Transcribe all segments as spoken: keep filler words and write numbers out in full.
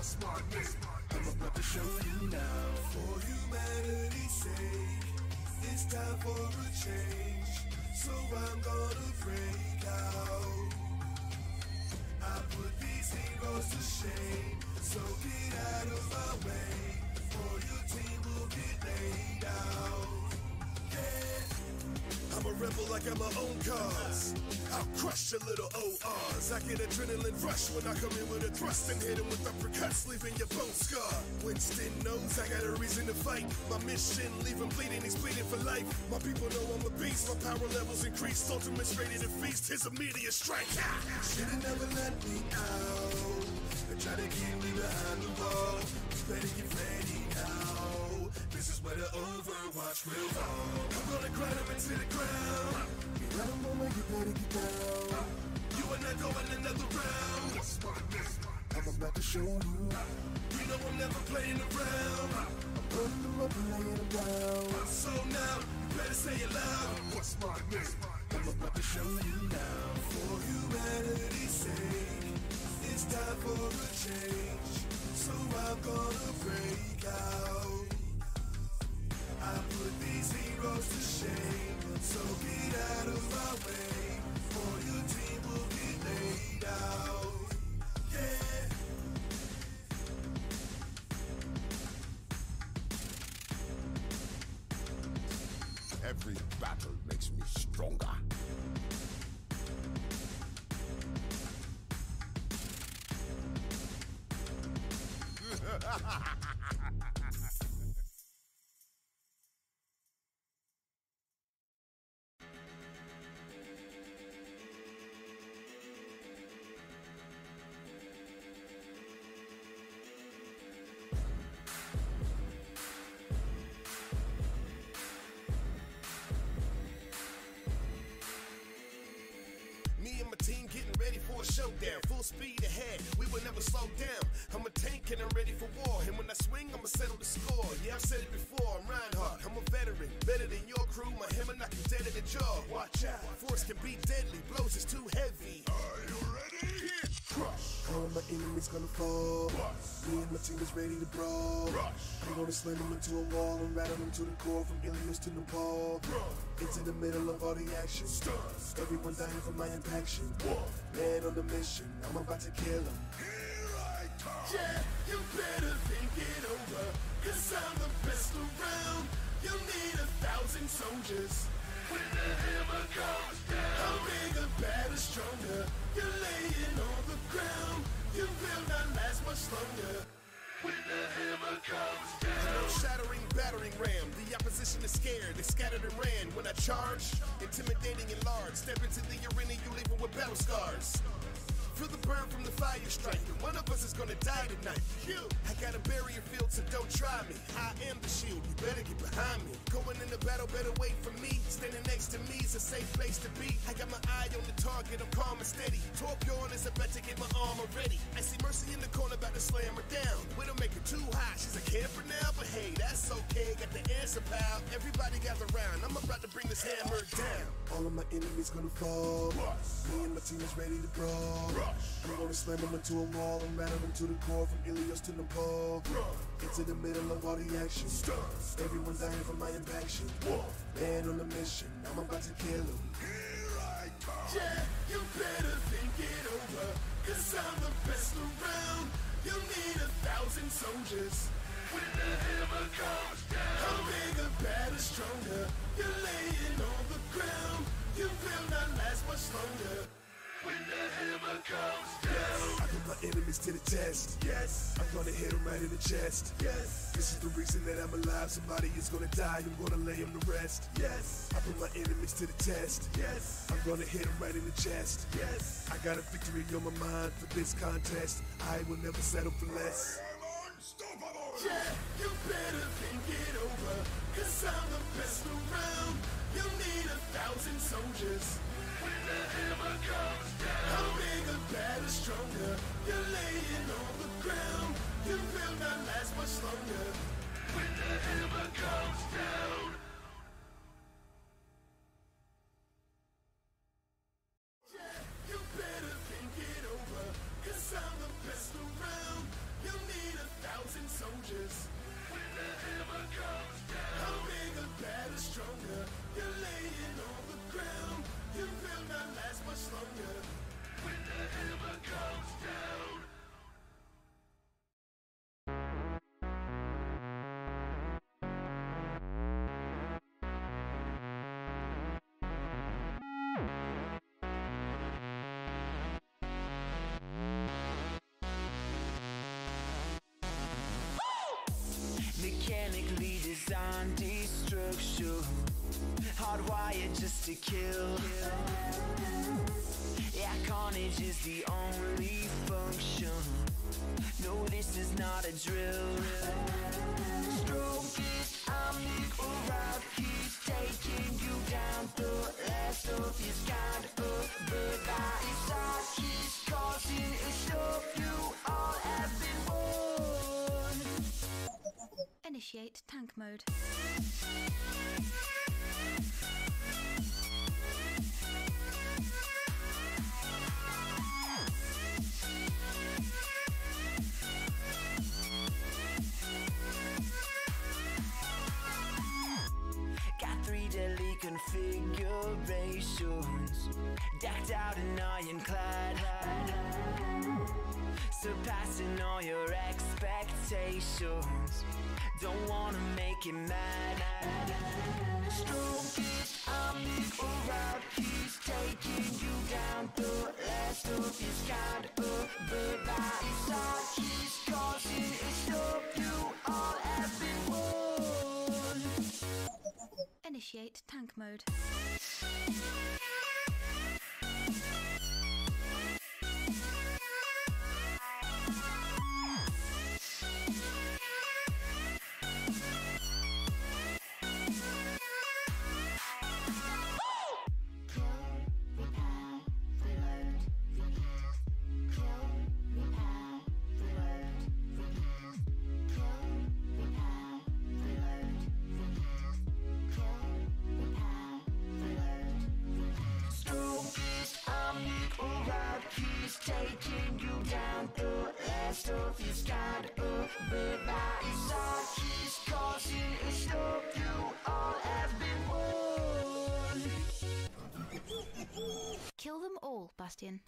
What's my name? I'm about to show you now. For humanity's sake, it's time for a change. So I'm gonna break out. I put these heroes to shame. So get out of my way, or your team will get laid out. Yeah. I'm a rebel, I got my own cause. I'll crush your little O Rs. I get adrenaline rush when I come in with a thrust and hit him with uppercuts, leaving your bone scarred. Winston knows I got a reason to fight. My mission, leave him bleeding, he's bleeding for life. My people know I'm a beast, my power levels increased. Ultimate's ready to feast, his immediate strike. Should've never let me out. They try to keep me behind the wall. You better get ready now. This is where the Overwatch will fall. I'm gonna grind him into the ground. You let him know you better get down. You are not going another round. What's my name? I'm about to show you. You know I'm never playing around. I'm putting them up and laying them down. So now, you better say it loud. What's my name? I'm about to show you now. For humanity's sake, it's time for a change. So I'm gonna break out. I put these heroes to shame. So get out of my way, or your team will get laid out. Yeah. Every battle makes me stronger. Me and my team getting ready for a showdown. Full speed ahead, we will never slow down. I'm a tank and I'm ready for war. And when I swing, I'ma settle the score. Yeah, I've said it before, I'm Reinhardt. I'm a veteran, better than your crew. My hammer knocking dead at the jaw. Watch out, force can be deadly. Blows is too heavy. Are you ready? Crush. All of my enemies gonna fall. Bust. Me and my team is ready to brawl. Rush. I'm gonna slam them into a wall and rattle them to the core, from Ilios to Nepal. Run. Into the middle of all the action. Stun. Everyone dying for my impaction. One. Man on the mission, I'm about to kill him. Here I come. Yeah, you better think it over, cause I'm the best around. You'll need a thousand soldiers. When the hammer comes down. I'm bigger, better, stronger. You're laying on the ground. You will not last much longer. When the hammer comes No down. shattering, battering ram. The opposition is scared, they scattered and ran. When I charge, intimidating and large. Step into the arena, you leaving with battle scars. Feel the burn from the fire strike, and one of us is gonna die tonight. You, I got a barrier field, so don't try me. I am the shield, you better get behind me. Going in the battle, better wait for me. Standing next to me is a safe place to be. I got my eye on the target, I'm calm and steady. Torbjorn is about to get my armor ready. I see Mercy in the corner, about to slam her down. We don't make her too high, she's a camper now, but hey, that's okay. Got the answer, pal. Everybody gather round, I'm about to bring this hammer down. All of my enemies gonna fall. Bust. Me and my team is ready to brawl. Rush. I'm gonna slam them into a wall and rattle them to the core, from Ilios to Nepal. Run. Into the middle of all the action. Stun. Everyone dying for my impaction. One. Man on a mission, I'm about to kill him. Here I come. Yeah, you better think it over, cause I'm the best around. You'll need a thousand soldiers. When the hammer comes down. I'm bigger, better, stronger. You're laying on the ground. You will not last much longer. When the hammer comes down. I put my enemies to the test. Yes. I'm gonna hit them right in the chest. Yes. This is the reason that I'm alive. Somebody is gonna die, I'm gonna lay him to rest. Yes. I put my enemies to the test. Yes. I'm gonna hit him right in the chest. Yes. I got a victory on my mind for this contest. I will never settle for less. I'm unstoppable. Yeah, you better think it over, cause I'm the best around. You'll need a thousand soldiers. When the hammer comes down. I'm bigger, better, stronger. You're laying on the ground. You will not last much longer. When the hammer comes down. Yeah, you better think it over, cause I'm the best around. You'll need on destruction, hardwired just to kill. Yeah, carnage is the only function. No, this is not a drill. Stroke it, I'm Nick O'Rourke. He's taking you down the last of his kind. A bird by his side, he's causing a shock. You all have been warned. Initiate tank mode. Got three deadly configurations, decked out in ironclad, surpassing all your expectations. Don't wanna make it mad. Stroke it, I'm Nick O'Rourke. He's taking you down the last of his kind. A bird by his side, he's causing a shock. You all have been warned. Initiate tank mode. Taking you down the last of his kind. A bird by his side, he's causing a shock. You all have been warned. Kill them all, Bastion.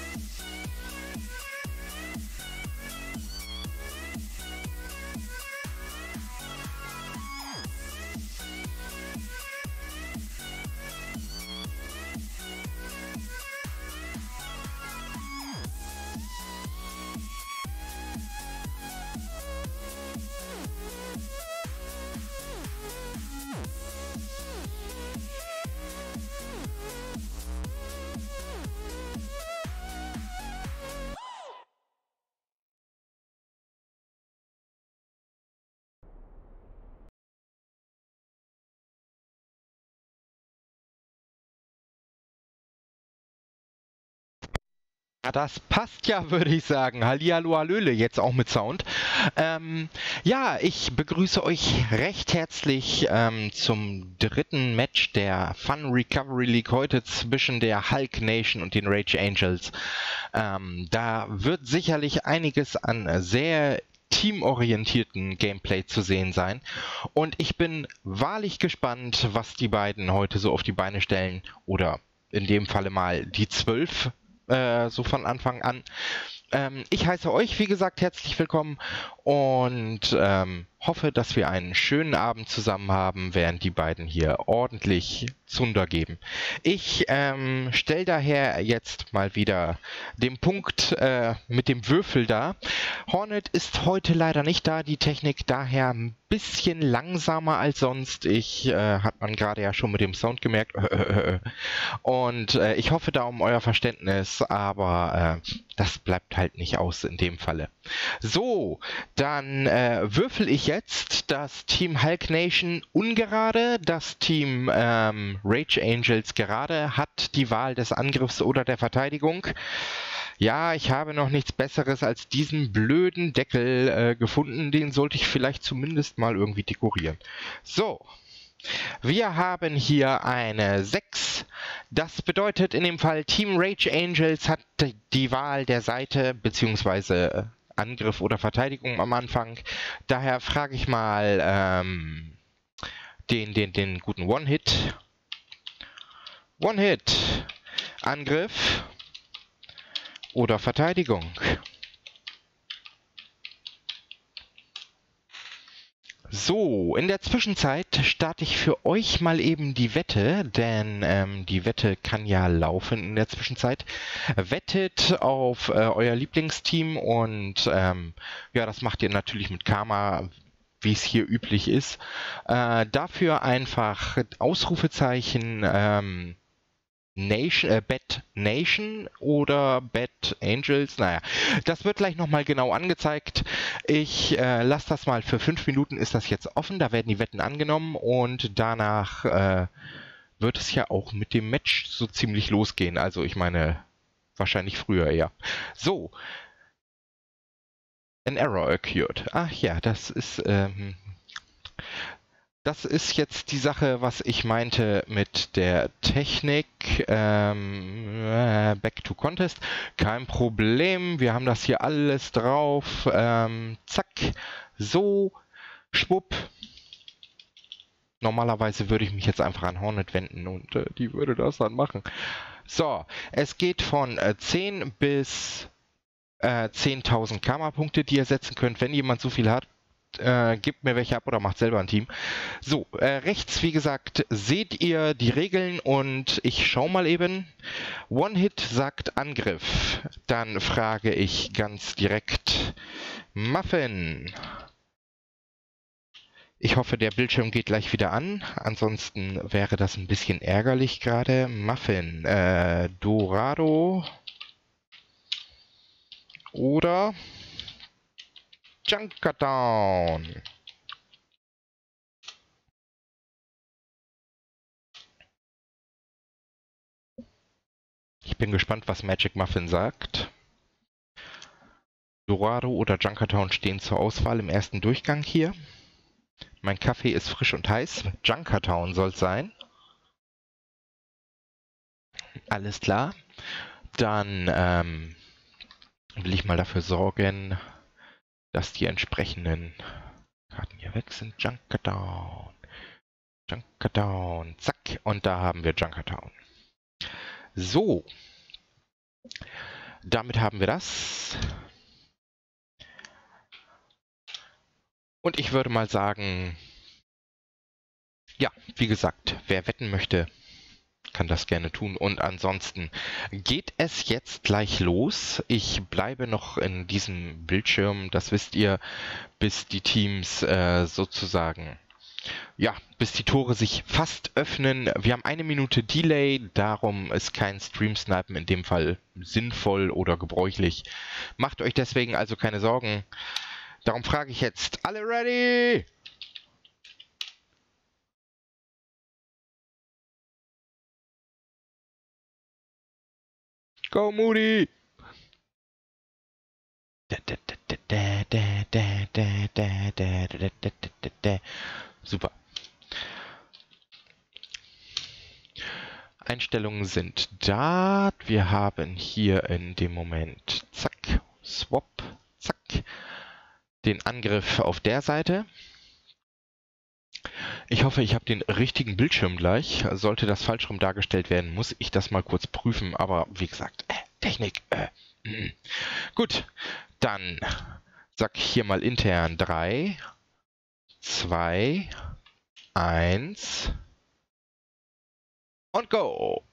Ja, das passt ja, würde ich sagen. Hallihallo, hallöle, jetzt auch mit Sound. Ähm, ja, ich begrüße euch recht herzlich ähm, zum dritten Match der Fun Recovery League heute zwischen der Hulk Nation und den Rage Angels. Ähm, da wird sicherlich einiges an sehr teamorientierten Gameplay zu sehen sein. Und ich bin wahrlich gespannt, was die beiden heute so auf die Beine stellen. Oder in dem Falle mal die zwölf. Äh, so von Anfang an. Ähm, ich heiße euch, wie gesagt, herzlich willkommen und ähm, hoffe, dass wir einen schönen Abend zusammen haben, während die beiden hier ordentlich Zunder geben. Ich ähm, stelle daher jetzt mal wieder den Punkt äh, mit dem Würfel dar. Hornet ist heute leider nicht da, die Technik daher ein bisschen langsamer als sonst. Ich äh, hat man gerade ja schon mit dem Sound gemerkt. Und äh, ich hoffe da um euer Verständnis, aber äh, das bleibt halt nicht aus in dem Falle. So, dann äh, würfel ich jetzt das Team Hulk Nation ungerade, das Team ähm, Rage Angels gerade, hat die Wahl des Angriffs oder der Verteidigung. Ja, ich habe noch nichts Besseres als diesen blöden Deckel äh, gefunden, den sollte ich vielleicht zumindest mal irgendwie dekorieren. So, wir haben hier eine sechs. Das bedeutet in dem Fall Team Rage Angels hat die Wahl der Seite bzw. Angriff oder Verteidigung am Anfang. Daher frage ich mal ähm, den, den, den guten One-Hit. One-Hit. Angriff oder Verteidigung. So, in der Zwischenzeit starte ich für euch mal eben die Wette, denn ähm, die Wette kann ja laufen in der Zwischenzeit. Wettet auf äh, euer Lieblingsteam und ähm, ja, das macht ihr natürlich mit Karma, wie es hier üblich ist. Äh, dafür einfach Ausrufezeichen ähm, Nation, äh, Bad Nation oder Bad Angels. Naja, das wird gleich nochmal genau angezeigt. Ich äh, lasse das mal für fünf Minuten, ist das jetzt offen. Da werden die Wetten angenommen und danach äh, wird es ja auch mit dem Match so ziemlich losgehen. Also ich meine, wahrscheinlich früher eher. So. An error occurred. Ach ja, das ist... Ähm, Das ist jetzt die Sache, was ich meinte mit der Technik. Ähm, äh, back to Contest. Kein Problem. Wir haben das hier alles drauf. Ähm, zack. So. Schwupp. Normalerweise würde ich mich jetzt einfach an Hornet wenden und äh, die würde das dann machen. So. Es geht von äh, zehn bis äh, zehntausend Karma-Punkte, die ihr setzen könnt, wenn jemand so viel hat. Äh, gebt mir welche ab oder macht selber ein Team. So, äh, rechts, wie gesagt, seht ihr die Regeln und ich schau mal eben. One-Hit sagt Angriff. Dann frage ich ganz direkt Muffin. Ich hoffe, der Bildschirm geht gleich wieder an. Ansonsten wäre das ein bisschen ärgerlich gerade. Muffin, äh, Dorado oder Junkertown. Ich bin gespannt, was Magic Muffin sagt. Dorado oder Junkertown stehen zur Auswahl im ersten Durchgang hier. Mein Kaffee ist frisch und heiß. Junkertown soll es sein. Alles klar. Dann ähm, will ich mal dafür sorgen, dass die entsprechenden Karten hier weg sind. Junkertown. Junkertown. Zack. Und da haben wir Junkertown. So. Damit haben wir das. Und ich würde mal sagen, ja, wie gesagt, wer wetten möchte, kann das gerne tun. Und ansonsten geht es jetzt gleich los. Ich bleibe noch in diesem Bildschirm, das wisst ihr, bis die Teams äh, sozusagen, ja, bis die Tore sich fast öffnen. Wir haben eine Minute Delay, darum ist kein Stream-Snipen in dem Fall sinnvoll oder gebräuchlich. Macht euch deswegen also keine Sorgen. Darum frage ich jetzt, alle ready? Go, Moody! Super. Einstellungen sind da. Wir haben hier in dem Moment, zack, Swap, zack, den Angriff auf der Seite. Ich hoffe, ich habe den richtigen Bildschirm gleich. Sollte das falsch rum dargestellt werden, muss ich das mal kurz prüfen. Aber wie gesagt, äh, Technik. Äh, mm. Gut, dann sag ich hier mal intern drei, zwei, eins und go.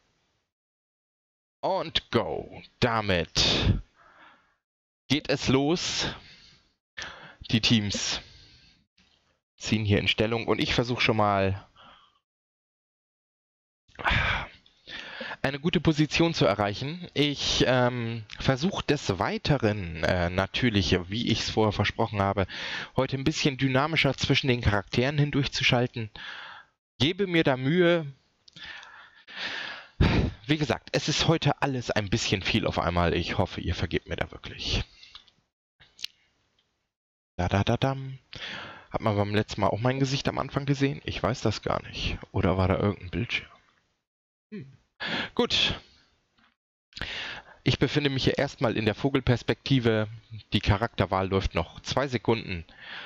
Und go. Damit geht es los. Die Teams ziehen hier in Stellung und ich versuche schon mal eine gute Position zu erreichen. Ich ähm, versuche des Weiteren äh, natürlich, wie ich es vorher versprochen habe, heute ein bisschen dynamischer zwischen den Charakteren hindurchzuschalten. Gebe mir da Mühe. Wie gesagt, es ist heute alles ein bisschen viel auf einmal. Ich hoffe, ihr vergebt mir da wirklich. Da da da dam. Hat man beim letzten Mal auch mein Gesicht am Anfang gesehen? Ich weiß das gar nicht. Oder war da irgendein Bildschirm? Hm. Gut. Ich befinde mich hier erstmal in der Vogelperspektive. Die Charakterwahl läuft noch zwei Sekunden.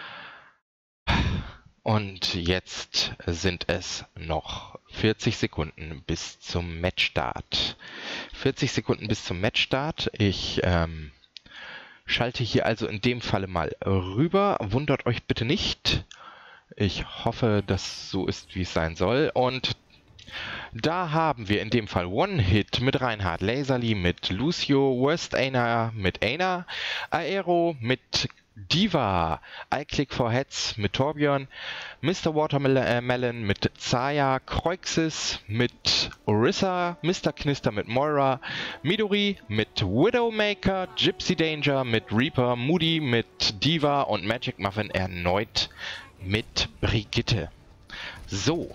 Und jetzt sind es noch vierzig Sekunden bis zum Matchstart. vierzig Sekunden bis zum Matchstart. Ich ähm, schalte hier also in dem Falle mal rüber. Wundert euch bitte nicht. Ich hoffe, dass so ist, wie es sein soll. Und da haben wir in dem Fall One-Hit mit Reinhard, Laserly mit Lucio, Worst Aina mit Aina, Aero mit Diva, I Click for Heads mit Torbjörn, Mister Watermelon mit Zaya, Kreuxis mit Orisa, Mister Knister mit Moira, Midori mit Widowmaker, Gypsy Danger mit Reaper, Moody mit Diva und Magic Muffin erneut mit Brigitte. So.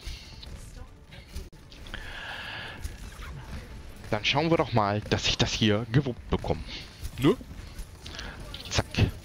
Dann schauen wir doch mal, dass ich das hier gewuppt bekomme. Ne? Zack.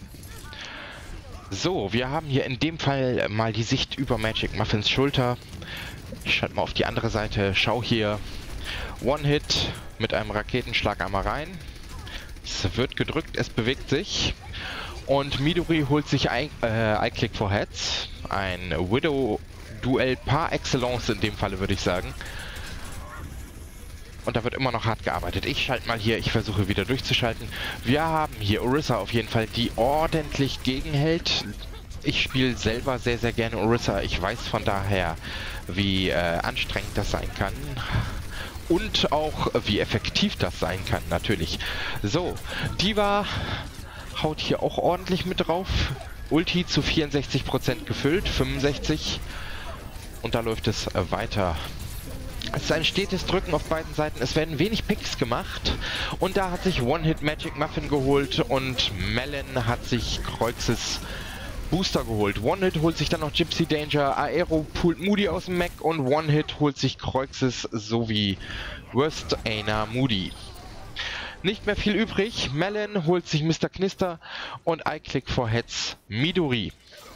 So, wir haben hier in dem Fall mal die Sicht über Magic Muffins Schulter. Ich schalte mal auf die andere Seite. Schau hier. One-Hit mit einem Raketenschlag einmal rein. Es wird gedrückt, es bewegt sich. Und Midori holt sich I, äh, I Click for Heads. Ein Widow-Duell par excellence in dem Falle, würde ich sagen. Und da wird immer noch hart gearbeitet. Ich schalte mal hier, ich versuche wieder durchzuschalten. Wir haben hier Orisa auf jeden Fall, die ordentlich gegenhält. Ich spiele selber sehr, sehr gerne Orisa. Ich weiß von daher, wie äh, anstrengend das sein kann. Und auch, wie effektiv das sein kann, natürlich. So, Diva haut hier auch ordentlich mit drauf. Ulti zu vierundsechzig Prozent gefüllt, fünfundsechzig. Und da läuft es äh, weiter. Es ist ein stetes Drücken auf beiden Seiten. Es werden wenig Picks gemacht. Und da hat sich One-Hit Magic Muffin geholt und Melon hat sich Kreuxis Booster geholt. One-Hit holt sich dann noch Gypsy Danger, Aero poolt Moody aus dem Mech und One-Hit holt sich Kreuxis sowie Worst Aina Moody. Nicht mehr viel übrig. Melon holt sich Mister Knister und I Click for Heads Midori.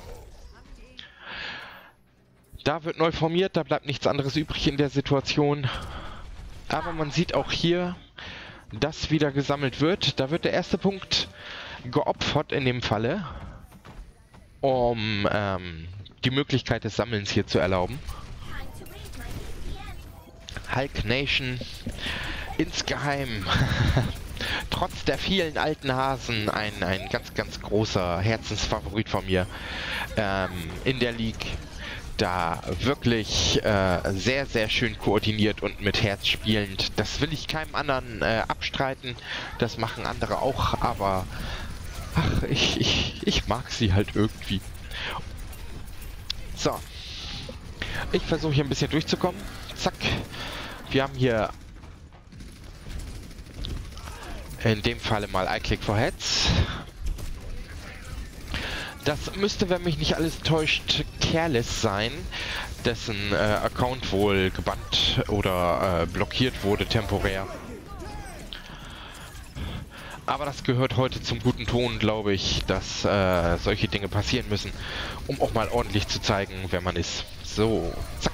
Da wird neu formiert, da bleibt nichts anderes übrig in der Situation. Aber man sieht auch hier, dass wieder gesammelt wird. Da wird der erste Punkt geopfert in dem Falle, um ähm, die Möglichkeit des Sammelns hier zu erlauben. Hulk Nation insgeheim, trotz der vielen alten Hasen, ein, ein ganz, ganz großer Herzensfavorit von mir ähm, in der League. Da wirklich äh, sehr, sehr schön koordiniert und mit Herz spielend. Das will ich keinem anderen äh, abstreiten. Das machen andere auch, aber ach, ich, ich, ich mag sie halt irgendwie. So. Ich versuche hier ein bisschen durchzukommen. Zack. Wir haben hier in dem Falle mal I Click for Heads. Das müsste, wenn mich nicht alles täuscht, Careless sein, dessen äh, Account wohl gebannt oder äh, blockiert wurde temporär. Aber das gehört heute zum guten Ton, glaube ich, dass äh, solche Dinge passieren müssen, um auch mal ordentlich zu zeigen, wer man ist. So, zack.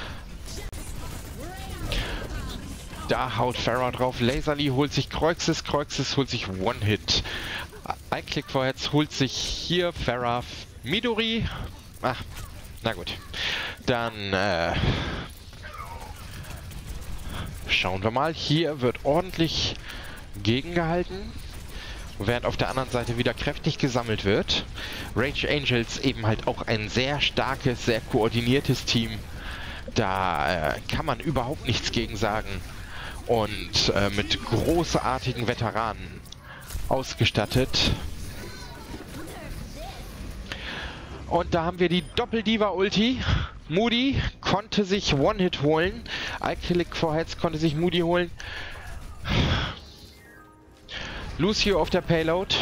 Da haut Pharah drauf. Laserly holt sich Kreuxis, Kreuxis holt sich One-Hit. I Click for Heads holt sich hier Pharah Midori. Ach, na gut. Dann äh, schauen wir mal. Hier wird ordentlich gegengehalten, während auf der anderen Seite wieder kräftig gesammelt wird. Rage Angels eben halt auch ein sehr starkes, sehr koordiniertes Team. Da äh, kann man überhaupt nichts gegen sagen. Und äh, mit großartigen Veteranen ausgestattet. Und da haben wir die Doppel-Diva-Ulti. Moody konnte sich One-Hit holen. I Click for Heads konnte sich Moody holen. Lucio auf der Payload.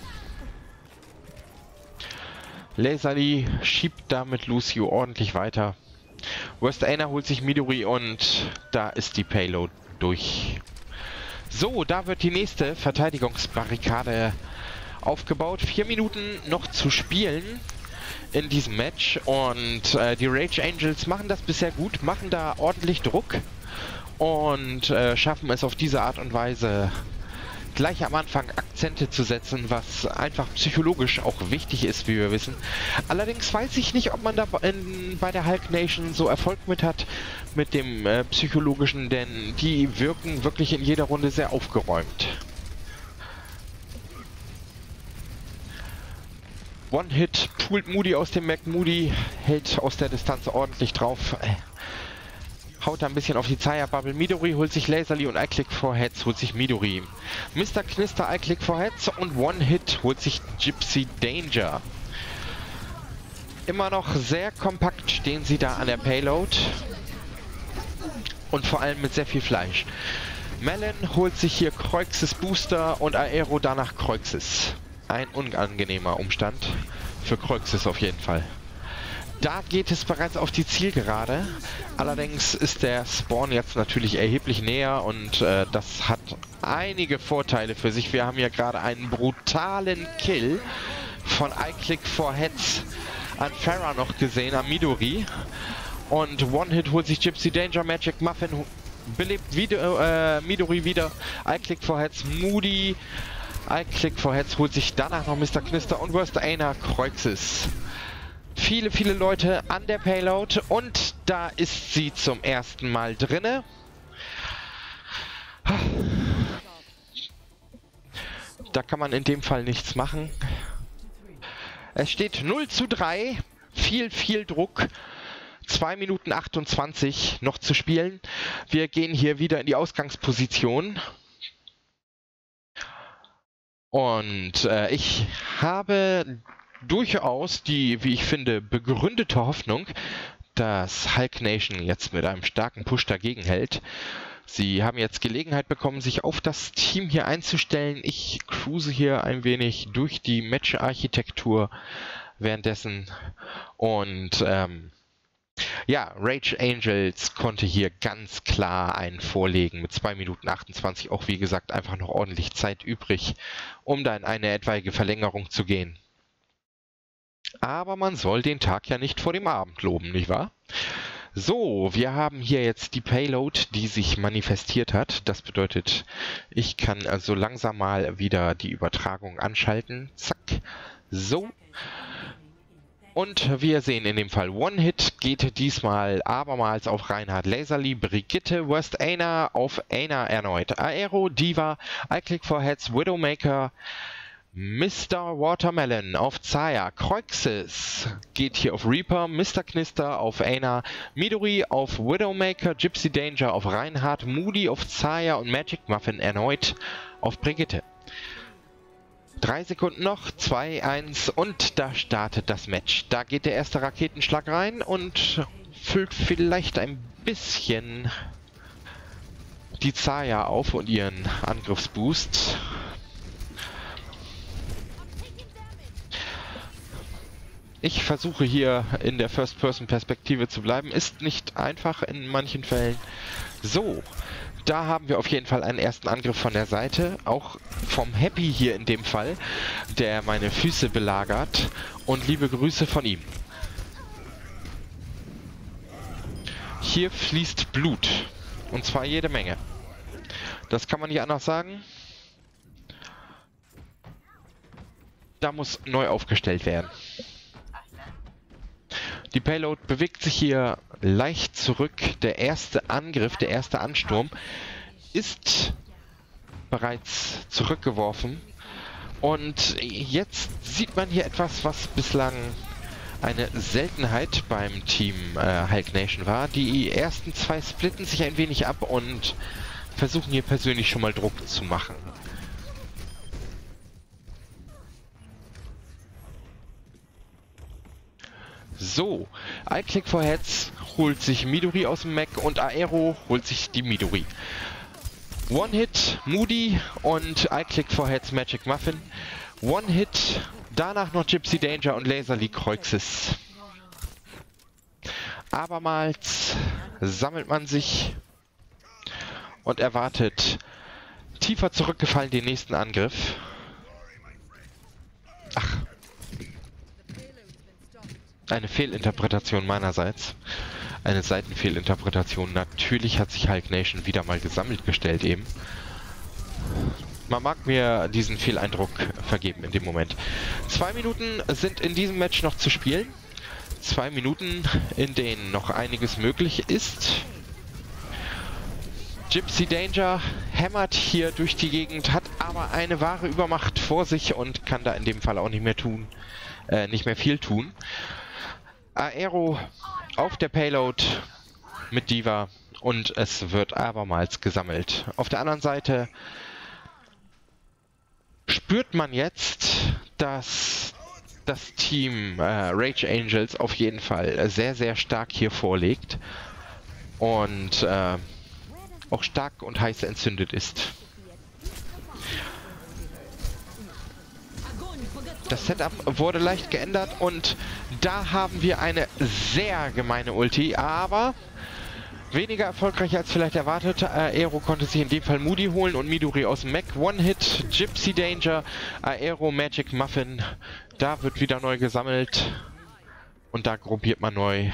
Laserly schiebt damit Lucio ordentlich weiter. Worst Aina holt sich Midori und da ist die Payload durch. So, da wird die nächste Verteidigungsbarrikade aufgebaut. Vier Minuten noch zu spielen in diesem Match und äh, die Rage Angels machen das bisher gut, machen da ordentlich Druck und äh, schaffen es auf diese Art und Weise gleich am Anfang Akzente zu setzen, was einfach psychologisch auch wichtig ist, wie wir wissen. Allerdings weiß ich nicht, ob man da in, bei der Hulk Nation so Erfolg mit hat, mit dem äh, psychologischen, denn die wirken wirklich in jeder Runde sehr aufgeräumt. One-Hit poolt Moody aus dem Mech. Moody hält aus der Distanz ordentlich drauf. haut da ein bisschen auf die Zaya-Bubble. Midori holt sich Laserly und iClick for Heads holt sich Midori. Mister Knister, iClick for Heads und One-Hit holt sich Gypsy Danger. Immer noch sehr kompakt stehen sie da an der Payload. Und vor allem mit sehr viel Fleisch. Melon holt sich hier Kreuxes Booster und Aero danach Kreuxes. Ein unangenehmer Umstand für Kreuxes auf jeden Fall. Da geht es bereits auf die Zielgerade. Allerdings ist der Spawn jetzt natürlich erheblich näher und äh, das hat einige Vorteile für sich. Wir haben hier gerade einen brutalen Kill von iClick for Heads an Pharah noch gesehen, am Midori. Und One-Hit holt sich Gypsy Danger, Magic Muffin belebt wieder, äh, Midori wieder, iClick for Heads, Moody, iClick for Heads holt sich danach noch Mister Knister und Worst Aina Kreuxes. Viele, viele Leute an der Payload und da ist sie zum ersten Mal drinne. Da kann man in dem Fall nichts machen. Es steht null zu drei, viel, viel Druck. zwei Minuten achtundzwanzig noch zu spielen. Wir gehen hier wieder in die Ausgangsposition. Und äh, ich habe durchaus die, wie ich finde, begründete Hoffnung, dass Hulk Nation jetzt mit einem starken Push dagegen hält. Sie haben jetzt Gelegenheit bekommen, sich auf das Team hier einzustellen. Ich cruise hier ein wenig durch die Match-Architektur währenddessen. Und ähm, ja, Rage Angels konnte hier ganz klar einen vorlegen mit zwei Minuten achtundzwanzig. Auch wie gesagt einfach noch ordentlich Zeit übrig, um dann eine etwaige Verlängerung zu gehen. Aber man soll den Tag ja nicht vor dem Abend loben, nicht wahr? So, wir haben hier jetzt die Payload, die sich manifestiert hat. Das bedeutet, ich kann also langsam mal wieder die Übertragung anschalten. Zack. So. Und wir sehen in dem Fall One-Hit geht diesmal abermals auf Reinhard Laserly, Brigitte, Worst Aina auf Aina erneut. Aero, Diva, iClick for Heads, Widowmaker, Mister Watermelon auf Zaya, Kreuxes geht hier auf Reaper, Mister Knister auf Aina, Midori auf Widowmaker, Gypsy Danger auf Reinhard, Moody auf Zaya und Magic Muffin erneut auf Brigitte. Drei Sekunden noch, zwei, eins und da startet das Match. Da geht der erste Raketenschlag rein und füllt vielleicht ein bisschen die Zaya auf und ihren Angriffsboost. Ich versuche hier in der First-Person-Perspektive zu bleiben. Ist nicht einfach in manchen Fällen. So, da haben wir auf jeden Fall einen ersten Angriff von der Seite. Auch vom Happy hier in dem Fall, der meine Füße belagert. Und liebe Grüße von ihm. Hier fließt Blut. Und zwar jede Menge. Das kann man nicht anders sagen. Da muss neu aufgestellt werden. Die Payload bewegt sich hier leicht zurück. Der erste Angriff, der erste Ansturm ist bereits zurückgeworfen. Und jetzt sieht man hier etwas, was bislang eine Seltenheit beim Team äh, Hulk Nation war. Die ersten zwei splitten sich ein wenig ab und versuchen hier persönlich schon mal Druck zu machen. So, iClick for Heads holt sich Midori aus dem Mech und Aero holt sich die Midori. One-Hit Moody und iClick for Heads Magic Muffin. One-Hit, danach noch Gypsy Danger und Laserly Kreuxes. Abermals sammelt man sich und erwartet tiefer zurückgefallen den nächsten Angriff. Ach. Eine Fehlinterpretation meinerseits. Eine Seitenfehlinterpretation. Natürlich hat sich Hulk Nation wieder mal gesammelt gestellt eben. Man mag mir diesen Fehleindruck vergeben in dem Moment. Zwei Minuten sind in diesem Match noch zu spielen. Zwei Minuten, in denen noch einiges möglich ist. Gypsy Danger hämmert hier durch die Gegend, hat aber eine wahre Übermacht vor sich und kann da in dem Fall auch nicht mehr tun, äh, nicht mehr viel tun. Aero auf der Payload mit Diva und es wird abermals gesammelt. Auf der anderen Seite spürt man jetzt, dass das Team äh, Rage Angels auf jeden Fall sehr, sehr stark hier vorlegt und äh, auch stark und heiß entzündet ist. Das Setup wurde leicht geändert und da haben wir eine sehr gemeine Ulti, aber weniger erfolgreich als vielleicht erwartet. Äh, Aero konnte sich in dem Fall Moody holen und Midori aus dem Mech. One-Hit, Gypsy Danger, Aero, Magic Muffin. Da wird wieder neu gesammelt und da gruppiert man neu.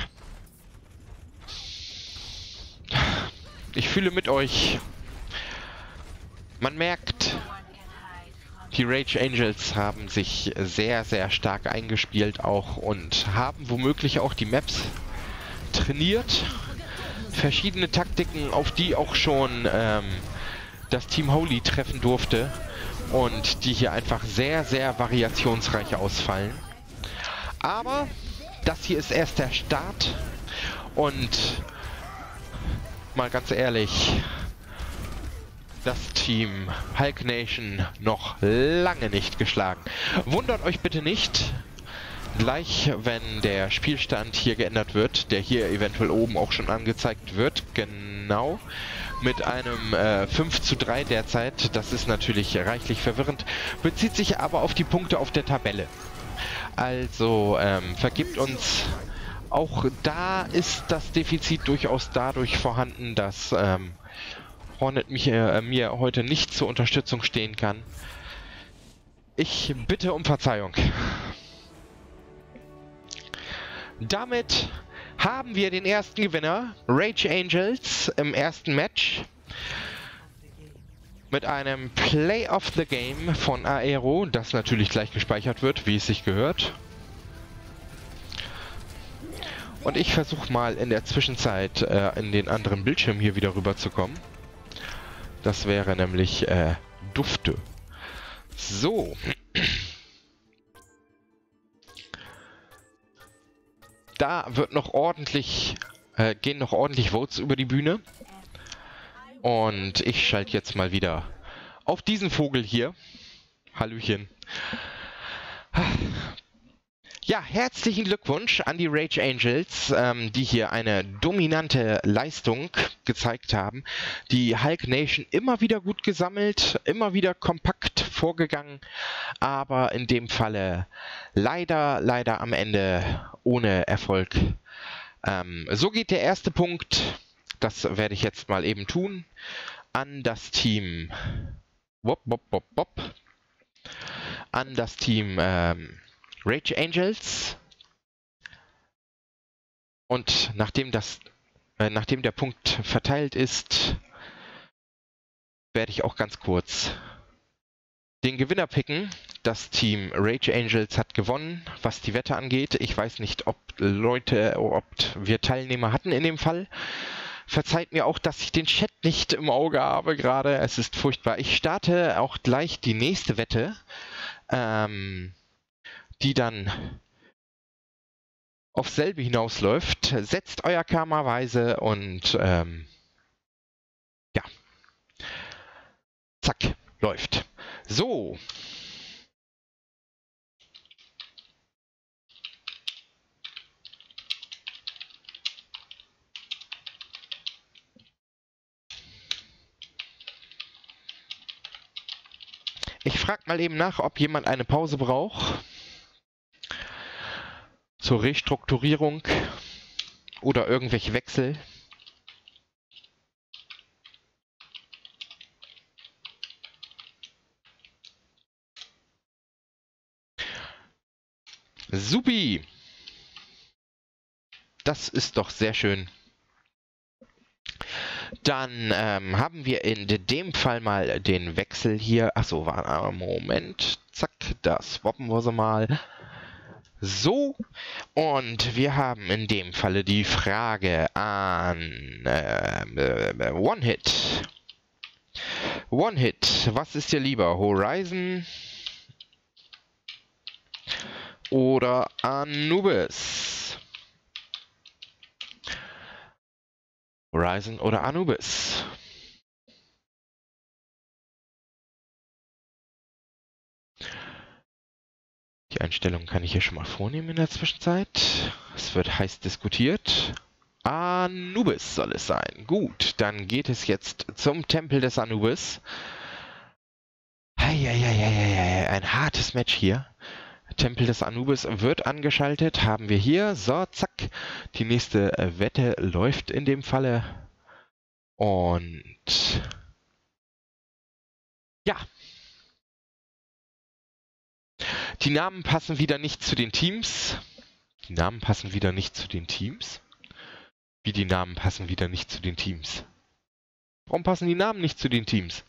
Ich fühle mit euch. Man merkt, die Rage Angels haben sich sehr, sehr stark eingespielt auch und haben womöglich auch die Maps trainiert. Verschiedene Taktiken, auf die auch schon ähm, das Team Holy treffen durfte und die hier einfach sehr, sehr variationsreich ausfallen. Aber das hier ist erst der Start und mal ganz ehrlich, das Team Hulk Nation noch lange nicht geschlagen. Wundert euch bitte nicht, gleich wenn der Spielstand hier geändert wird, der hier eventuell oben auch schon angezeigt wird, genau, mit einem äh, fünf zu drei derzeit, das ist natürlich reichlich verwirrend, bezieht sich aber auf die Punkte auf der Tabelle. Also ähm, vergibt uns, auch da ist das Defizit durchaus dadurch vorhanden, dass ähm, Hornet mich, äh, mir heute nicht zur Unterstützung stehen kann. Ich bitte um Verzeihung. Damit haben wir den ersten Gewinner, Rage Angels, im ersten Match. Mit einem Play of the Game von Aero, das natürlich gleich gespeichert wird, wie es sich gehört. Und ich versuche mal in der Zwischenzeit äh, in den anderen Bildschirm hier wieder rüber zu kommen. Das wäre nämlich äh, Dufte. So. Da wird noch ordentlich, äh, gehen noch ordentlich Votes über die Bühne. Und ich schalte jetzt mal wieder auf diesen Vogel hier. Hallöchen. Ja, herzlichen Glückwunsch an die Rage Angels, ähm, die hier eine dominante Leistung gezeigt haben. Die Hulk Nation immer wieder gut gesammelt, immer wieder kompakt vorgegangen, aber in dem Falle leider, leider am Ende ohne Erfolg. Ähm, so geht der erste Punkt, das werde ich jetzt mal eben tun, an das Team, wop, wop, wop, wop, an das Team, ähm, Rage Angels. Und nachdem das, äh, nachdem der Punkt verteilt ist, werde ich auch ganz kurz den Gewinner picken. Das Team Rage Angels hat gewonnen, was die Wette angeht. Ich weiß nicht, ob Leute, ob wir Teilnehmer hatten in dem Fall. Verzeiht mir auch, dass ich den Chat nicht im Auge habe gerade. Es ist furchtbar. Ich starte auch gleich die nächste Wette. Ähm... die dann auf selbe hinausläuft. Setzt euer Karma weise und ähm, ja, zack, läuft. So. Ich frage mal eben nach, ob jemand eine Pause braucht. Zur Restrukturierung oder irgendwelche Wechsel. Supi! Das ist doch sehr schön. Dann ähm, haben wir in dem Fall mal den Wechsel hier. Achso, war ein Moment. Zack, da swappen wir sie mal. So, und wir haben in dem Falle die Frage an äh, One-Hit. One-Hit, was ist dir lieber? Horizon oder Anubis? Horizon oder Anubis? Die Einstellung kann ich hier schon mal vornehmen in der Zwischenzeit. Es wird heiß diskutiert. Anubis soll es sein. Gut, dann geht es jetzt zum Tempel des Anubis. Eieieiei, ein hartes Match hier. Tempel des Anubis wird angeschaltet. Haben wir hier. So, zack. Die nächste Wette läuft in dem Falle. Und ja. Die Namen passen wieder nicht zu den Teams. Die Namen passen wieder nicht zu den Teams. Wie die Namen passen wieder nicht zu den Teams. Warum passen die Namen nicht zu den Teams?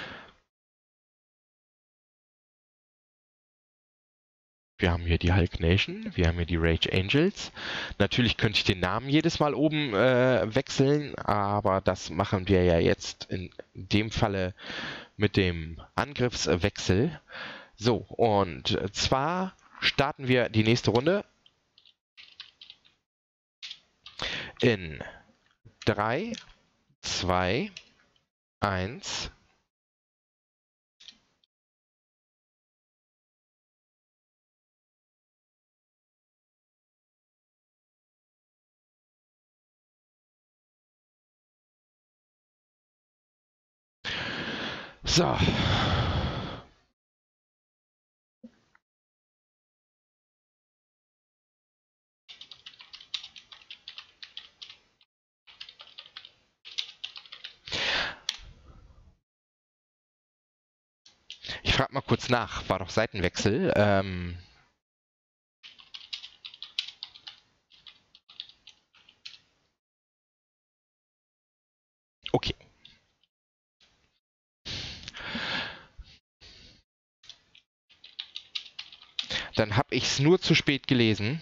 Wir haben hier die Hulk Nation, wir haben hier die Rage Angels. Natürlich könnte ich den Namen jedes Mal oben äh, wechseln, aber das machen wir ja jetzt in dem Falle mit dem Angriffswechsel. So, und zwar starten wir die nächste Runde in drei, zwei, eins. So. Ich frage mal kurz nach, war doch Seitenwechsel. Ähm okay. Dann habe ich es nur zu spät gelesen.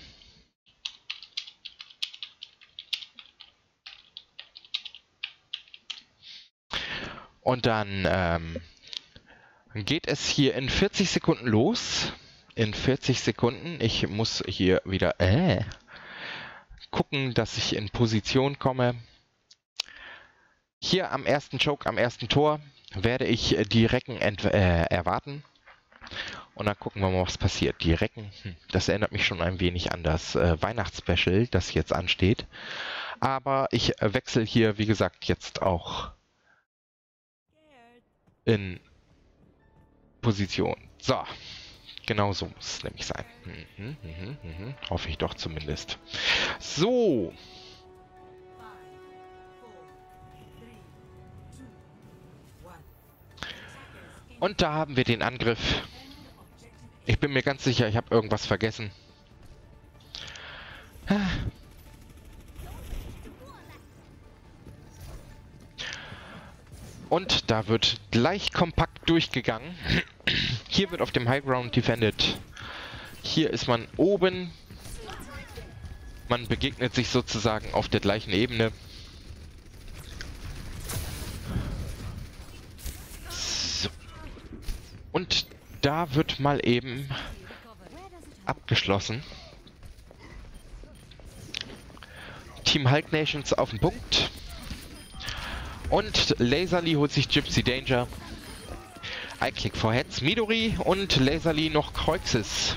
Und dann ähm, geht es hier in vierzig Sekunden los. In vierzig Sekunden. Ich muss hier wieder äh, gucken, dass ich in Position komme. Hier am ersten Choke, am ersten Tor, werde ich die Recken äh, erwarten. Und dann gucken wir mal, was passiert. Die Recken, hm, das erinnert mich schon ein wenig an das äh, Weihnachtsspecial, das jetzt ansteht. Aber ich äh, wechsle hier, wie gesagt, jetzt auch in Position. So, genau so muss es nämlich sein. Mhm, mhm, mhm. Hoffe ich doch zumindest. So. Und da haben wir den Angriff. Ich bin mir ganz sicher, ich habe irgendwas vergessen. Und da wird gleich kompakt durchgegangen. Hier wird auf dem High Ground defended. Hier ist man oben. Man begegnet sich sozusagen auf der gleichen Ebene. So. Und da wird mal eben abgeschlossen. Team Hulk Nations auf den Punkt. Und Laserly holt sich Gypsy Danger. I Click for Heads Midori und Laserly noch Kreuxis.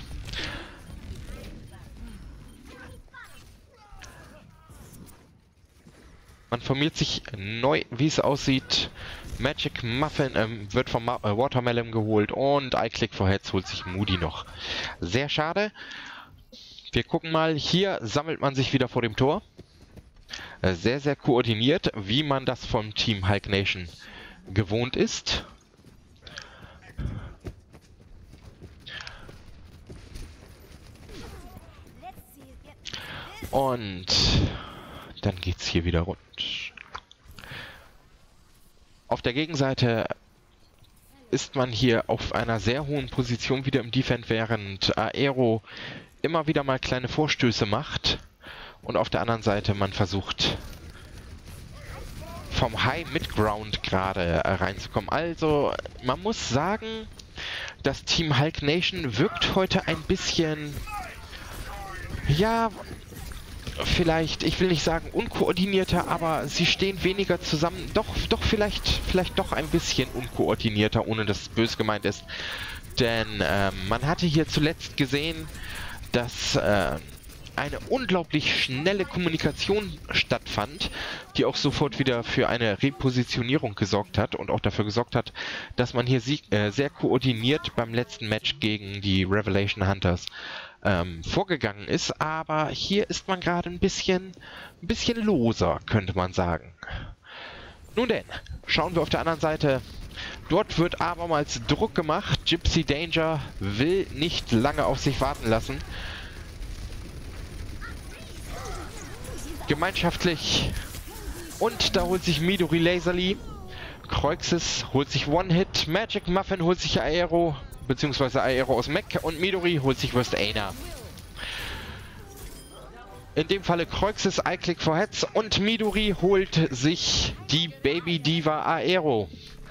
Man formiert sich neu, wie es aussieht. Magic Muffin ähm, wird vom Ma äh, Watermelon geholt und I Click for Heads holt sich Moody noch. Sehr schade. Wir gucken mal, hier sammelt man sich wieder vor dem Tor. Äh, sehr, sehr koordiniert, wie man das vom Team Hulk Nation gewohnt ist. Und dann geht's hier wieder rund. Auf der Gegenseite ist man hier auf einer sehr hohen Position wieder im Defend, während Aero immer wieder mal kleine Vorstöße macht. Und auf der anderen Seite man versucht vom High Midground gerade reinzukommen. Also man muss sagen, das Team Hulk Nation wirkt heute ein bisschen, ja, vielleicht, ich will nicht sagen unkoordinierter, aber sie stehen weniger zusammen. Doch, doch vielleicht, vielleicht doch ein bisschen unkoordinierter, ohne dass es böse gemeint ist. Denn ähm, man hatte hier zuletzt gesehen, dass äh, eine unglaublich schnelle Kommunikation stattfand, die auch sofort wieder für eine Repositionierung gesorgt hat und auch dafür gesorgt hat, dass man hier sie äh, sehr koordiniert beim letzten Match gegen die Revelation Hunters ähm, vorgegangen ist. Aber hier ist man gerade ein bisschen, ein bisschen loser, könnte man sagen. Nun denn, schauen wir auf der anderen Seite. Dort wird abermals Druck gemacht. Gypsy Danger will nicht lange auf sich warten lassen. Gemeinschaftlich. Und da holt sich Midori Laserly. Kreuxis holt sich One-Hit. Magic Muffin holt sich Aero. Beziehungsweise Aero aus Mech. Und Midori holt sich Worst Aina. In dem Falle Kreuxis I Click for Heads. Und Midori holt sich die Baby Diva Aero.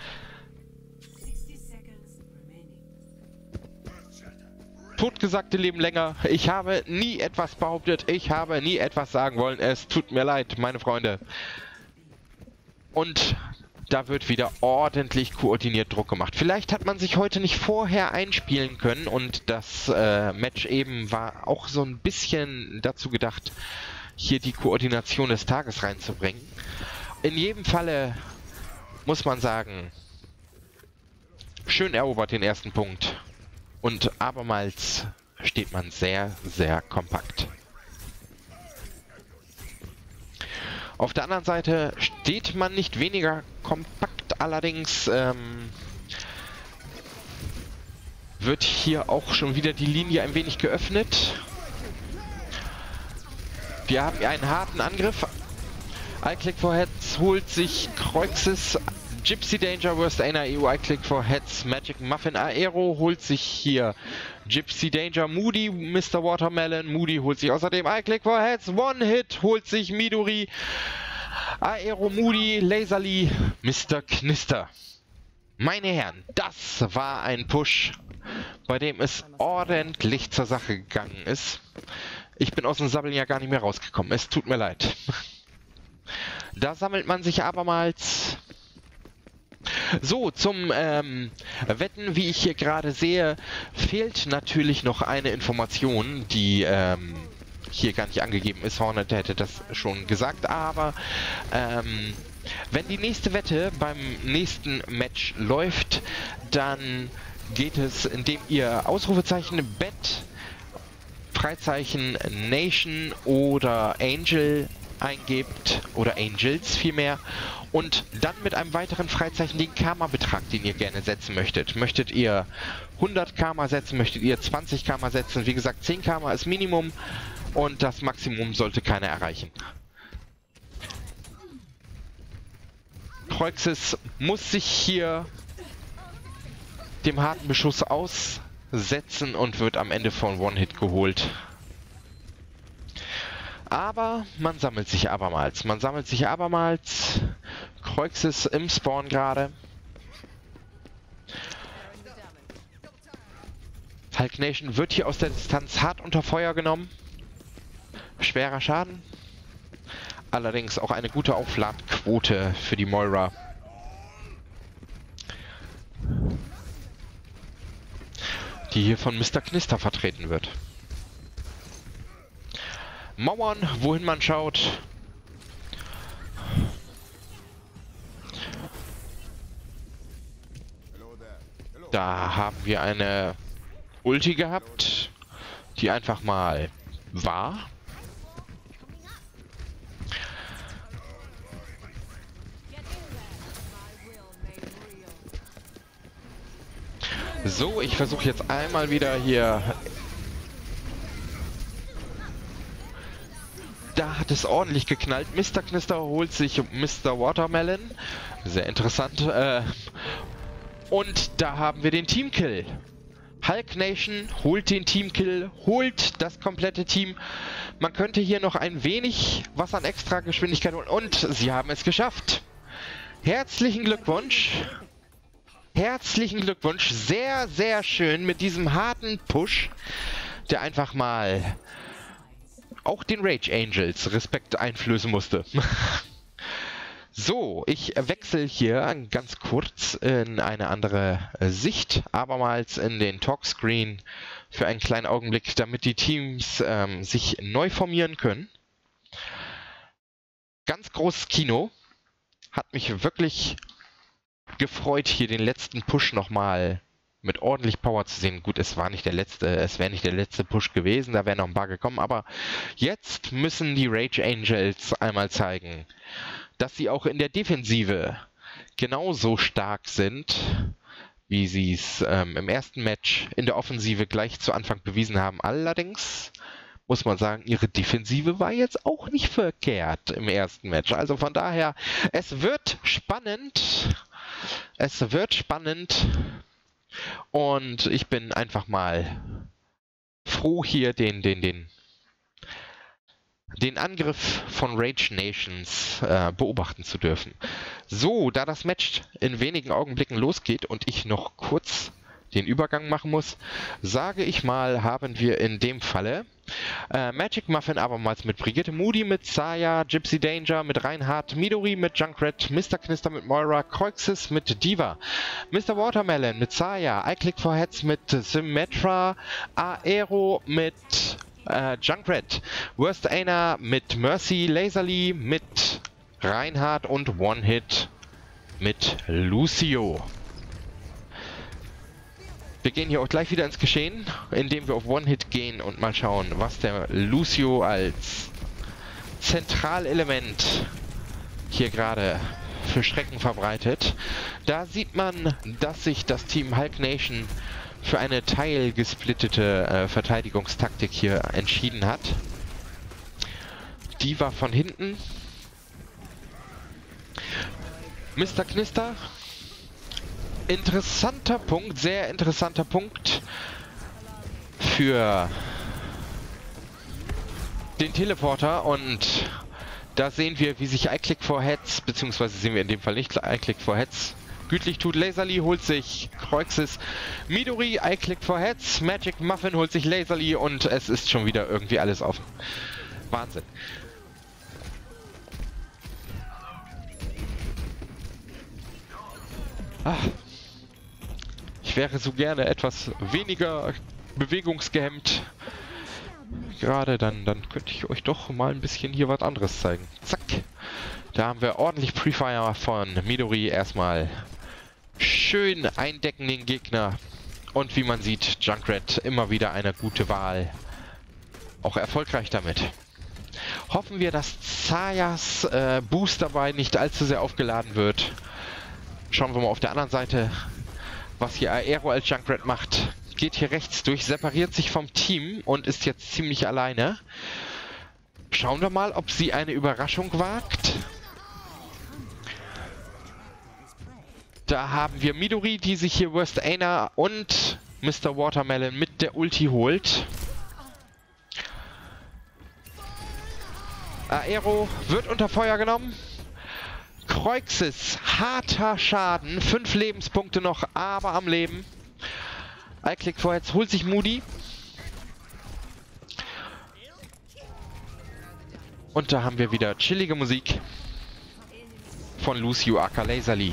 Totgesagte leben länger. Ich habe nie etwas behauptet. Ich habe nie etwas sagen wollen. Es tut mir leid, meine Freunde. Und da wird wieder ordentlich koordiniert Druck gemacht. Vielleicht hat man sich heute nicht vorher einspielen können und das äh, Match eben war auch so ein bisschen dazu gedacht, hier die Koordination des Tages reinzubringen. In jedem Falle muss man sagen, schön erobert den ersten Punkt. Und abermals steht man sehr, sehr kompakt. Auf der anderen Seite steht man nicht weniger kompakt, allerdings ähm, wird hier auch schon wieder die Linie ein wenig geöffnet. Wir haben hier einen harten Angriff. I Click for Heads holt sich Kreuxis. Gypsy Danger, Worst Aina, E U, I Click for Heads, Magic Muffin, Aero holt sich hier Gypsy Danger, Moody, Mister Watermelon, Moody holt sich außerdem I Click for Heads, One Hit holt sich Midori, Aero, Moody, Laserly, Mister Knister. Meine Herren, das war ein Push, bei dem es ordentlich zur Sache gegangen ist. Ich bin aus dem Sabbeln ja gar nicht mehr rausgekommen, es tut mir leid. Da sammelt man sich abermals. So, zum ähm, Wetten, wie ich hier gerade sehe, fehlt natürlich noch eine Information, die ähm, hier gar nicht angegeben ist. Hornet hätte das schon gesagt, aber ähm, wenn die nächste Wette beim nächsten Match läuft, dann geht es, indem ihr Ausrufezeichen Bet, Freizeichen Nation oder Angel eingebt, oder Angels vielmehr, und dann mit einem weiteren Freizeichen den Karma-Betrag, den ihr gerne setzen möchtet. Möchtet ihr hundert Karma setzen, möchtet ihr zwanzig Karma setzen? Wie gesagt, zehn Karma ist Minimum und das Maximum sollte keiner erreichen. Kreuxis muss sich hier dem harten Beschuss aussetzen und wird am Ende von One-Hit geholt. Aber man sammelt sich abermals. Man sammelt sich abermals. Kreuxis im Spawn gerade. Hulk Nation wird hier aus der Distanz hart unter Feuer genommen. Schwerer Schaden. Allerdings auch eine gute Aufladquote für die Moira. Die hier von Mister Knister vertreten wird. Mauern, wohin man schaut. Da haben wir eine Ulti gehabt, die einfach mal war. So, ich versuche jetzt einmal wieder hier. Da hat es ordentlich geknallt. Mister Knister holt sich Mister Watermelon. Sehr interessant. Äh, und da haben wir den Teamkill. Hulk Nation holt den Teamkill, holt das komplette Team. Man könnte hier noch ein wenig was an extra Geschwindigkeit holen. Und sie haben es geschafft. Herzlichen Glückwunsch. Herzlichen Glückwunsch. Sehr, sehr schön mit diesem harten Push, der einfach mal auch den Rage Angels Respekt einflößen musste. So, ich wechsle hier ganz kurz in eine andere Sicht, abermals in den Talkscreen für einen kleinen Augenblick, damit die Teams ähm, sich neu formieren können. Ganz großes Kino. Hat mich wirklich gefreut, hier den letzten Push nochmal mit ordentlich Power zu sehen. Gut, es war nicht der letzte, es wäre nicht der letzte Push gewesen, da wären noch ein paar gekommen, aber jetzt müssen die Rage Angels einmal zeigen, dass sie auch in der Defensive genauso stark sind, wie sie es ähm, im ersten Match in der Offensive gleich zu Anfang bewiesen haben. Allerdings muss man sagen, ihre Defensive war jetzt auch nicht verkehrt im ersten Match. Also von daher, es wird spannend. Es wird spannend. Und ich bin einfach mal froh, hier den, den, den, den Angriff von Rage Nations äh, beobachten zu dürfen. So, da das Match in wenigen Augenblicken losgeht und ich noch kurz den Übergang machen muss, sage ich mal, haben wir in dem Falle äh, Magic Muffin abermals mit Brigitte, Moody mit Saya, Gypsy Danger mit Reinhardt, Midori mit Junkrat, Mister Knister mit Moira, Croixis mit Diva, Mister Watermelon mit Saya, I Click for Heads mit Symmetra, Aero mit äh, Junkrat, Worst Aina mit Mercy, Laserly mit Reinhardt und One Hit mit Lucio. Wir gehen hier auch gleich wieder ins Geschehen, indem wir auf One-Hit gehen und mal schauen, was der Lucio als Zentralelement hier gerade für Schrecken verbreitet. Da sieht man, dass sich das Team Hulk Nation für eine teilgesplittete äh, Verteidigungstaktik hier entschieden hat. Die war von hinten. Mister Knister. Interessanter Punkt, sehr interessanter Punkt für den Teleporter, und da sehen wir, wie sich I Click for Heads, beziehungsweise sehen wir in dem Fall nicht I Click for Heads, gütlich tut. Laserly holt sich Croixis, Midori, I Click for Heads, Magic Muffin holt sich Laserly, und es ist schon wieder irgendwie alles auf. Wahnsinn. Ah. Ich wäre so gerne etwas weniger bewegungsgehemmt. Gerade dann, dann könnte ich euch doch mal ein bisschen hier was anderes zeigen. Zack. Da haben wir ordentlich Prefire von Midori. Erstmal schön eindecken den Gegner. Und wie man sieht, Junkrat immer wieder eine gute Wahl. Auch erfolgreich damit. Hoffen wir, dass Sayas äh, Boost dabei nicht allzu sehr aufgeladen wird. Schauen wir mal auf der anderen Seite, was hier Aero als Junkrat macht. Geht hier rechts durch, separiert sich vom Team und ist jetzt ziemlich alleine. Schauen wir mal, ob sie eine Überraschung wagt. Da haben wir Midori, die sich hier Worst Aina und Mister Watermelon mit der Ulti holt. Aero wird unter Feuer genommen. Croixis, harter Schaden, fünf Lebenspunkte noch, aber am Leben. I Click for Heads holt sich Moody. Und da haben wir wieder chillige Musik von Lucio aka Laserly.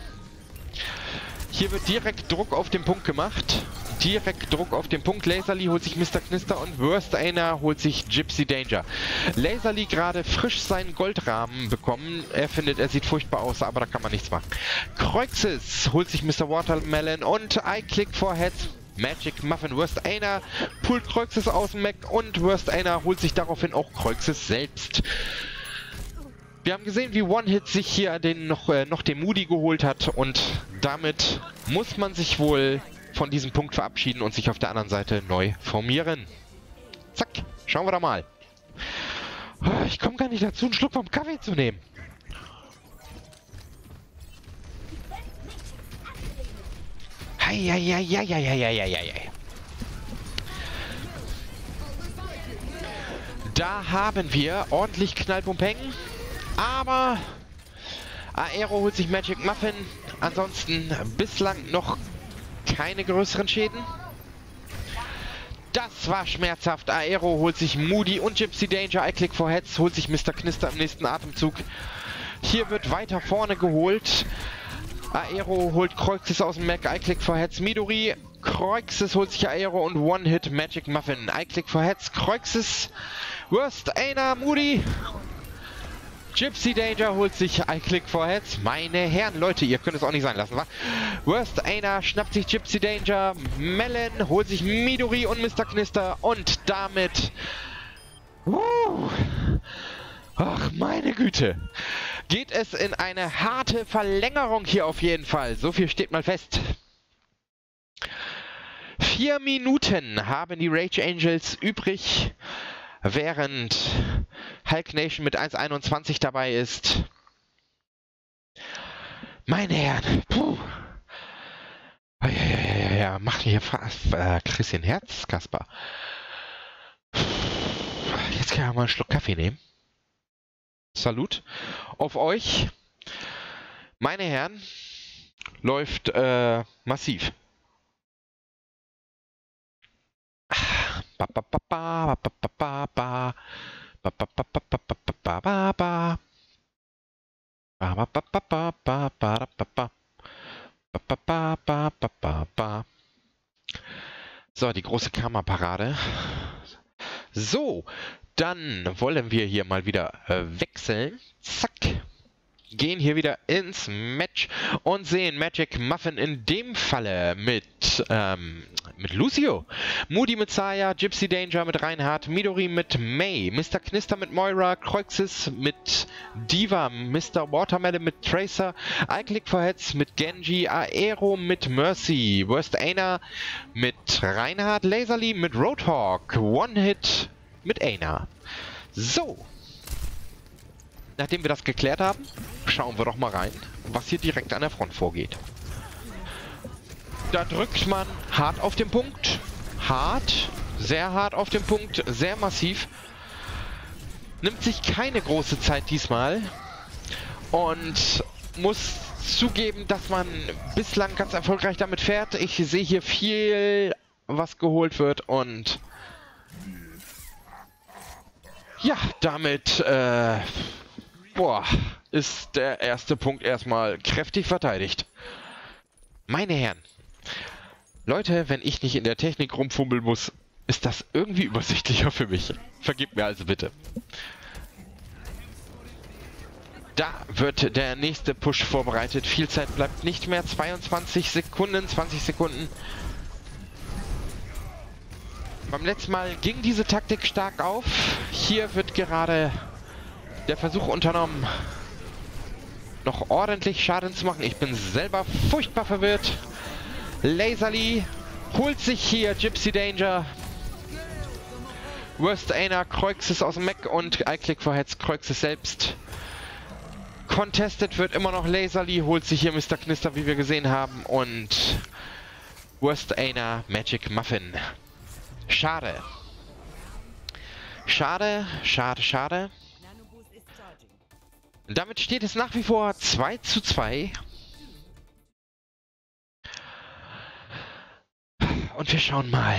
Hier wird direkt Druck auf den Punkt gemacht. Direkt Druck auf den Punkt. Laserly holt sich Mister Knister und Worst Aina holt sich Gypsy Danger. Laserly gerade frisch seinen Goldrahmen bekommen. Er findet, er sieht furchtbar aus, aber da kann man nichts machen. Croixis holt sich Mister Watermelon und I Click for Heads. Magic Muffin, Worst Aina pullt Croixis aus dem Mech und Worst Aina holt sich daraufhin auch Croixis selbst. Wir haben gesehen, wie One-Hit sich hier den noch, äh, noch den Moody geholt hat, und damit muss man sich wohl von diesem Punkt verabschieden und sich auf der anderen Seite neu formieren. Zack, schauen wir da mal. Ich komme gar nicht dazu, einen Schluck vom Kaffee zu nehmen. Heieieiei. Da haben wir ordentlich Knallpumpeng, aber Aero holt sich Magic Muffin. Ansonsten bislang noch keine größeren Schäden. Das war schmerzhaft. Aero holt sich Moody und Gypsy Danger. I Click for Heads holt sich Mister Knister im nächsten Atemzug. Hier wird weiter vorne geholt. Aero holt Kreuxes aus dem Mac. I Click for Heads. Midori. Kreuxes holt sich Aero und One-Hit Magic Muffin. I Click for Heads. Kreuxes. Worst Einer. Moody. Gypsy Danger holt sich I Click for Heads. Meine Herren, Leute, ihr könnt es auch nicht sein lassen, wa? Worst Einer schnappt sich Gypsy Danger. Melon holt sich Midori und Mister Knister. Und damit... Uh, ach, meine Güte. Geht es in eine harte Verlängerung hier auf jeden Fall. So viel steht mal fest. Vier Minuten haben die Rage Angels übrig, während Hulk Nation mit eins einundzwanzig dabei ist. Meine Herren, puh. Ja, ja, ja, ja, mach mir fast äh, Christian Herz, Kaspar. Jetzt kann ich mal einen Schluck Kaffee nehmen. Salut auf euch. Meine Herren, läuft äh, massiv. Ba, ba, ba, ba, ba, ba, ba, ba. Ba, ba, ba, ba, ba, ba, ba, ba, ba. Ba, ba, ba, ba, ba, ba, ba, ba, ba. Ba, ba, ba, ba, ba, ba, ba. So, die große Kammerparade. So, dann wollen wir hier mal wieder äh, wechseln. Zack. Gehen hier wieder ins Match und sehen Magic Muffin in dem Falle mit, ähm, mit Lucio. Moody mit Saya, Gypsy Danger mit Reinhardt, Midori mit May, Mister Knister mit Moira, Kreuxes mit Diva, Mister Watermelon mit Tracer, I Click for Heads mit Genji, Aero mit Mercy, Worst Einer mit Reinhardt, Laserly mit Roadhog, One-Hit mit Aina. So. Nachdem wir das geklärt haben, schauen wir doch mal rein, was hier direkt an der Front vorgeht. Da drückt man hart auf den Punkt. Hart, sehr hart auf den Punkt, sehr massiv. Nimmt sich keine große Zeit diesmal. Und muss zugeben, dass man bislang ganz erfolgreich damit fährt. Ich sehe hier viel, was geholt wird und... Ja, damit... Äh, Boah, ist der erste Punkt erstmal kräftig verteidigt. Meine Herren, Leute, wenn ich nicht in der Technik rumfummeln muss, ist das irgendwie übersichtlicher für mich. Vergebt mir also bitte. Da wird der nächste Push vorbereitet. Viel Zeit bleibt nicht mehr. zweiundzwanzig Sekunden, zwanzig Sekunden. Beim letzten Mal ging diese Taktik stark auf. Hier wird gerade... der Versuch unternommen, noch ordentlich Schaden zu machen. Ich bin selber furchtbar verwirrt. Laserly holt sich hier Gypsy Danger. Worst Einer, Kreuxes aus dem Mac und I Click for Heads, Kreuxes selbst. Contested wird immer noch Laserly, holt sich hier Mister Knister, wie wir gesehen haben. Und Worst Einer, Magic Muffin. Schade. Schade, schade, schade. Damit steht es nach wie vor zwei zu zwei. Und wir schauen mal.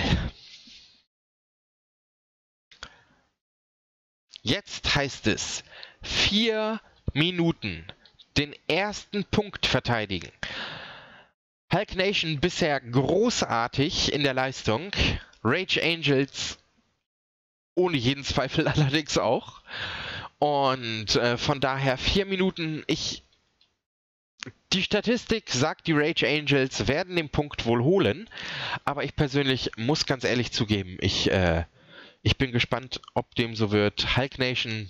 Jetzt heißt es vier Minuten den ersten Punkt verteidigen. Hulk Nation bisher großartig in der Leistung. Rage Angels ohne jeden Zweifel allerdings auch. Und äh, von daher vier Minuten. Ich, die Statistik sagt, die Rage Angels werden den Punkt wohl holen. Aber ich persönlich muss ganz ehrlich zugeben, ich, äh, ich bin gespannt, ob dem so wird. Hulk Nation,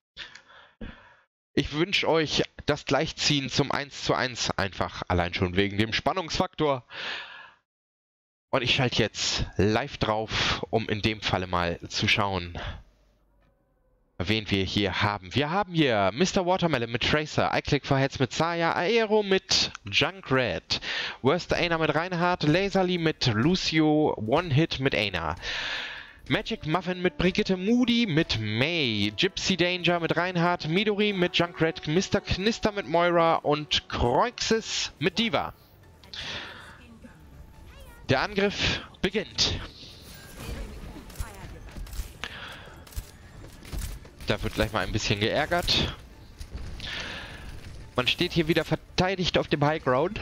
ich wünsche euch das Gleichziehen zum eins zu eins einfach. Allein schon wegen dem Spannungsfaktor. Und ich schalte jetzt live drauf, um in dem Falle mal zu schauen, wen wir hier haben. Wir haben hier Mister Watermelon mit Tracer, I Click for Heads mit Saya, Aero mit Junkrat, Worst Einer mit Reinhardt, Laserly mit Lucio, One-Hit mit Aina, Magic Muffin mit Brigitte, Moody mit May, Gypsy Danger mit Reinhardt, Midori mit Junkrat, Mister Knister mit Moira und Kreuxes mit Diva. Der Angriff beginnt. Da wird gleich mal ein bisschen geärgert. Man steht hier wieder verteidigt auf dem High Ground.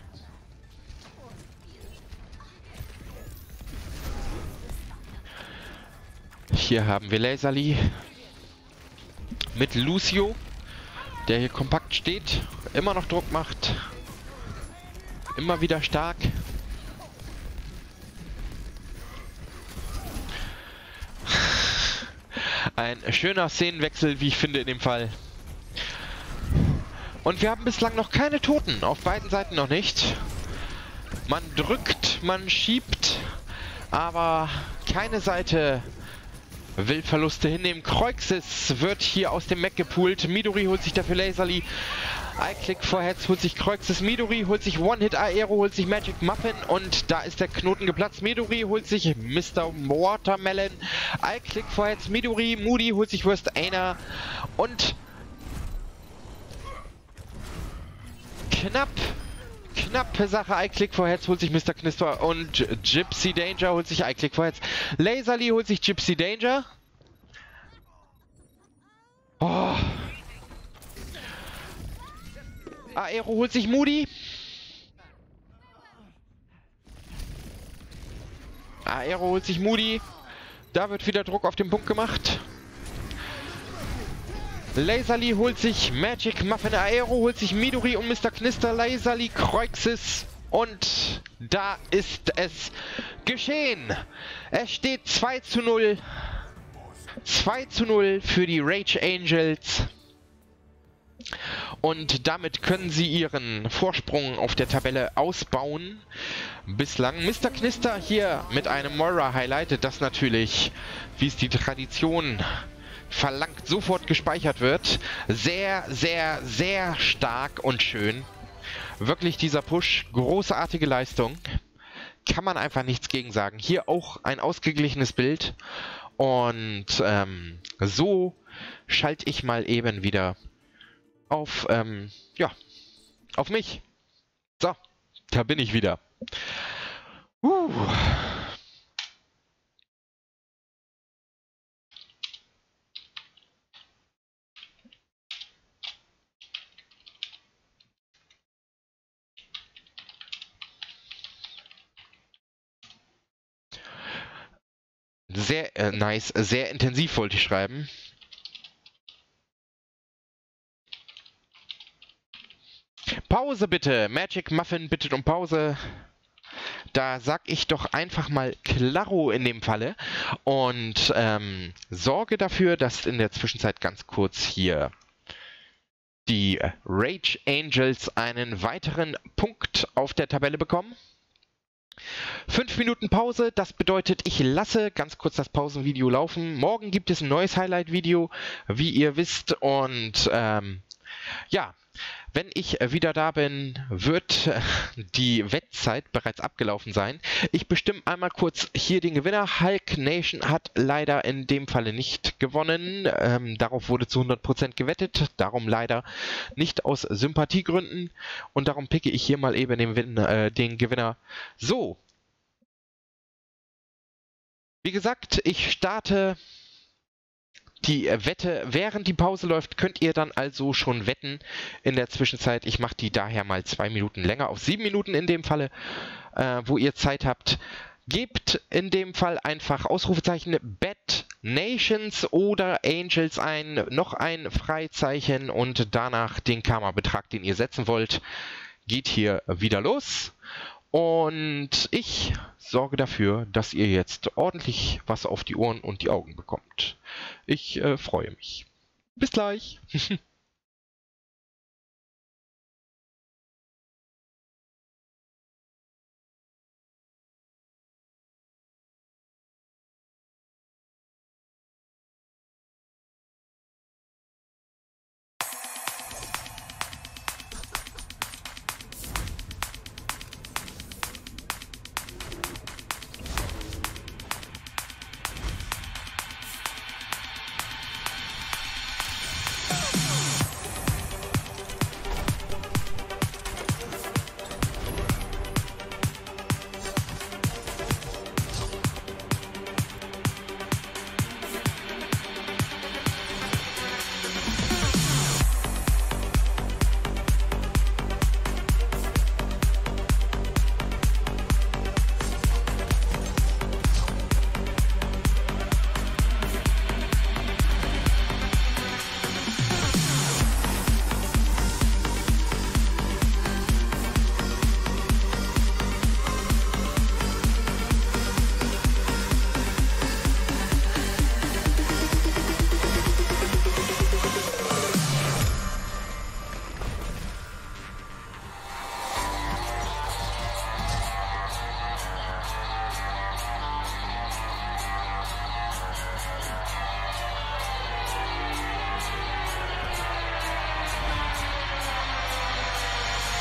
Hier haben wir Laserly mit Lucio, der hier kompakt steht, immer noch Druck macht, immer wieder stark. Ein schöner Szenenwechsel, wie ich finde, in dem Fall. Und wir haben bislang noch keine Toten, auf beiden Seiten noch nicht. Man drückt, man schiebt, aber keine Seite will Verluste hinnehmen. Kreuxis wird hier aus dem Mech gepoolt. Midori holt sich dafür Laserly. I-Click Vorheads holt sich Kreuxis. Midori holt sich One-Hit Aero, holt sich Magic Muffin und da ist der Knoten geplatzt. Midori holt sich Mister Watermelon. I-Click Vorheads. Midori. Moody holt sich Worst Aina und knapp. Knappe Sache, I-Click Vorheads holt sich Mister Knister und Gypsy Danger holt sich I-Click Vorheads. Laserly holt sich Gypsy Danger. Oh. Aero holt sich Moody. Aero holt sich Moody. Da wird wieder Druck auf den Punkt gemacht. Laserly holt sich Magic Muffin, Aero holt sich Midori und Mister Knister, Laserly, Kreuxis und da ist es geschehen. Es steht zwei zu null. zwei zu null für die Rage Angels. Und damit können sie ihren Vorsprung auf der Tabelle ausbauen. Bislang Mister Knister hier mit einem Moira-Highlight, das natürlich, wie es die Tradition verlangt, sofort gespeichert wird. Sehr, sehr, sehr stark und schön. Wirklich dieser Push, großartige Leistung. Kann man einfach nichts gegen sagen. Hier auch ein ausgeglichenes Bild. Und ähm, so schalte ich mal eben wieder auf, ähm, ja, auf mich. So, da bin ich wieder. Uh. Sehr äh, nice, sehr intensiv wollte ich schreiben. Pause bitte. Magic Muffin bittet um Pause. Da sag ich doch einfach mal Klaro in dem Falle und ähm, sorge dafür, dass in der Zwischenzeit ganz kurz hier die Rage Angels einen weiteren Punkt auf der Tabelle bekommen. Fünf Minuten Pause, das bedeutet, ich lasse ganz kurz das Pausenvideo laufen. Morgen gibt es ein neues Highlight-Video, wie ihr wisst. Und ähm, ja, wenn ich wieder da bin, wird die Wettzeit bereits abgelaufen sein. Ich bestimme einmal kurz hier den Gewinner. Hulk Nation hat leider in dem Falle nicht gewonnen. Ähm, darauf wurde zu hundert Prozent gewettet. Darum leider nicht aus Sympathiegründen. Und darum picke ich hier mal eben den, äh, den Gewinner. So. Wie gesagt, ich starte die Wette, während die Pause läuft, könnt ihr dann also schon wetten. In der Zwischenzeit, ich mache die daher mal zwei Minuten länger, auf sieben Minuten in dem Falle, äh, wo ihr Zeit habt. Gebt in dem Fall einfach Ausrufezeichen Bet Nations oder Angels ein, noch ein Freizeichen und danach den Karma-Betrag, den ihr setzen wollt. Geht hier wieder los. Und ich sorge dafür, dass ihr jetzt ordentlich was auf die Ohren und die Augen bekommt. Ich äh, freue mich. Bis gleich.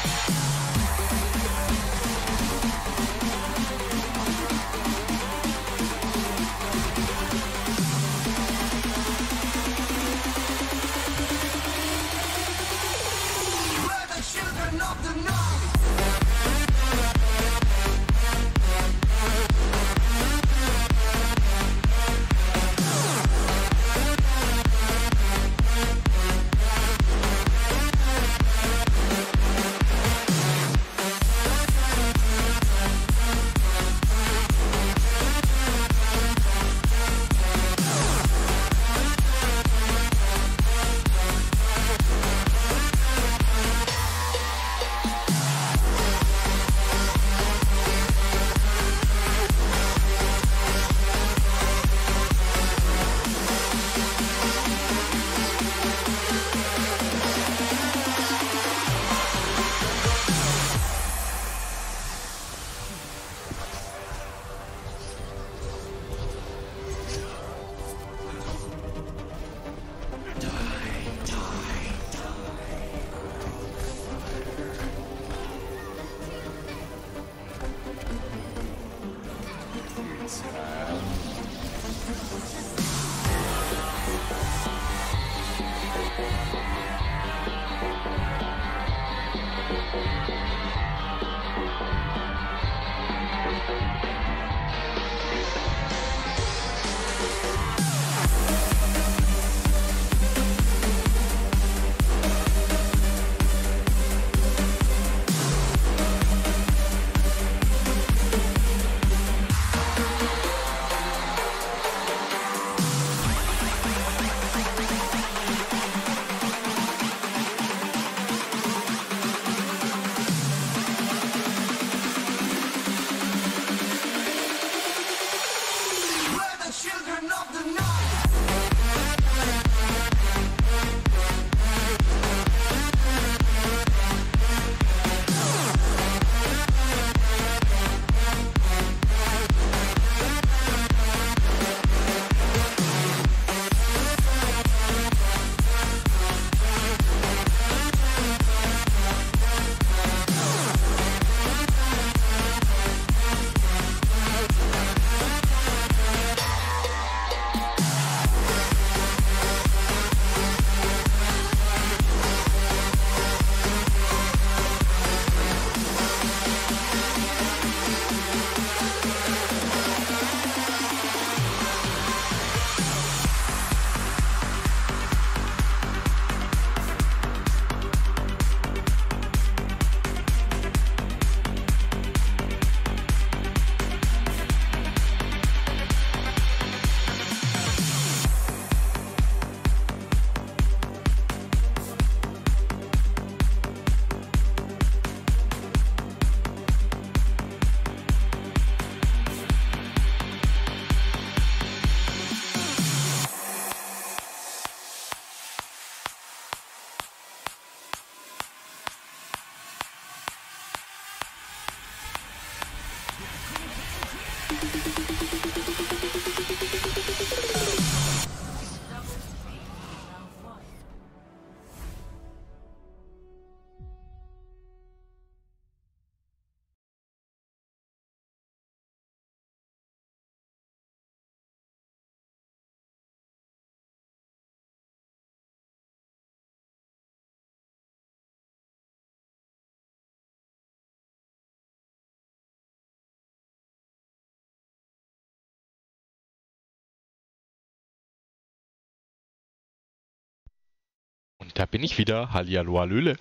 Und da bin ich wieder. Hallihallo, hallöle.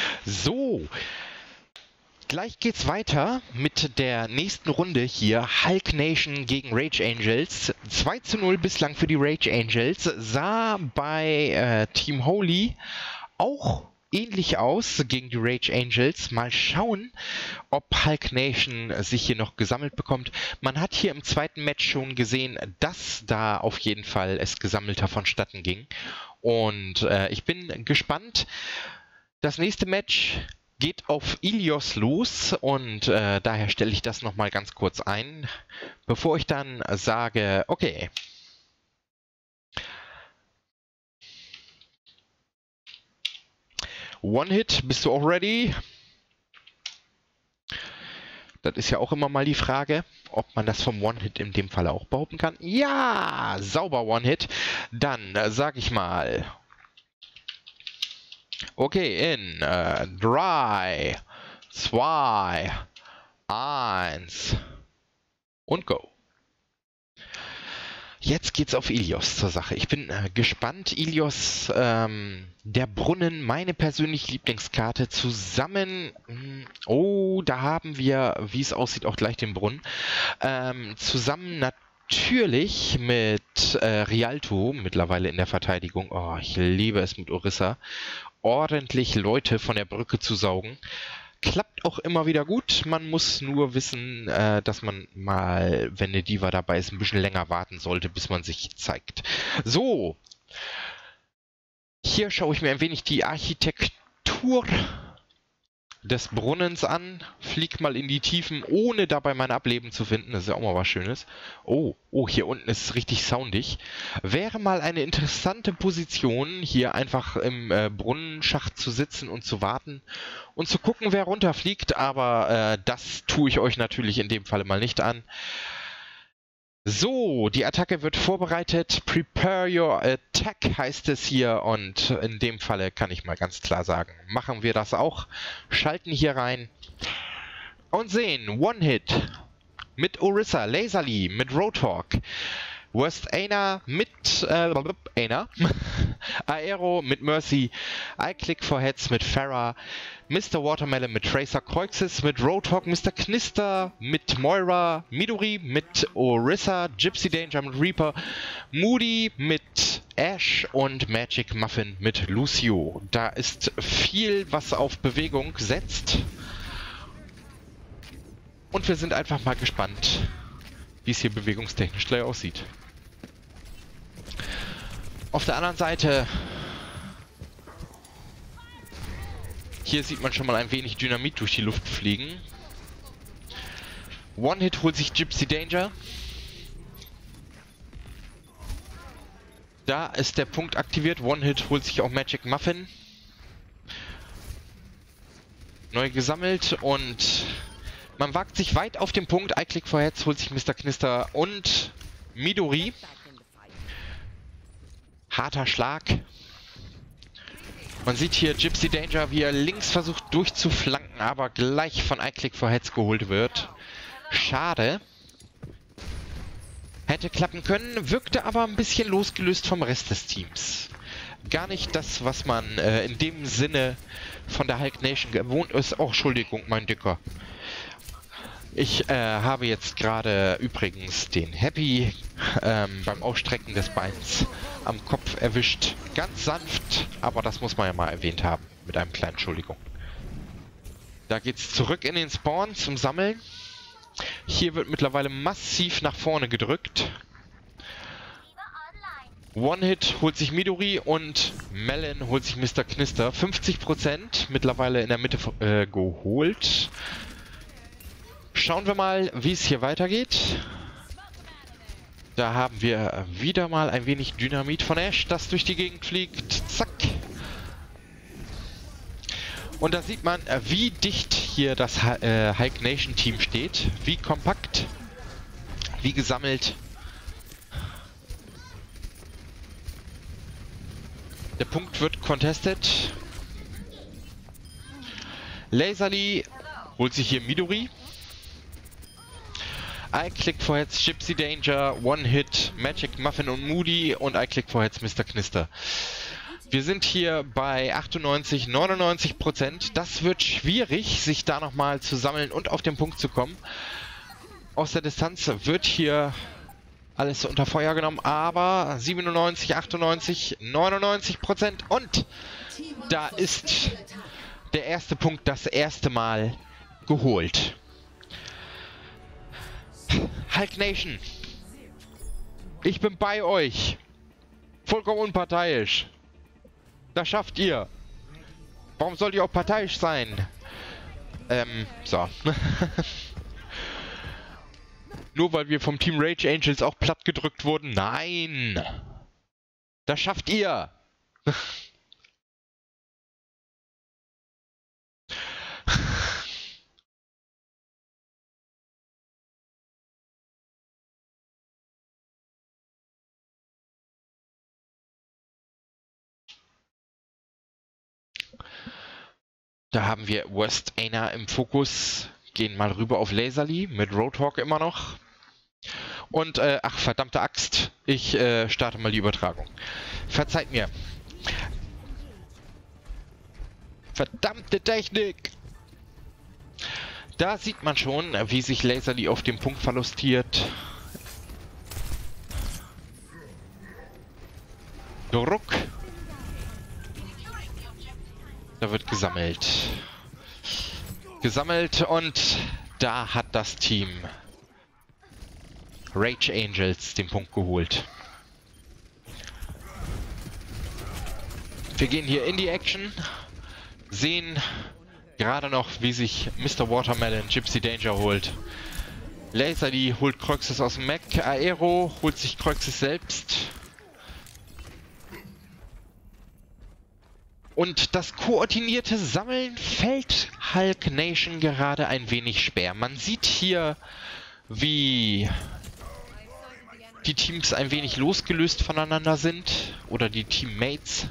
So, gleich geht's weiter mit der nächsten Runde hier. Hulk Nation gegen Rage Angels. zwei zu null bislang für die Rage Angels. Sah bei äh, Team Holy auch ähnlich aus gegen die Rage Angels. Mal schauen, ob Hulk Nation sich hier noch gesammelt bekommt. Man hat hier im zweiten Match schon gesehen, dass da auf jeden Fall es gesammelter vonstatten ging. Und äh, ich bin gespannt. Das nächste Match geht auf Ilios los und äh, daher stelle ich das nochmal ganz kurz ein, bevor ich dann sage, okay. One Hit, bist du auch ready? Das ist ja auch immer mal die Frage, ob man das vom One-Hit in dem Fall auch behaupten kann. Ja, sauber One-Hit. Dann äh, sag ich mal. Okay, in äh, drei, zwei, eins und go. Jetzt geht's auf Ilios zur Sache. Ich bin äh, gespannt. Ilios, ähm, der Brunnen, meine persönliche Lieblingskarte, zusammen... Mh, oh, da haben wir, wie es aussieht, auch gleich den Brunnen. Ähm, zusammen natürlich mit äh, Rialto, mittlerweile in der Verteidigung. Oh, ich liebe es mit Orisa. Ordentlich Leute von der Brücke zu saugen. Klappt auch immer wieder gut. Man muss nur wissen, äh, dass man mal, wenn eine Diva dabei ist, ein bisschen länger warten sollte, bis man sich zeigt. So. Hier schaue ich mir ein wenig die Architektur des Brunnens an. Flieg mal in die Tiefen, ohne dabei mein Ableben zu finden. Das ist ja auch mal was Schönes. Oh, oh, hier unten ist es richtig soundig. Wäre mal eine interessante Position, hier einfach im äh, Brunnenschacht zu sitzen und zu warten und zu gucken, wer runterfliegt. Aber äh, das tue ich euch natürlich in dem Falle mal nicht an. So, die Attacke wird vorbereitet. Prepare your attack heißt es hier. Und in dem Falle kann ich mal ganz klar sagen, machen wir das auch. Schalten hier rein und sehen One-Hit mit Orisa, Laserly, mit Roadhog, Worst Aina mit äh, Aina, Aero mit Mercy, I Click for Heads mit Farah, Mister Watermelon mit Tracer, Kreuxis mit Roadhog, Mister Knister mit Moira, Midori mit Orisa, Gypsy Danger mit Reaper, Moody mit Ash und Magic Muffin mit Lucio. Da ist viel, was auf Bewegung setzt. Und wir sind einfach mal gespannt, wie es hier bewegungstechnisch gleich aussieht. Auf der anderen Seite, hier sieht man schon mal ein wenig Dynamit durch die Luft fliegen. One-Hit holt sich Gypsy Danger. Da ist der Punkt aktiviert. One-Hit holt sich auch Magic Muffin. Neu gesammelt und man wagt sich weit auf den Punkt. I Click for Heads holt sich Mister Knister und Midori. Harter Schlag. Man sieht hier Gypsy Danger, wie er links versucht durchzuflanken, aber gleich von I Click for Heads geholt wird. Schade. Hätte klappen können, wirkte aber ein bisschen losgelöst vom Rest des Teams. Gar nicht das, was man äh, in dem Sinne von der Hulk Nation gewohnt ist. Oh, Entschuldigung, mein Dicker. Ich äh, habe jetzt gerade übrigens den Happy ähm, beim Ausstrecken des Beins am Kopf erwischt. Ganz sanft, aber das muss man ja mal erwähnt haben. Mit einem kleinen Entschuldigung. Da geht's zurück in den Spawn zum Sammeln. Hier wird mittlerweile massiv nach vorne gedrückt. One-Hit holt sich Midori und Melon holt sich Mister Knister. fünfzig Prozent mittlerweile in der Mitte äh, geholt. Schauen wir mal, wie es hier weitergeht. Da haben wir wieder mal ein wenig Dynamit von Ash, das durch die Gegend fliegt. Zack. Und da sieht man, wie dicht hier das äh, Hulk Nation Team steht. Wie kompakt, wie gesammelt. Der Punkt wird contested. Laserly holt sich hier Midori. I Click for Heads Gypsy Danger, One-Hit Magic Muffin und Moody und I Click for Heads Mister Knister. Wir sind hier bei achtundneunzig, neunundneunzig Prozent. Das wird schwierig, sich da nochmal zu sammeln und auf den Punkt zu kommen. Aus der Distanz wird hier alles unter Feuer genommen, aber siebenundneunzig, achtundneunzig, neunundneunzig Prozent und da ist der erste Punkt das erste Mal geholt. Hulk Nation, ich bin bei euch. Vollkommen unparteiisch. Das schafft ihr. Warum sollt ihr auch parteiisch sein? Ähm, so. Nur weil wir vom Team Rage Angels auch platt gedrückt wurden? Nein! Das schafft ihr! Da haben wir Worst Ana im Fokus. Gehen mal rüber auf Laserly mit Roadhog immer noch. Und, äh, ach, verdammte Axt. Ich äh, starte mal die Übertragung. Verzeiht mir. Verdammte Technik! Da sieht man schon, wie sich Laserly auf dem Punkt verlustiert. Druck. Da wird gesammelt. Gesammelt und da hat das Team Rage Angels den Punkt geholt. Wir gehen hier in die Action, sehen gerade noch, wie sich Mister Watermelon Gypsy Danger holt. Laserly holt Croxus aus dem Mech, Aero holt sich Croxus selbst. Und das koordinierte Sammeln fällt Hulk Nation gerade ein wenig schwer. Man sieht hier, wie die Teams ein wenig losgelöst voneinander sind. Oder die Teammates.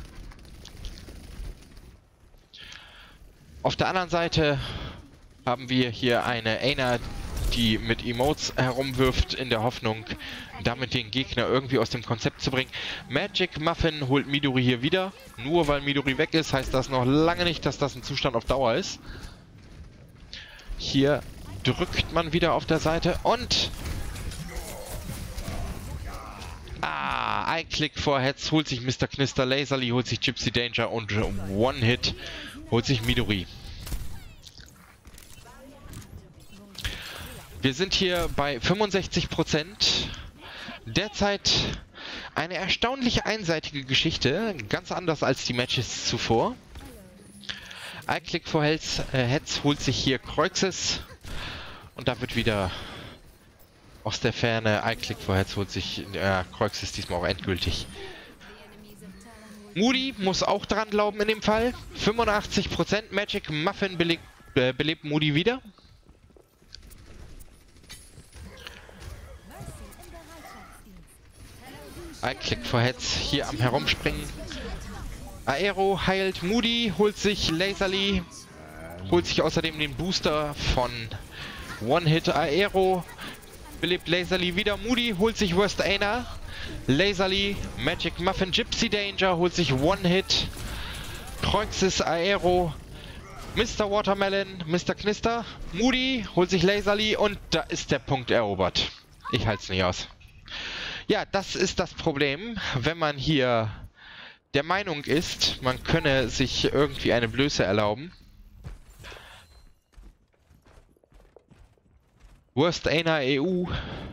Auf der anderen Seite haben wir hier eine Ana, die mit Emotes herumwirft, in der Hoffnung, damit den Gegner irgendwie aus dem Konzept zu bringen. Magic Muffin holt Midori hier wieder. Nur weil Midori weg ist, heißt das noch lange nicht, dass das ein Zustand auf Dauer ist. Hier drückt man wieder auf der Seite und... Ah, ein Klick vor Heads holt sich Mister Knister, Laserly holt sich Gypsy Danger und One-Hit holt sich Midori. Wir sind hier bei fünfundsechzig Prozent. Derzeit eine erstaunlich einseitige Geschichte, ganz anders als die Matches zuvor. I Click for Heads, äh, Heads holt sich hier Croxus und da wird wieder aus der Ferne I Click for Heads holt sich äh, Croxus diesmal auch endgültig. Moody muss auch dran glauben in dem Fall. fünfundachtzig Prozent Magic Muffin belebt, äh, belebt Moody wieder. I Click for Heads hier am Herumspringen. Aero heilt Moody, holt sich Laserly, holt sich außerdem den Booster von One-Hit. Aero belebt Laserly wieder. Moody holt sich Worst Ana. Laserly, Magic Muffin, Gypsy Danger holt sich One-Hit. Croxus, Aero, Mister Watermelon, Mister Knister. Moody holt sich Laserly und da ist der Punkt erobert. Ich halte es nicht aus. Ja, das ist das Problem, wenn man hier der Meinung ist, man könne sich irgendwie eine Blöße erlauben. Worst Ana E U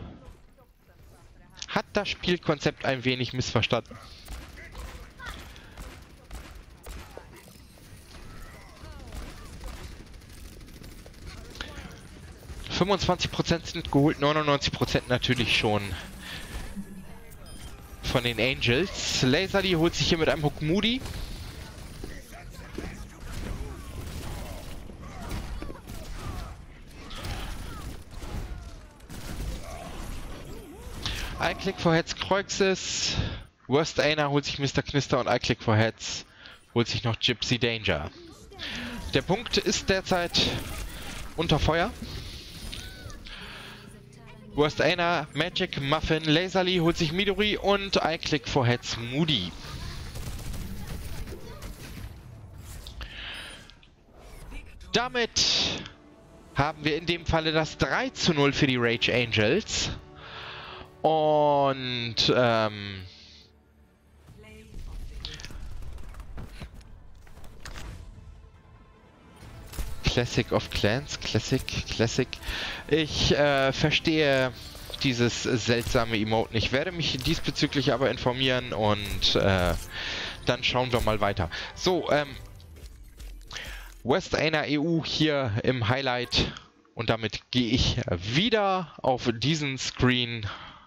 hat das Spielkonzept ein wenig missverstanden. fünfundzwanzig Prozent sind geholt, neunundneunzig Prozent natürlich schon von den Angels. Laserly holt sich hier mit einem Hook Moody. I Click for Heads Croxus. Worst Ana holt sich Mister Knister und I Click for Heads holt sich noch Gypsy Danger. Der Punkt ist derzeit unter Feuer. Worst Ana, Magic Muffin, Laserly holt sich Midori und I Click for Heads Moody. Damit haben wir in dem Falle das drei zu null für die Rage Angels. Und ähm, Classic of Clans, Classic, Classic. Ich äh, verstehe dieses seltsame Emote nicht. Werde mich diesbezüglich aber informieren und äh, dann schauen wir mal weiter. So, ähm, West Ana E U hier im Highlight und damit gehe ich wieder auf diesen Screen.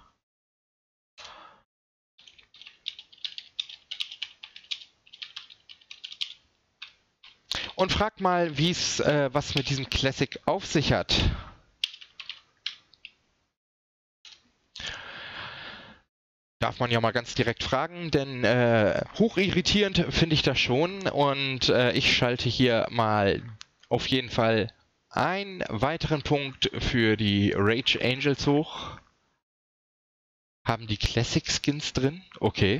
Und frag mal, wie es äh, was mit diesem Classic auf sich hat. Darf man ja mal ganz direkt fragen, denn äh, hochirritierend finde ich das schon. Und äh, ich schalte hier mal auf jeden Fall einen weiteren Punkt für die Rage Angels hoch. Haben die Classic Skins drin? Okay.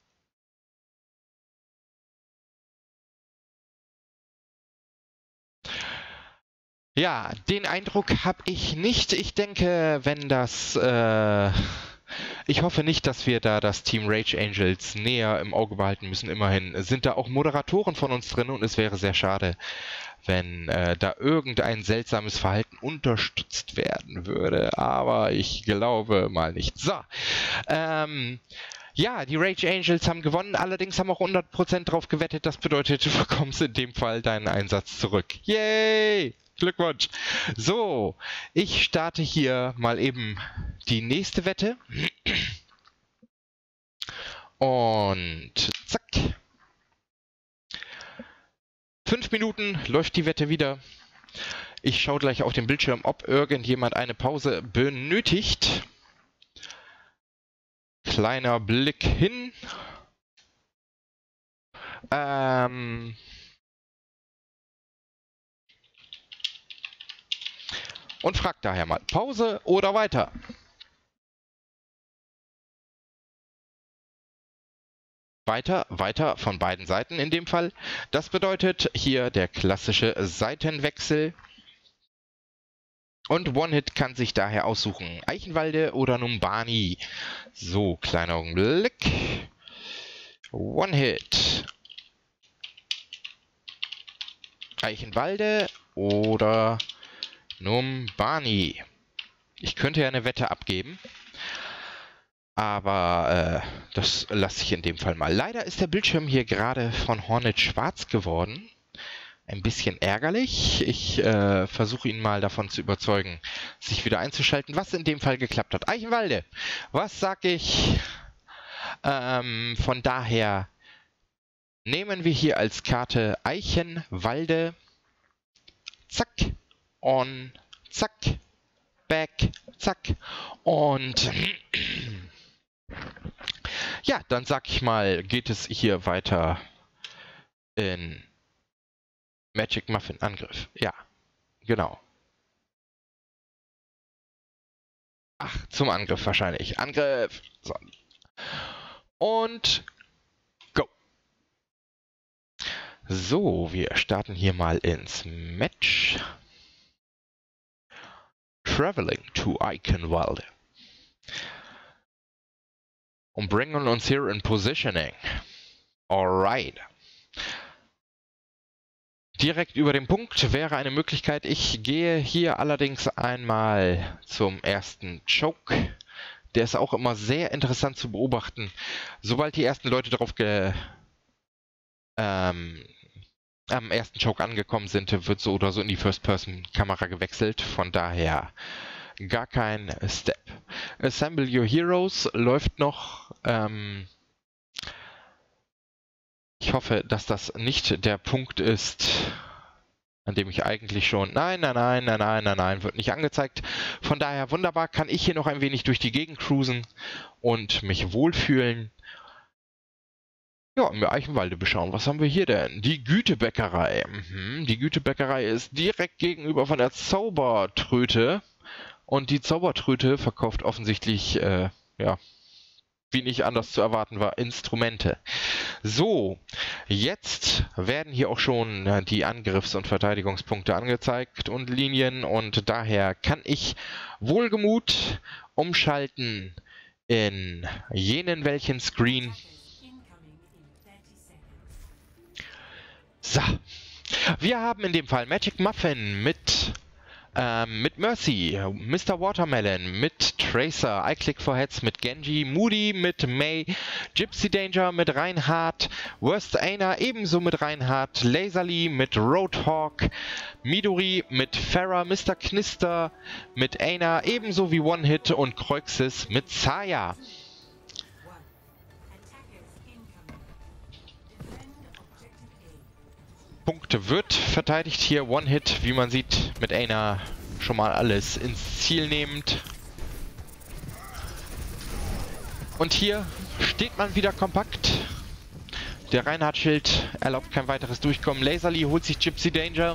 Ja, den Eindruck habe ich nicht. Ich denke, wenn das... Äh, ich hoffe nicht, dass wir da das Team Rage Angels näher im Auge behalten müssen. Immerhin sind da auch Moderatoren von uns drin und es wäre sehr schade, wenn äh, da irgendein seltsames Verhalten unterstützt werden würde. Aber ich glaube mal nicht. So, ähm... ja, die Rage Angels haben gewonnen, allerdings haben auch hundert Prozent drauf gewettet. Das bedeutet, du bekommst in dem Fall deinen Einsatz zurück. Yay! Glückwunsch! So, ich starte hier mal eben die nächste Wette. Und zack. Fünf Minuten läuft die Wette wieder. Ich schaue gleich auf den Bildschirm, ob irgendjemand eine Pause benötigt. Kleiner Blick hin. Ähm... Und fragt daher mal, Pause oder weiter? Weiter, weiter von beiden Seiten in dem Fall. Das bedeutet hier der klassische Seitenwechsel. Und One-Hit kann sich daher aussuchen, Eichenwalde oder Numbani. So, kleiner Augenblick. One-Hit. Eichenwalde oder Numbani. Ich könnte ja eine Wette abgeben, aber äh, das lasse ich in dem Fall mal. Leider ist der Bildschirm hier gerade von Hornet schwarz geworden. Ein bisschen ärgerlich. Ich äh, versuche ihn mal davon zu überzeugen, sich wieder einzuschalten, was in dem Fall geklappt hat. Eichenwalde, was sag ich? Ähm, von daher nehmen wir hier als Karte Eichenwalde. Zack. On, zack, back, zack. Und ja, dann sag ich mal, geht es hier weiter in Magic Muffin Angriff. Ja, genau. Ach, zum Angriff wahrscheinlich. Angriff. So. Und go. So, wir starten hier mal ins Match. Traveling to Eichenwalde. Und bringen uns hier in Positioning. Alright. Direkt über dem Punkt wäre eine Möglichkeit. Ich gehe hier allerdings einmal zum ersten Choke. Der ist auch immer sehr interessant zu beobachten. Sobald die ersten Leute darauf ge... Ähm, am ersten Choke angekommen sind, wird so oder so in die First-Person-Kamera gewechselt. Von daher gar kein Step. Assemble Your Heroes läuft noch. Ähm ich hoffe, dass das nicht der Punkt ist, an dem ich eigentlich schon... Nein, nein, nein, nein, nein, nein, nein, wird nicht angezeigt. Von daher wunderbar, kann ich hier noch ein wenig durch die Gegend cruisen und mich wohlfühlen. Ja, mir Eichenwalde beschauen. Was haben wir hier denn? Die Gütebäckerei. Mhm, die Gütebäckerei ist direkt gegenüber von der Zaubertröte. Und die Zaubertröte verkauft offensichtlich, äh, ja, wie nicht anders zu erwarten war, Instrumente. So, jetzt werden hier auch schon die Angriffs- und Verteidigungspunkte angezeigt und Linien. Und daher kann ich wohlgemut umschalten in jenen welchen Screen. So, wir haben in dem Fall Magic Muffin mit, ähm, mit Mercy, Mister Watermelon, mit Tracer, iClick for Heads mit Genji, Moody mit May, Gypsy Danger mit Reinhardt, Worst Aina ebenso mit Reinhardt, Laserly mit Roadhog, Midori mit Farah, Mister Knister mit Aina ebenso wie One-Hit und Kreuxis mit Saya. Punkte wird verteidigt hier. One-Hit, wie man sieht, mit Aina schon mal alles ins Ziel nehmend. Und hier steht man wieder kompakt. Der Reinhardt-Schild erlaubt kein weiteres Durchkommen. Laserly holt sich Gypsy Danger.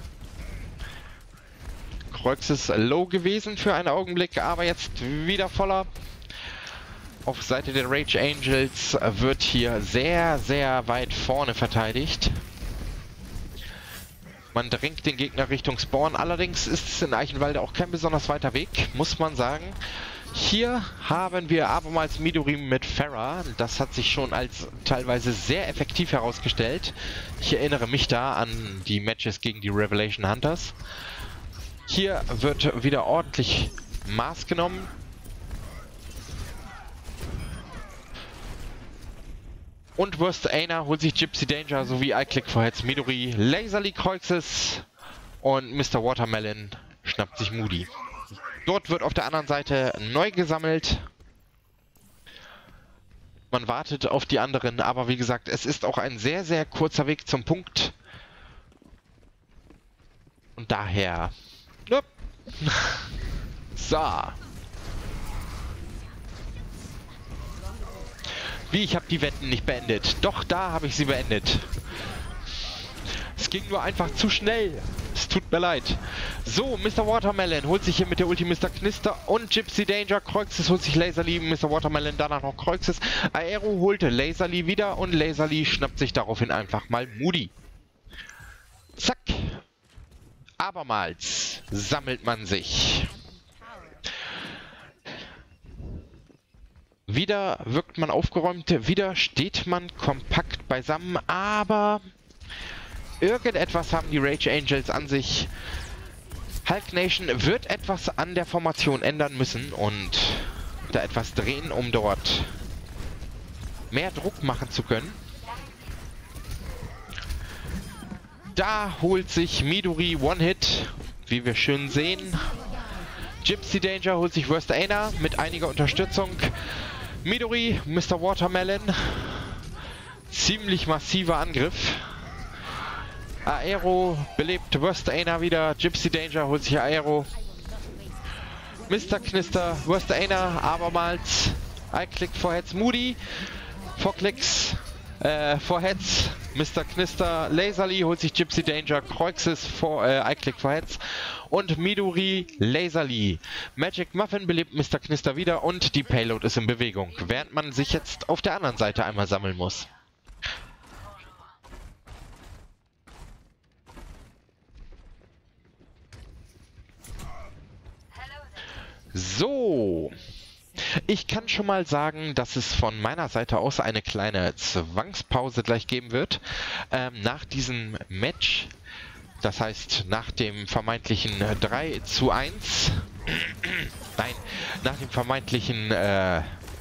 Kreuz ist low gewesen für einen Augenblick, aber jetzt wieder voller. Auf Seite der Rage Angels wird hier sehr, sehr weit vorne verteidigt. Man drängt den Gegner Richtung Spawn. Allerdings ist es in Eichenwalde auch kein besonders weiter Weg, muss man sagen. Hier haben wir abermals Midori mit Pharah. Das hat sich schon als teilweise sehr effektiv herausgestellt. Ich erinnere mich da an die Matches gegen die Revelation Hunters. Hier wird wieder ordentlich Maß genommen. Und Worst Aina holt sich Gypsy Danger sowie iClick Foreheads Midori, Laserly Kreuxes und Mister Watermelon schnappt sich Moody. Dort wird auf der anderen Seite neu gesammelt. Man wartet auf die anderen, aber wie gesagt, es ist auch ein sehr, sehr kurzer Weg zum Punkt. Und daher... Nope. So. Wie, ich habe die Wetten nicht beendet. Doch, da habe ich sie beendet. Es ging nur einfach zu schnell. Es tut mir leid. So, Mister Watermelon holt sich hier mit der Ulti Mister Knister und Gypsy Danger. Kreuxes holt sich Laserly, Mister Watermelon danach noch Kreuxes. Aero holte Laserly wieder und Laserly schnappt sich daraufhin einfach mal Moody. Zack. Abermals sammelt man sich. Wieder wirkt man aufgeräumt, wieder steht man kompakt beisammen, aber irgendetwas haben die Rage Angels an sich. Hulk Nation wird etwas an der Formation ändern müssen und da etwas drehen, um dort mehr Druck machen zu können. Da holt sich Midori One-Hit, wie wir schön sehen. Gypsy Danger holt sich Worst Aina mit einiger Unterstützung. Midori, Mister Watermelon. Ziemlich massiver Angriff. Aero belebt Worst Aina wieder. Gypsy Danger holt sich Aero. Mister Knister, Worst Aina abermals. iClick Foreheads Moody. Vorklicks, äh, Foreheads. Mister Knister, Laserly holt sich Gypsy Danger. Kreuxes, vor, äh, iClick Foreheads. Und Midori, Laserly. Magic Muffin belebt Mister Knister wieder und die Payload ist in Bewegung, während man sich jetzt auf der anderen Seite einmal sammeln muss. So. Ich kann schon mal sagen, dass es von meiner Seite aus eine kleine Zwangspause gleich geben wird. Ähm, nach diesem Match. Das heißt, nach dem vermeintlichen drei zu eins, nein, nach dem vermeintlichen, äh,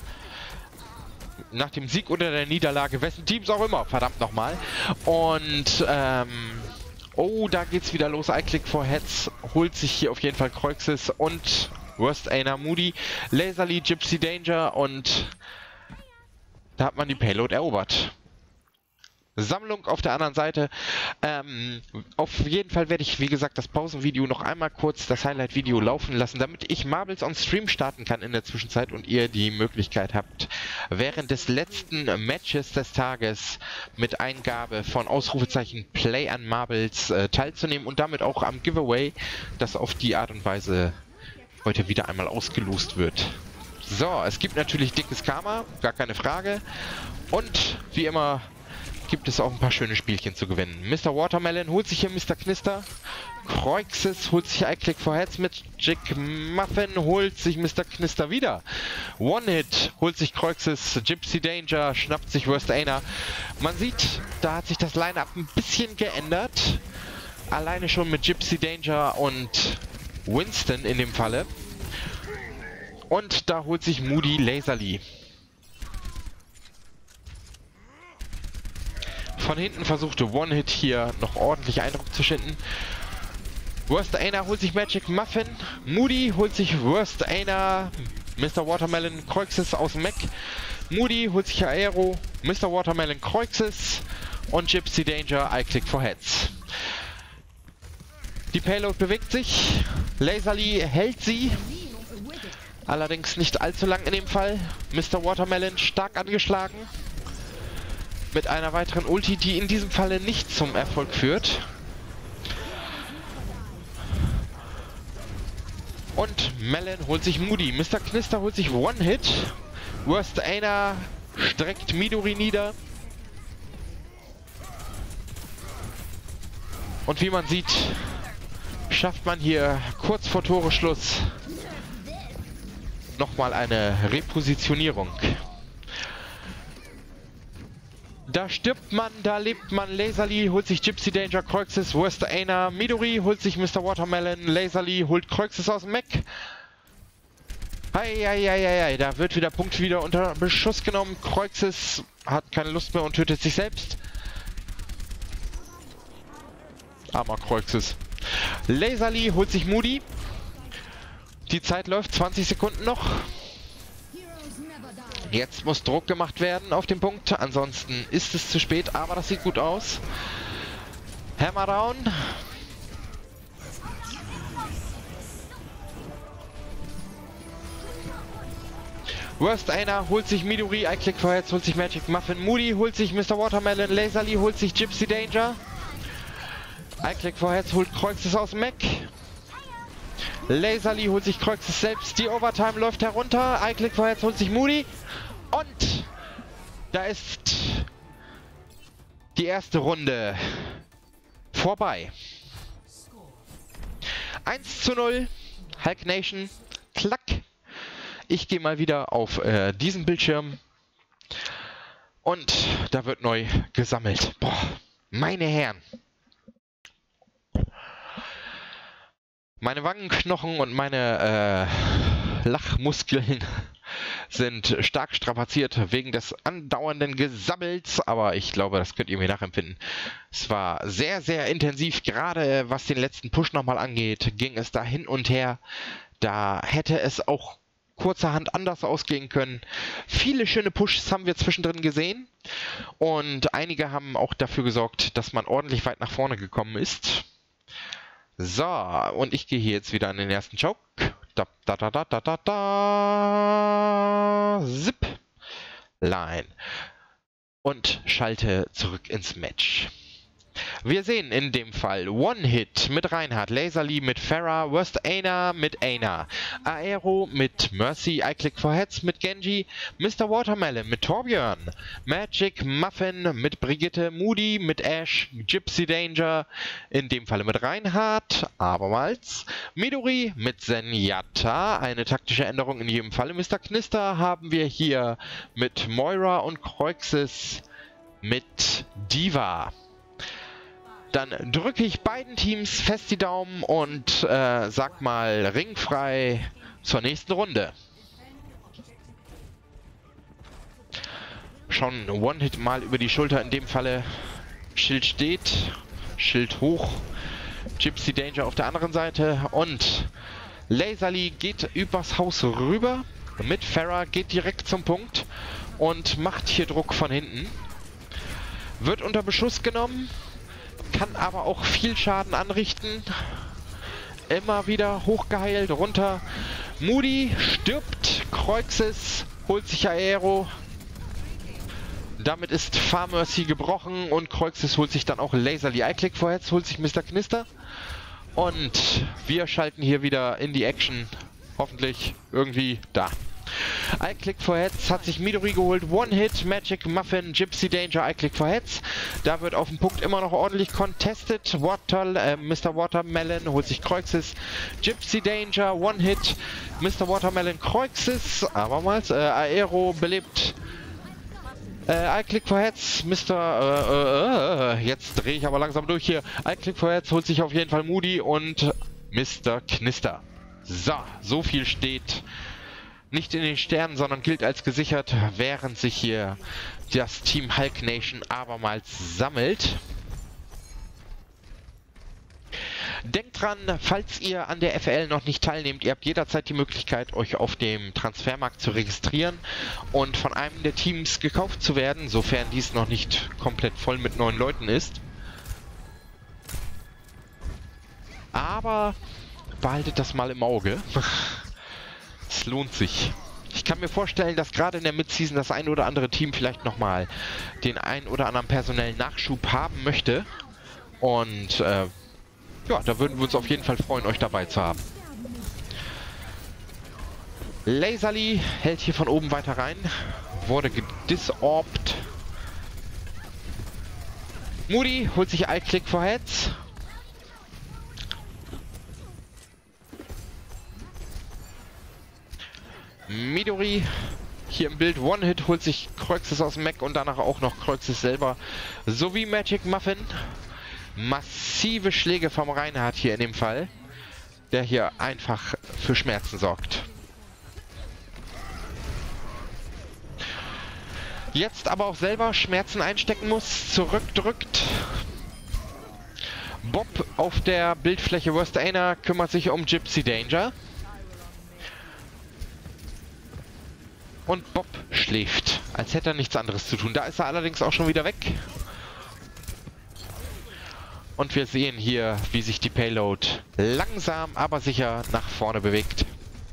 nach dem Sieg oder der Niederlage, wessen Teams auch immer, verdammt nochmal. Und, ähm, oh, da geht's wieder los. iClick Foreheads holt sich hier auf jeden Fall Kreuxes und Worst Aina Moody, Laserly, Gypsy Danger und da hat man die Payload erobert. Sammlung auf der anderen Seite. Ähm, auf jeden Fall werde ich, wie gesagt, das Pausenvideo noch einmal kurz, das Highlight-Video laufen lassen, damit ich Marbles on Stream starten kann in der Zwischenzeit und ihr die Möglichkeit habt, während des letzten Matches des Tages mit Eingabe von Ausrufezeichen Play an Marbles äh, teilzunehmen und damit auch am Giveaway, das auf die Art und Weise heute wieder einmal ausgelost wird. So, es gibt natürlich dickes Karma, gar keine Frage. Und wie immer gibt es auch ein paar schöne Spielchen zu gewinnen. Mister Watermelon holt sich hier Mister Knister. Kreuxes holt sich iClick Foreheads mit. Magic Muffin holt sich Mister Knister wieder. One-Hit holt sich Kreuxes. Gypsy Danger schnappt sich Worst Aina. Man sieht, da hat sich das Line-Up ein bisschen geändert. Alleine schon mit Gypsy Danger und Winston in dem Falle. Und da holt sich Moody Laserly. Von hinten versuchte One-Hit hier noch ordentlich Eindruck zu schinden. Worst Aina holt sich Magic Muffin. Moody holt sich Worst Aina. Mister Watermelon Kreuxes aus dem Mech. Moody holt sich Aero. Mister Watermelon Kreuxes. Und Gypsy Danger iClick Foreheads. Die Payload bewegt sich. Laserly hält sie. Allerdings nicht allzu lang in dem Fall. Mister Watermelon stark angeschlagen. Mit einer weiteren Ulti, die in diesem Falle nicht zum Erfolg führt. Und Melon holt sich Moody. Mister Knister holt sich One-Hit. Worst Einer streckt Midori nieder. Und wie man sieht, schafft man hier kurz vor Toreschluss nochmal eine Repositionierung. Da stirbt man, da lebt man. Laserly holt sich Gypsy Danger, Croixus, Worst Einer. Midori holt sich Mister Watermelon. Laserly holt Croixus aus dem Mech. Heieieiei, da wird wieder Punkt wieder unter Beschuss genommen. Croixus hat keine Lust mehr und tötet sich selbst. Armer Croixus. Laserly holt sich Moody. Die Zeit läuft, zwanzig Sekunden noch. Jetzt muss Druck gemacht werden auf den Punkt, ansonsten ist es zu spät, aber das sieht gut aus. Hammer down. Worst Einer holt sich Midori, I Click for Heads holt sich Magic Muffin, Moody holt sich Mister Watermelon, Laserly holt sich Gypsy Danger. I Click for Heads holt Croixus aus dem Mech. Laserly holt sich Croixus selbst. Die Overtime läuft herunter. I Click for Heads holt sich Moody. Und da ist die erste Runde vorbei. eins zu null. Hulk Nation. Klack. Ich gehe mal wieder auf äh, diesen Bildschirm. Und da wird neu gesammelt. Boah, meine Herren. Meine Wangenknochen und meine äh, Lachmuskeln sind stark strapaziert wegen des andauernden Gesammels, aber ich glaube, das könnt ihr mir nachempfinden. Es war sehr, sehr intensiv, gerade was den letzten Push nochmal angeht, ging es da hin und her. Da hätte es auch kurzerhand anders ausgehen können. Viele schöne Pushes haben wir zwischendrin gesehen und einige haben auch dafür gesorgt, dass man ordentlich weit nach vorne gekommen ist. So, und ich gehe hier jetzt wieder an den ersten Choke. Da, da, da, da, da, da, da. Zip. Line. Und schalte zurück ins Match. Wir sehen in dem Fall One-Hit mit Reinhardt, Laserly mit Pharah, Worst Einer mit Einer, Aero mit Mercy, I Click for Heads mit Genji, Mister Watermelon mit Torbjörn, Magic Muffin mit Brigitte, Moody mit Ash, Gypsy Danger, in dem Falle mit Reinhardt, abermals, Midori mit Zenyatta, eine taktische Änderung in jedem Falle. Mister Knister haben wir hier mit Moira und Croixus mit Diva. Dann drücke ich beiden Teams fest die Daumen und äh, sag mal ringfrei zur nächsten Runde. Schon One-Hit mal über die Schulter, in dem Falle Schild steht, Schild hoch, Gypsy Danger auf der anderen Seite und Laserly geht übers Haus rüber mit Pharah, geht direkt zum Punkt und macht hier Druck von hinten. Wird unter Beschuss genommen. Kann aber auch viel Schaden anrichten. Immer wieder hochgeheilt, runter. Moody stirbt. Croixus holt sich Aero. Damit ist Far Mercy gebrochen und Croixus holt sich dann auch Laserly. I Click for Heads holt sich Mister Knister. Und wir schalten hier wieder in die Action. Hoffentlich irgendwie da. I Click for Heads hat sich Midori geholt. One-Hit, Magic Muffin, Gypsy Danger, I Click for Heads. Da wird auf dem Punkt immer noch ordentlich contested. Water, äh, Mister Watermelon holt sich Croixus. Gypsy Danger, One-Hit, Mister Watermelon, Croixus. Abermals, äh, Aero belebt. Äh, I Click for Heads, Mister Äh, äh, äh, jetzt drehe ich aber langsam durch hier. I Click for Heads holt sich auf jeden Fall Moody und Mister Knister. So, so viel steht nicht in den Sternen, sondern gilt als gesichert, während sich hier das Team Hulk Nation abermals sammelt. Denkt dran, falls ihr an der F L noch nicht teilnehmt, ihr habt jederzeit die Möglichkeit, euch auf dem Transfermarkt zu registrieren und von einem der Teams gekauft zu werden, sofern dies noch nicht komplett voll mit neuen Leuten ist. Aber behaltet das mal im Auge. es lohnt sich. Ich kann mir vorstellen, dass gerade in der Midseason das ein oder andere Team vielleicht nochmal den ein oder anderen personellen Nachschub haben möchte. Und äh, ja, da würden wir uns auf jeden Fall freuen, euch dabei zu haben. Laserly hält hier von oben weiter rein. Wurde gedisorbt. Moody holt sich I-Click for Heads. Midori hier im Bild One-Hit holt sich Creuxis aus dem Mech und danach auch noch Creuxis selber. Sowie Magic Muffin. Massive Schläge vom Reinhardt hier in dem Fall. Der hier einfach für Schmerzen sorgt. Jetzt aber auch selber Schmerzen einstecken muss. Zurückdrückt. Bob auf der Bildfläche Worst Einer kümmert sich um Gypsy Danger. Und Bob schläft, als hätte er nichts anderes zu tun. Da ist er allerdings auch schon wieder weg. Und wir sehen hier, wie sich die Payload langsam, aber sicher nach vorne bewegt.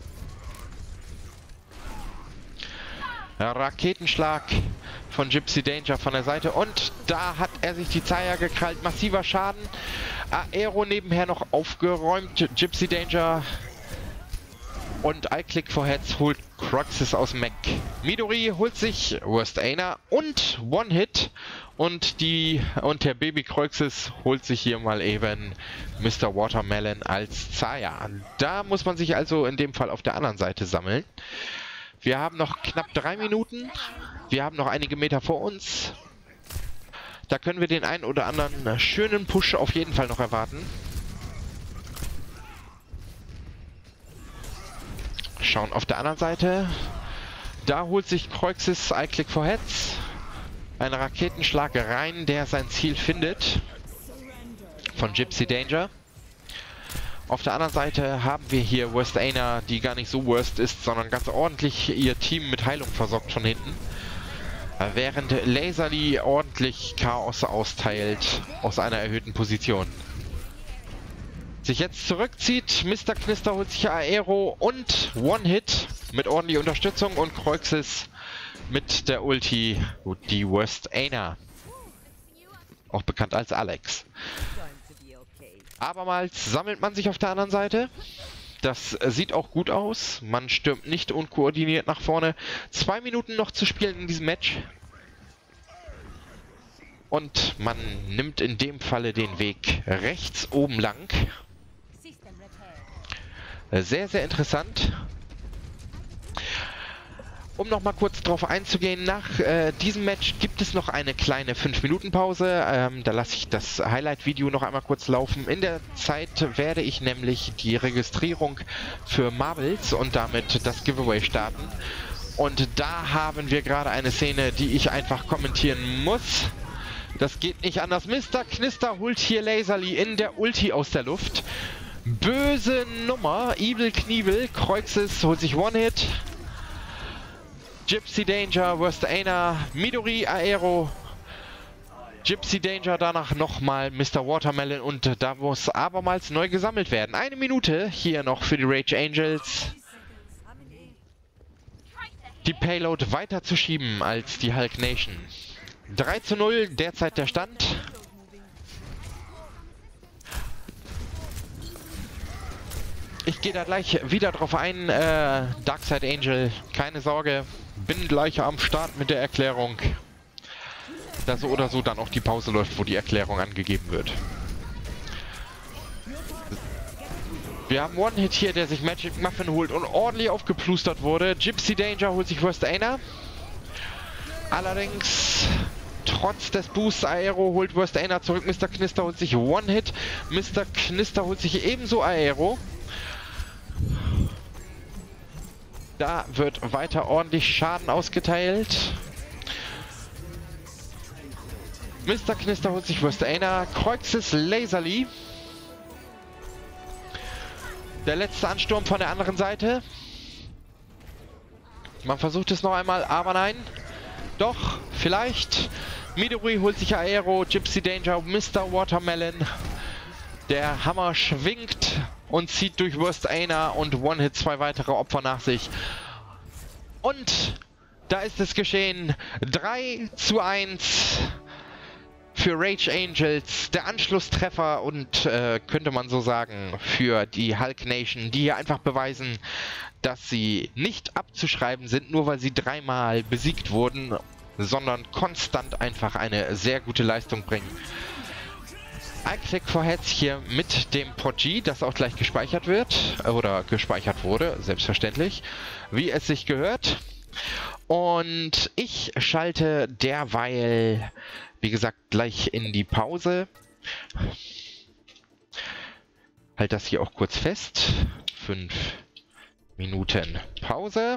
Raketenschlag von Gypsy Danger von der Seite. Und da hat er sich die Zaya gekrallt. Massiver Schaden. Aero nebenher noch aufgeräumt. Gypsy Danger und I-Click for Heads holt Creuxis aus dem Mech. Midori holt sich Worst Einer und One-Hit. Und die und der Baby Creuxis holt sich hier mal eben Mister Watermelon als Zaya. Da muss man sich also in dem Fall auf der anderen Seite sammeln. Wir haben noch knapp drei Minuten. Wir haben noch einige Meter vor uns. Da können wir den einen oder anderen schönen Push auf jeden Fall noch erwarten. Schauen auf der anderen Seite. Da holt sich Creuxis I-Click for Heads. Ein Raketenschlag rein, der sein Ziel findet. Von Gypsy Danger. Auf der anderen Seite haben wir hier Worst Einer, die gar nicht so worst ist, sondern ganz ordentlich ihr Team mit Heilung versorgt von hinten. Während Laserly ordentlich Chaos austeilt aus einer erhöhten Position. Sich jetzt zurückzieht, Mister Knister holt sich Aero und One-Hit mit ordentlicher Unterstützung und Creuxis mit der Ulti, die Worst Einer. Auch bekannt als Alex. Abermals sammelt man sich auf der anderen Seite. Das sieht auch gut aus. Man stürmt nicht unkoordiniert nach vorne. Zwei Minuten noch zu spielen in diesem Match. Und man nimmt in dem Falle den Weg rechts oben lang. Sehr, sehr interessant. Um noch mal kurz drauf einzugehen, nach äh, diesem Match gibt es noch eine kleine fünf Minuten Pause. Ähm, da lasse ich das Highlight-Video noch einmal kurz laufen. In der Zeit werde ich nämlich die Registrierung für Marbles und damit das Giveaway starten. Und da haben wir gerade eine Szene, die ich einfach kommentieren muss. Das geht nicht anders. Mister Knister holt hier Laserly in der Ulti aus der Luft. Böse Nummer. Evil Kniebel. Creuxis holt sich One-Hit. Gypsy Danger, Worst Einer, Midori, Aero, Gypsy Danger, danach nochmal Mister Watermelon und da muss abermals neu gesammelt werden. Eine Minute hier noch für die Rage Angels. Die Payload weiter zu schieben als die Hulk Nation. drei zu null derzeit der Stand. Ich gehe da gleich wieder drauf ein. Äh, Darkside Angel, keine Sorge. Bin gleich am Start mit der Erklärung. Da so oder so dann auch die Pause läuft, wo die Erklärung angegeben wird. Wir haben One-Hit hier, der sich Magic Muffin holt und ordentlich aufgeplustert wurde. Gypsy Danger holt sich Worst Einer. Allerdings, trotz des Boosts, Aero holt Worst Einer zurück. Mister Knister holt sich One-Hit. Mister Knister holt sich ebenso Aero. Da wird weiter ordentlich Schaden ausgeteilt. Mister Knister holt sich Worst Einer. Creuxis Laserly. Der letzte Ansturm von der anderen Seite. Man versucht es noch einmal, aber nein. Doch, vielleicht. Midori holt sich Aero. Gypsy Danger, Mister Watermelon. Der Hammer schwingt. und zieht durch Worst Einer und One-Hit zwei weitere Opfer nach sich. Und da ist es geschehen. drei zu eins für Rage Angels. Der Anschlusstreffer und äh, könnte man so sagen, für die Hulk Nation, die hier einfach beweisen, dass sie nicht abzuschreiben sind, nur weil sie dreimal besiegt wurden, sondern konstant einfach eine sehr gute Leistung bringen. Architect for Heads hier mit dem Prodigy, das auch gleich gespeichert wird, oder gespeichert wurde, selbstverständlich, wie es sich gehört. Und ich schalte derweil, wie gesagt, gleich in die Pause. Halt das hier auch kurz fest. Fünf Minuten Pause.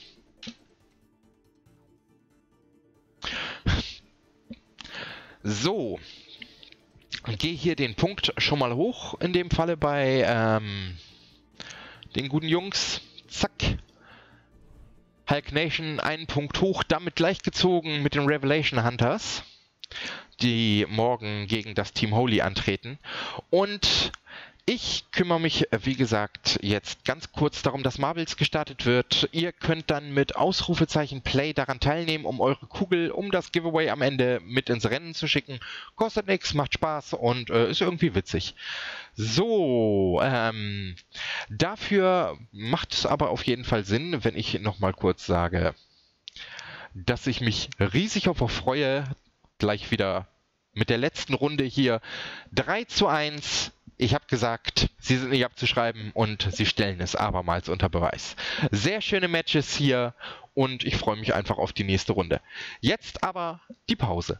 So. Gehe hier den Punkt schon mal hoch, in dem Falle bei ähm, den guten Jungs. Zack. Hulk Nation einen Punkt hoch, damit gleichgezogen mit den Revelation Hunters, die morgen gegen das Team Holy antreten. Und ich kümmere mich, wie gesagt, jetzt ganz kurz darum, dass Marbles gestartet wird. Ihr könnt dann mit Ausrufezeichen Play daran teilnehmen, um eure Kugel, um das Giveaway am Ende mit ins Rennen zu schicken. Kostet nichts, macht Spaß und äh, ist irgendwie witzig. So, ähm, dafür macht es aber auf jeden Fall Sinn, wenn ich nochmal kurz sage, dass ich mich riesig auf euch freue, gleich wieder mit der letzten Runde hier. drei zu eins. Ich habe gesagt, sie sind nicht abzuschreiben und sie stellen es abermals unter Beweis. Sehr schöne Matches hier und ich freue mich einfach auf die nächste Runde. Jetzt aber die Pause.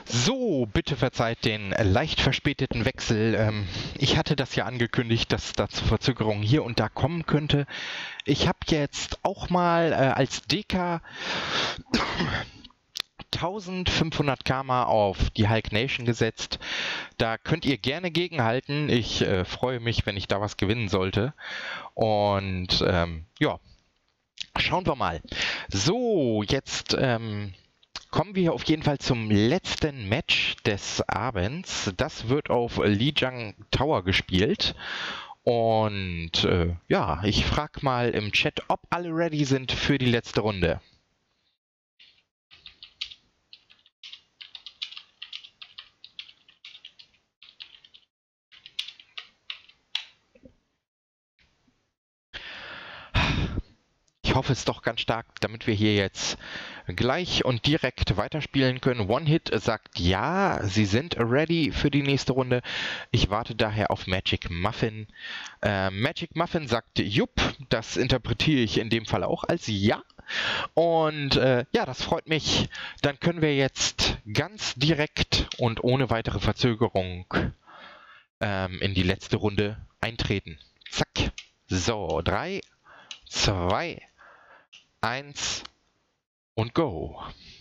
So, bitte verzeiht den leicht verspäteten Wechsel. Ähm, ich hatte das ja angekündigt, dass da zu Verzögerungen hier und da kommen könnte. Ich habe jetzt auch mal äh, als Deka eintausendfünfhundert Karma auf die Hulk Nation gesetzt. Da könnt ihr gerne gegenhalten. Ich äh, freue mich, wenn ich da was gewinnen sollte. Und ähm, ja, schauen wir mal. So, jetzt ähm, kommen wir auf jeden Fall zum letzten Match des Abends. Das wird auf Lijiang Tower gespielt. Und äh, ja, ich frage mal im Chat, ob alle ready sind für die letzte Runde. Ich hoffe es doch ganz stark, damit wir hier jetzt gleich und direkt weiterspielen können. One Hit sagt ja, sie sind ready für die nächste Runde. Ich warte daher auf Magic Muffin. Äh, Magic Muffin sagt jupp, das interpretiere ich in dem Fall auch als ja. Und äh, ja, das freut mich. Dann können wir jetzt ganz direkt und ohne weitere Verzögerung ähm, in die letzte Runde eintreten. Zack. So, drei, zwei, eins und go.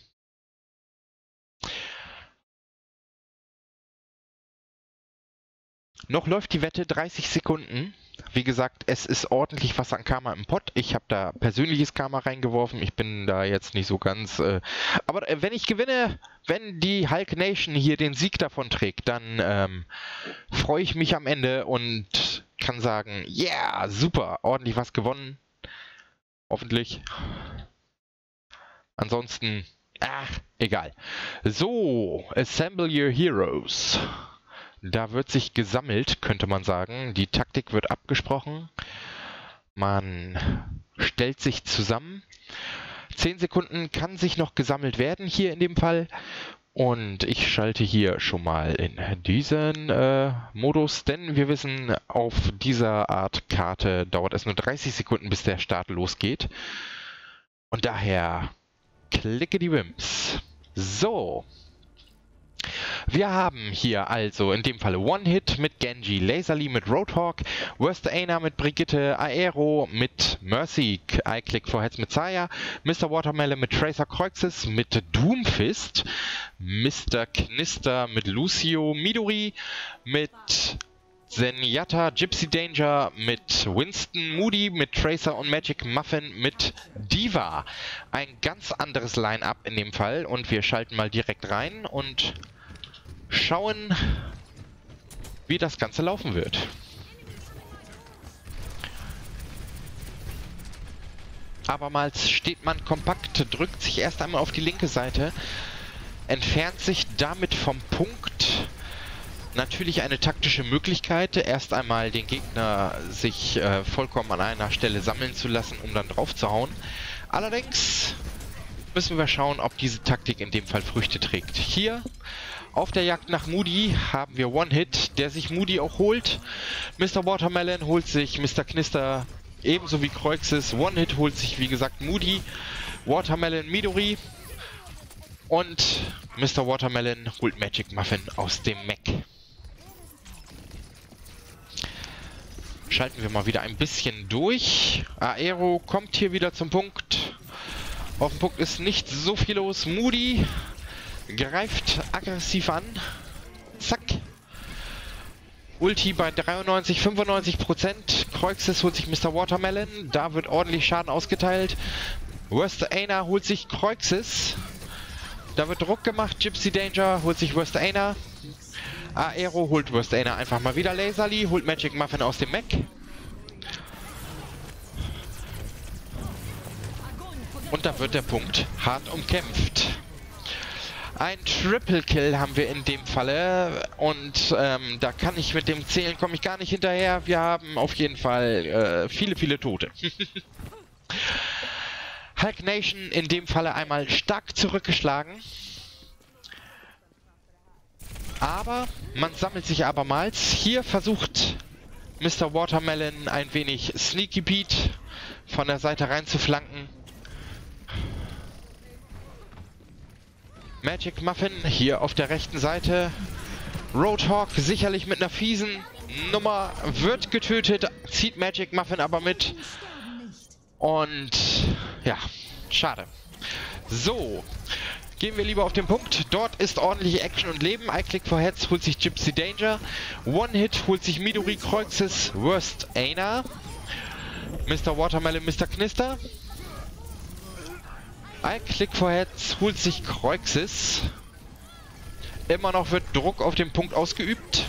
Noch läuft die Wette dreißig Sekunden. Wie gesagt, es ist ordentlich was an Karma im Pott. Ich habe da persönliches Karma reingeworfen. Ich bin da jetzt nicht so ganz... Äh, aber äh, wenn ich gewinne, wenn die Hulk Nation hier den Sieg davon trägt, dann ähm, freue ich mich am Ende und kann sagen, yeah, super, ordentlich was gewonnen. Hoffentlich. Ansonsten, ach, egal. So, assemble your heroes. Da wird sich gesammelt, könnte man sagen. Die Taktik wird abgesprochen. Man stellt sich zusammen. Zehn Sekunden kann sich noch gesammelt werden hier in dem Fall. Und ich schalte hier schon mal in diesen äh, Modus, denn wir wissen, auf dieser Art Karte dauert es nur dreißig Sekunden, bis der Start losgeht. Und daher klicke die Wimps. So. Wir haben hier also in dem Falle One-Hit mit Genji, Laserly mit Roadhog, Worst Aina mit Brigitte, Aero mit Mercy, I Click for Heads mit Saya, Mister Watermelon mit Tracer Kreuxes, mit Doomfist, Mister Knister mit Lucio, Midori mit Zenyatta, Gypsy Danger mit Winston, Moody mit Tracer und Magic Muffin mit Diva. Ein ganz anderes Line-Up in dem Fall und wir schalten mal direkt rein und schauen, wie das Ganze laufen wird. Abermals steht man kompakt, drückt sich erst einmal auf die linke Seite, entfernt sich damit vom Punkt. Natürlich eine taktische Möglichkeit, erst einmal den Gegner sich äh, vollkommen an einer Stelle sammeln zu lassen, um dann drauf zu hauen. Allerdings müssen wir schauen, ob diese Taktik in dem Fall Früchte trägt. Hier auf der Jagd nach Moody haben wir One-Hit, der sich Moody auch holt. Mister Watermelon holt sich Mister Knister ebenso wie Kreuxes. One-Hit holt sich, wie gesagt, Moody, Watermelon, Midori. Und Mister Watermelon holt Magic Muffin aus dem Mech. Schalten wir mal wieder ein bisschen durch. Aero kommt hier wieder zum Punkt. Auf dem Punkt ist nicht so viel los. Moody greift aggressiv an. Zack. Ulti bei dreiundneunzig, fünfundneunzig Prozent. Kreuxes holt sich Mister Watermelon. Da wird ordentlich Schaden ausgeteilt. Worst Aina holt sich Kreuxes. Da wird Druck gemacht. Gypsy Danger holt sich Worst Aina. Aero holt Worst Aina einfach mal wieder. Laserly holt Magic Muffin aus dem Mech. Und da wird der Punkt hart umkämpft. Ein Triple Kill haben wir in dem Falle und ähm, da kann ich mit dem Zählen, komme ich gar nicht hinterher. Wir haben auf jeden Fall äh, viele, viele Tote. Hulk Nation in dem Falle einmal stark zurückgeschlagen. Aber man sammelt sich abermals. Hier versucht Mister Watermelon ein wenig Sneaky Pete von der Seite rein zu flanken. Magic Muffin hier auf der rechten Seite. Roadhog sicherlich mit einer fiesen Nummer, wird getötet, zieht Magic Muffin aber mit. Und ja, schade. So, gehen wir lieber auf den Punkt. Dort ist ordentliche Action und Leben. I Click for Heads holt sich Gypsy Danger. One Hit holt sich Midori Kreuxes, Worst Ana. Mister Watermelon, Mister Knister. I Click for Heads holt sich Kreuxes. Immer noch wird Druck auf den Punkt ausgeübt.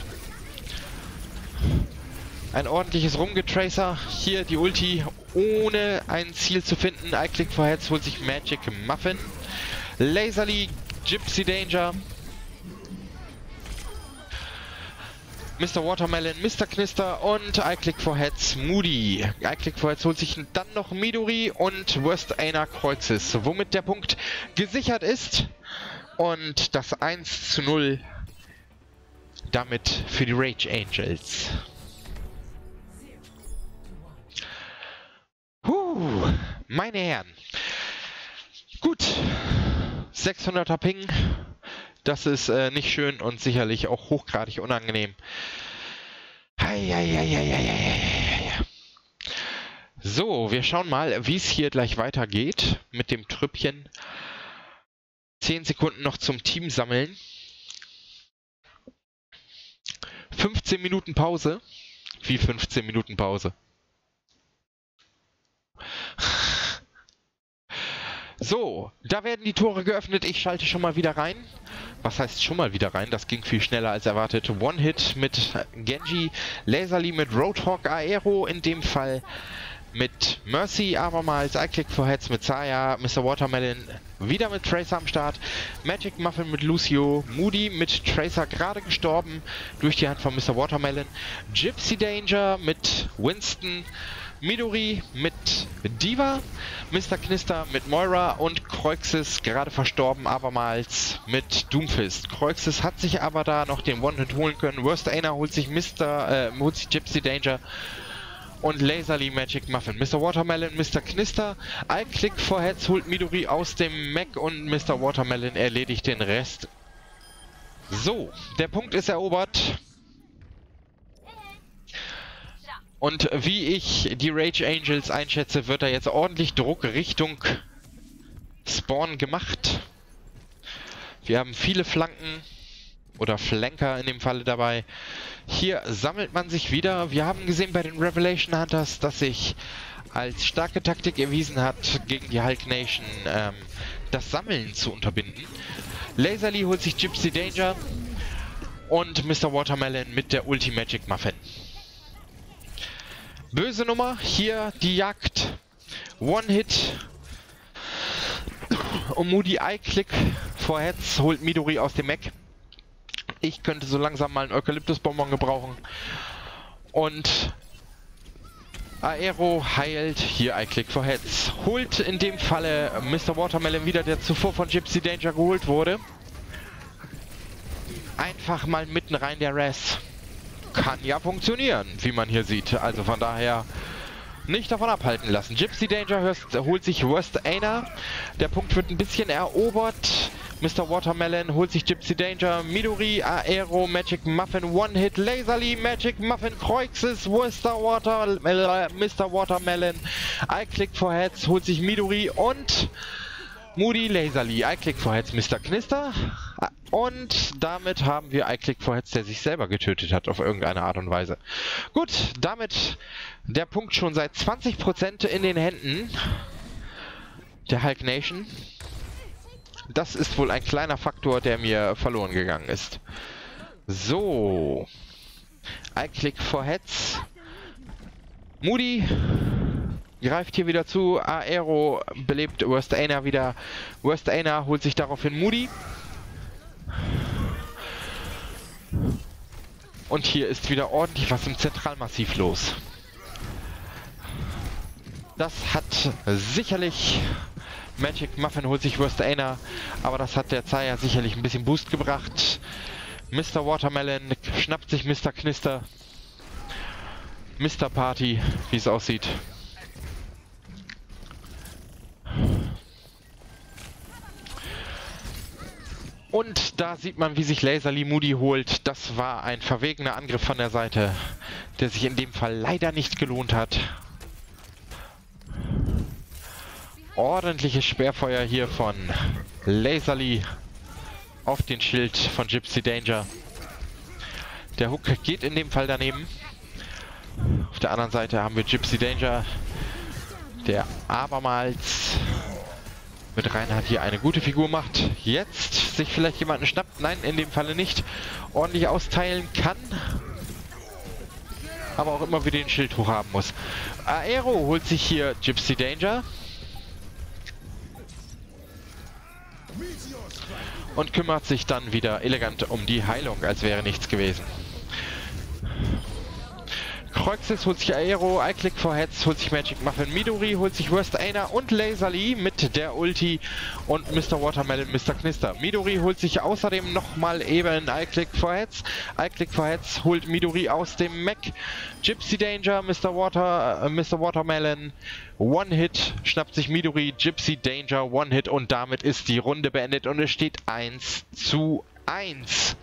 Ein ordentliches Rumgetracer. Hier die Ulti, ohne ein Ziel zu finden. I Click for Heads holt sich Magic Muffin. Laserly, Gypsy Danger. Mister Watermelon, Mister Knister und I Click for Heads Moody. I Click for Heads holt sich dann noch Midori und Worst Ana Kreuxes, womit der Punkt gesichert ist. Und das eins zu null damit für die Rage Angels. Huh, meine Herren. Gut, sechshunderter Ping. Das ist äh, nicht schön und sicherlich auch hochgradig unangenehm. Heieieiei. So, wir schauen mal, wie es hier gleich weitergeht mit dem Trüppchen. zehn Sekunden noch zum Team sammeln. fünfzehn Minuten Pause. Wie fünfzehn Minuten Pause? So, da werden die Tore geöffnet. Ich schalte schon mal wieder rein. Was heißt schon mal wieder rein? Das ging viel schneller als erwartet. One-Hit mit Genji, Laserly mit Roadhog, Aero in dem Fall mit Mercy, abermals I Click for Heads mit Saya, Mister Watermelon wieder mit Tracer am Start, Magic Muffin mit Lucio, Moody mit Tracer gerade gestorben durch die Hand von Mister Watermelon, Gypsy Danger mit Winston, Midori mit Diva, Mister Knister mit Moira und Kreuxes gerade verstorben, abermals mit Doomfist. Kreuxes hat sich aber da noch den One-Hit holen können. Worst Ana holt sich Mister Äh, holt sich Gypsy Danger und Laserly Magic Muffin. Mister Watermelon, Mister Knister, I Click for Heads holt Midori aus dem Mech und Mister Watermelon erledigt den Rest. So, der Punkt ist erobert. Und wie ich die Rage Angels einschätze, wird da jetzt ordentlich Druck Richtung Spawn gemacht. Wir haben viele Flanken oder Flanker in dem Falle dabei. Hier sammelt man sich wieder. Wir haben gesehen bei den Revelation Hunters, dass sich als starke Taktik erwiesen hat, gegen die Hulk Nation ähm, das Sammeln zu unterbinden. Laserly holt sich Gypsy Danger und Mister Watermelon mit der Ulti Magic Muffin. Böse Nummer, hier die Jagd. One-Hit. Und Moody I Click for Heads holt Midori aus dem Mech. Ich könnte so langsam mal einen Eukalyptusbonbon gebrauchen. Und Aero heilt, hier I Click for Heads. Holt in dem Falle Mister Watermelon wieder, der zuvor von Gypsy Danger geholt wurde. Einfach mal mitten rein der Res. Kann ja funktionieren, wie man hier sieht. Also von daher nicht davon abhalten lassen. Gypsy Danger hörst, holt sich Worst Ana. Der Punkt wird ein bisschen erobert. Mister Watermelon holt sich Gypsy Danger. Midori, Aero, Magic Muffin, One-Hit, Laserly, Magic Muffin, Kreuxes, Mister Water, äh, Mister Watermelon. I Click for Heads holt sich Midori und Moody, Laserly. I Click for Heads, Mister Knister. Und damit haben wir I Click for Heads, der sich selber getötet hat auf irgendeine Art und Weise. Gut, damit der Punkt schon seit zwanzig Prozent in den Händen der Hulk Nation. Das ist wohl ein kleiner Faktor, der mir verloren gegangen ist. So. I Click for Heads. Moody greift hier wieder zu. Aero belebt Worst Ana wieder. Worst Ana holt sich daraufhin Moody. Und hier ist wieder ordentlich was im Zentralmassiv los. Das hat sicherlich... Magic Muffin holt sich Worst Ana, aber das hat der Zaya sicherlich ein bisschen Boost gebracht. Mister Watermelon schnappt sich Mister Knister. Mister Party, wie es aussieht. Und da sieht man, wie sich Laserly Moody holt. Das war ein verwegener Angriff von der Seite, der sich in dem Fall leider nicht gelohnt hat. Ordentliches Sperrfeuer hier von Laserly auf den Schild von Gypsy Danger. Der Hook geht in dem Fall daneben. Auf der anderen Seite haben wir Gypsy Danger, der abermals mit Reinhard hier eine gute Figur macht. Jetzt sich vielleicht jemanden schnappt. Nein, in dem Falle nicht. Ordentlich austeilen kann. Aber auch immer wieder den Schild hochhaben muss. Aero holt sich hier Gypsy Danger. Und kümmert sich dann wieder elegant um die Heilung, als wäre nichts gewesen. Croixis holt sich Aero, I-Click for Heads, holt sich Magic Muffin, Midori holt sich Worst Aina und Laserly mit der Ulti und Mister Watermelon, Mister Knister. Midori holt sich außerdem nochmal eben I-Click for Heads. I-Click for Heads holt Midori aus dem Mech. Gypsy Danger, Mister Water, äh, Mister Watermelon, One-Hit, schnappt sich Midori, Gypsy Danger, One-Hit und damit ist die Runde beendet und es steht eins zu eins.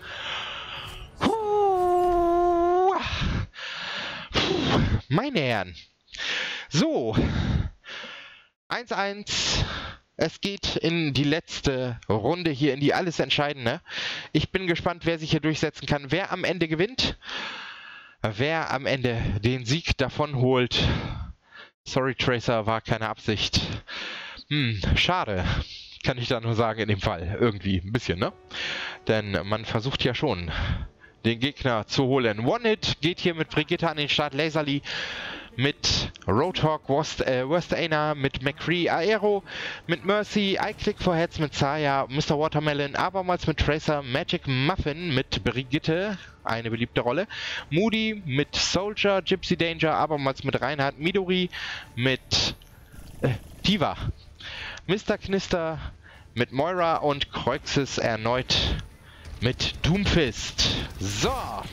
Puh. Puh, meine Herren. So. eins eins. Es geht in die letzte Runde hier, in die alles Entscheidende. Ich bin gespannt, wer sich hier durchsetzen kann. Wer am Ende gewinnt. Wer am Ende den Sieg davon holt. Sorry, Tracer, war keine Absicht. Hm, schade. Kann ich da nur sagen in dem Fall. Irgendwie ein bisschen, ne? Denn man versucht ja schon, den Gegner zu holen. One-Hit geht hier mit Brigitte an den Start. Laserly mit Roadhog, Worst, äh, Worst Aina, mit McCree, Aero, mit Mercy, I-Click for Heads mit Saya, Mister Watermelon, abermals mit Tracer, Magic Muffin mit Brigitte, eine beliebte Rolle, Moody mit Soldier, Gypsy Danger, abermals mit Reinhard, Midori mit äh, Diva, Mister Knister mit Moira und Croixis erneut mit Doomfist. So.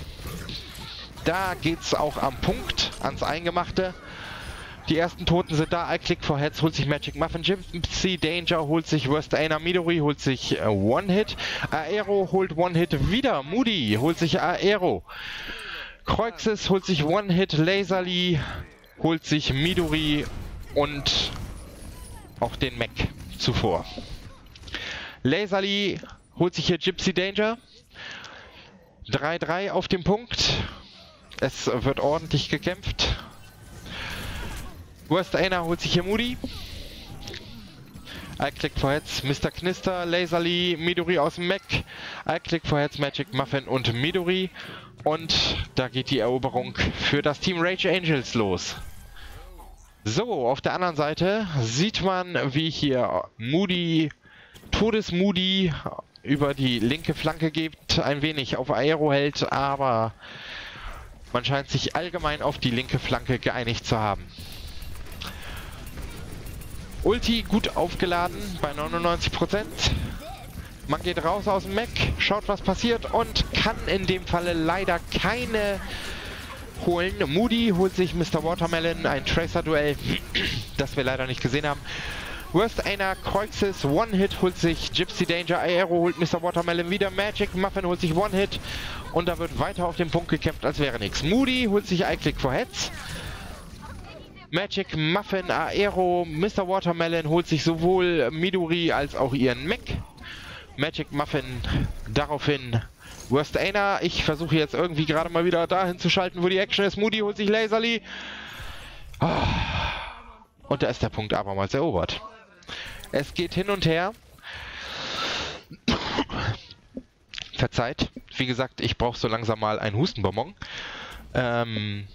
Da geht's auch am Punkt ans Eingemachte. Die ersten Toten sind da. I-Click for Heads holt sich Magic Muffin. Gypsy Danger holt sich Worst Aina. Midori holt sich äh, One-Hit. Aero holt One-Hit wieder. Moody holt sich Aero. Croixis holt sich One-Hit. Laserly holt sich Midori und auch den Mech zuvor. Laserly holt sich hier Gypsy Danger. drei drei auf dem Punkt. Es wird ordentlich gekämpft. Worst Aina holt sich hier Moody. I-Click for Heads, Mister Knister, Laserly, Midori aus dem Mech. I-Click for Heads, Magic Muffin und Midori. Und da geht die Eroberung für das Team Rage Angels los. So, auf der anderen Seite sieht man, wie hier Moody, Todesmoody über die linke Flanke geht, ein wenig auf Aero hält, aber man scheint sich allgemein auf die linke Flanke geeinigt zu haben. Ulti gut aufgeladen bei neunundneunzig Prozent. Man geht raus aus dem Mech, schaut was passiert und kann in dem Falle leider keine holen. Moody holt sich Mister Watermelon, ein Tracer-Duell, das wir leider nicht gesehen haben. Worst Aina, Croixis, One-Hit holt sich Gypsy Danger, Aero holt Mister Watermelon wieder, Magic Muffin holt sich One-Hit und da wird weiter auf den Punkt gekämpft, als wäre nichts. Moody holt sich I-Click for Heads. Magic Muffin, Aero, Mister Watermelon holt sich sowohl Midori als auch ihren Mech. Magic Muffin daraufhin Worst Aina. Ich versuche jetzt irgendwie gerade mal wieder dahin zu schalten, wo die Action ist. Moody holt sich Laserly. Oh. Und da ist der Punkt abermals erobert. Es geht hin und her. Verzeiht. Wie gesagt, ich brauche so langsam mal einen Hustenbonbon. Ähm...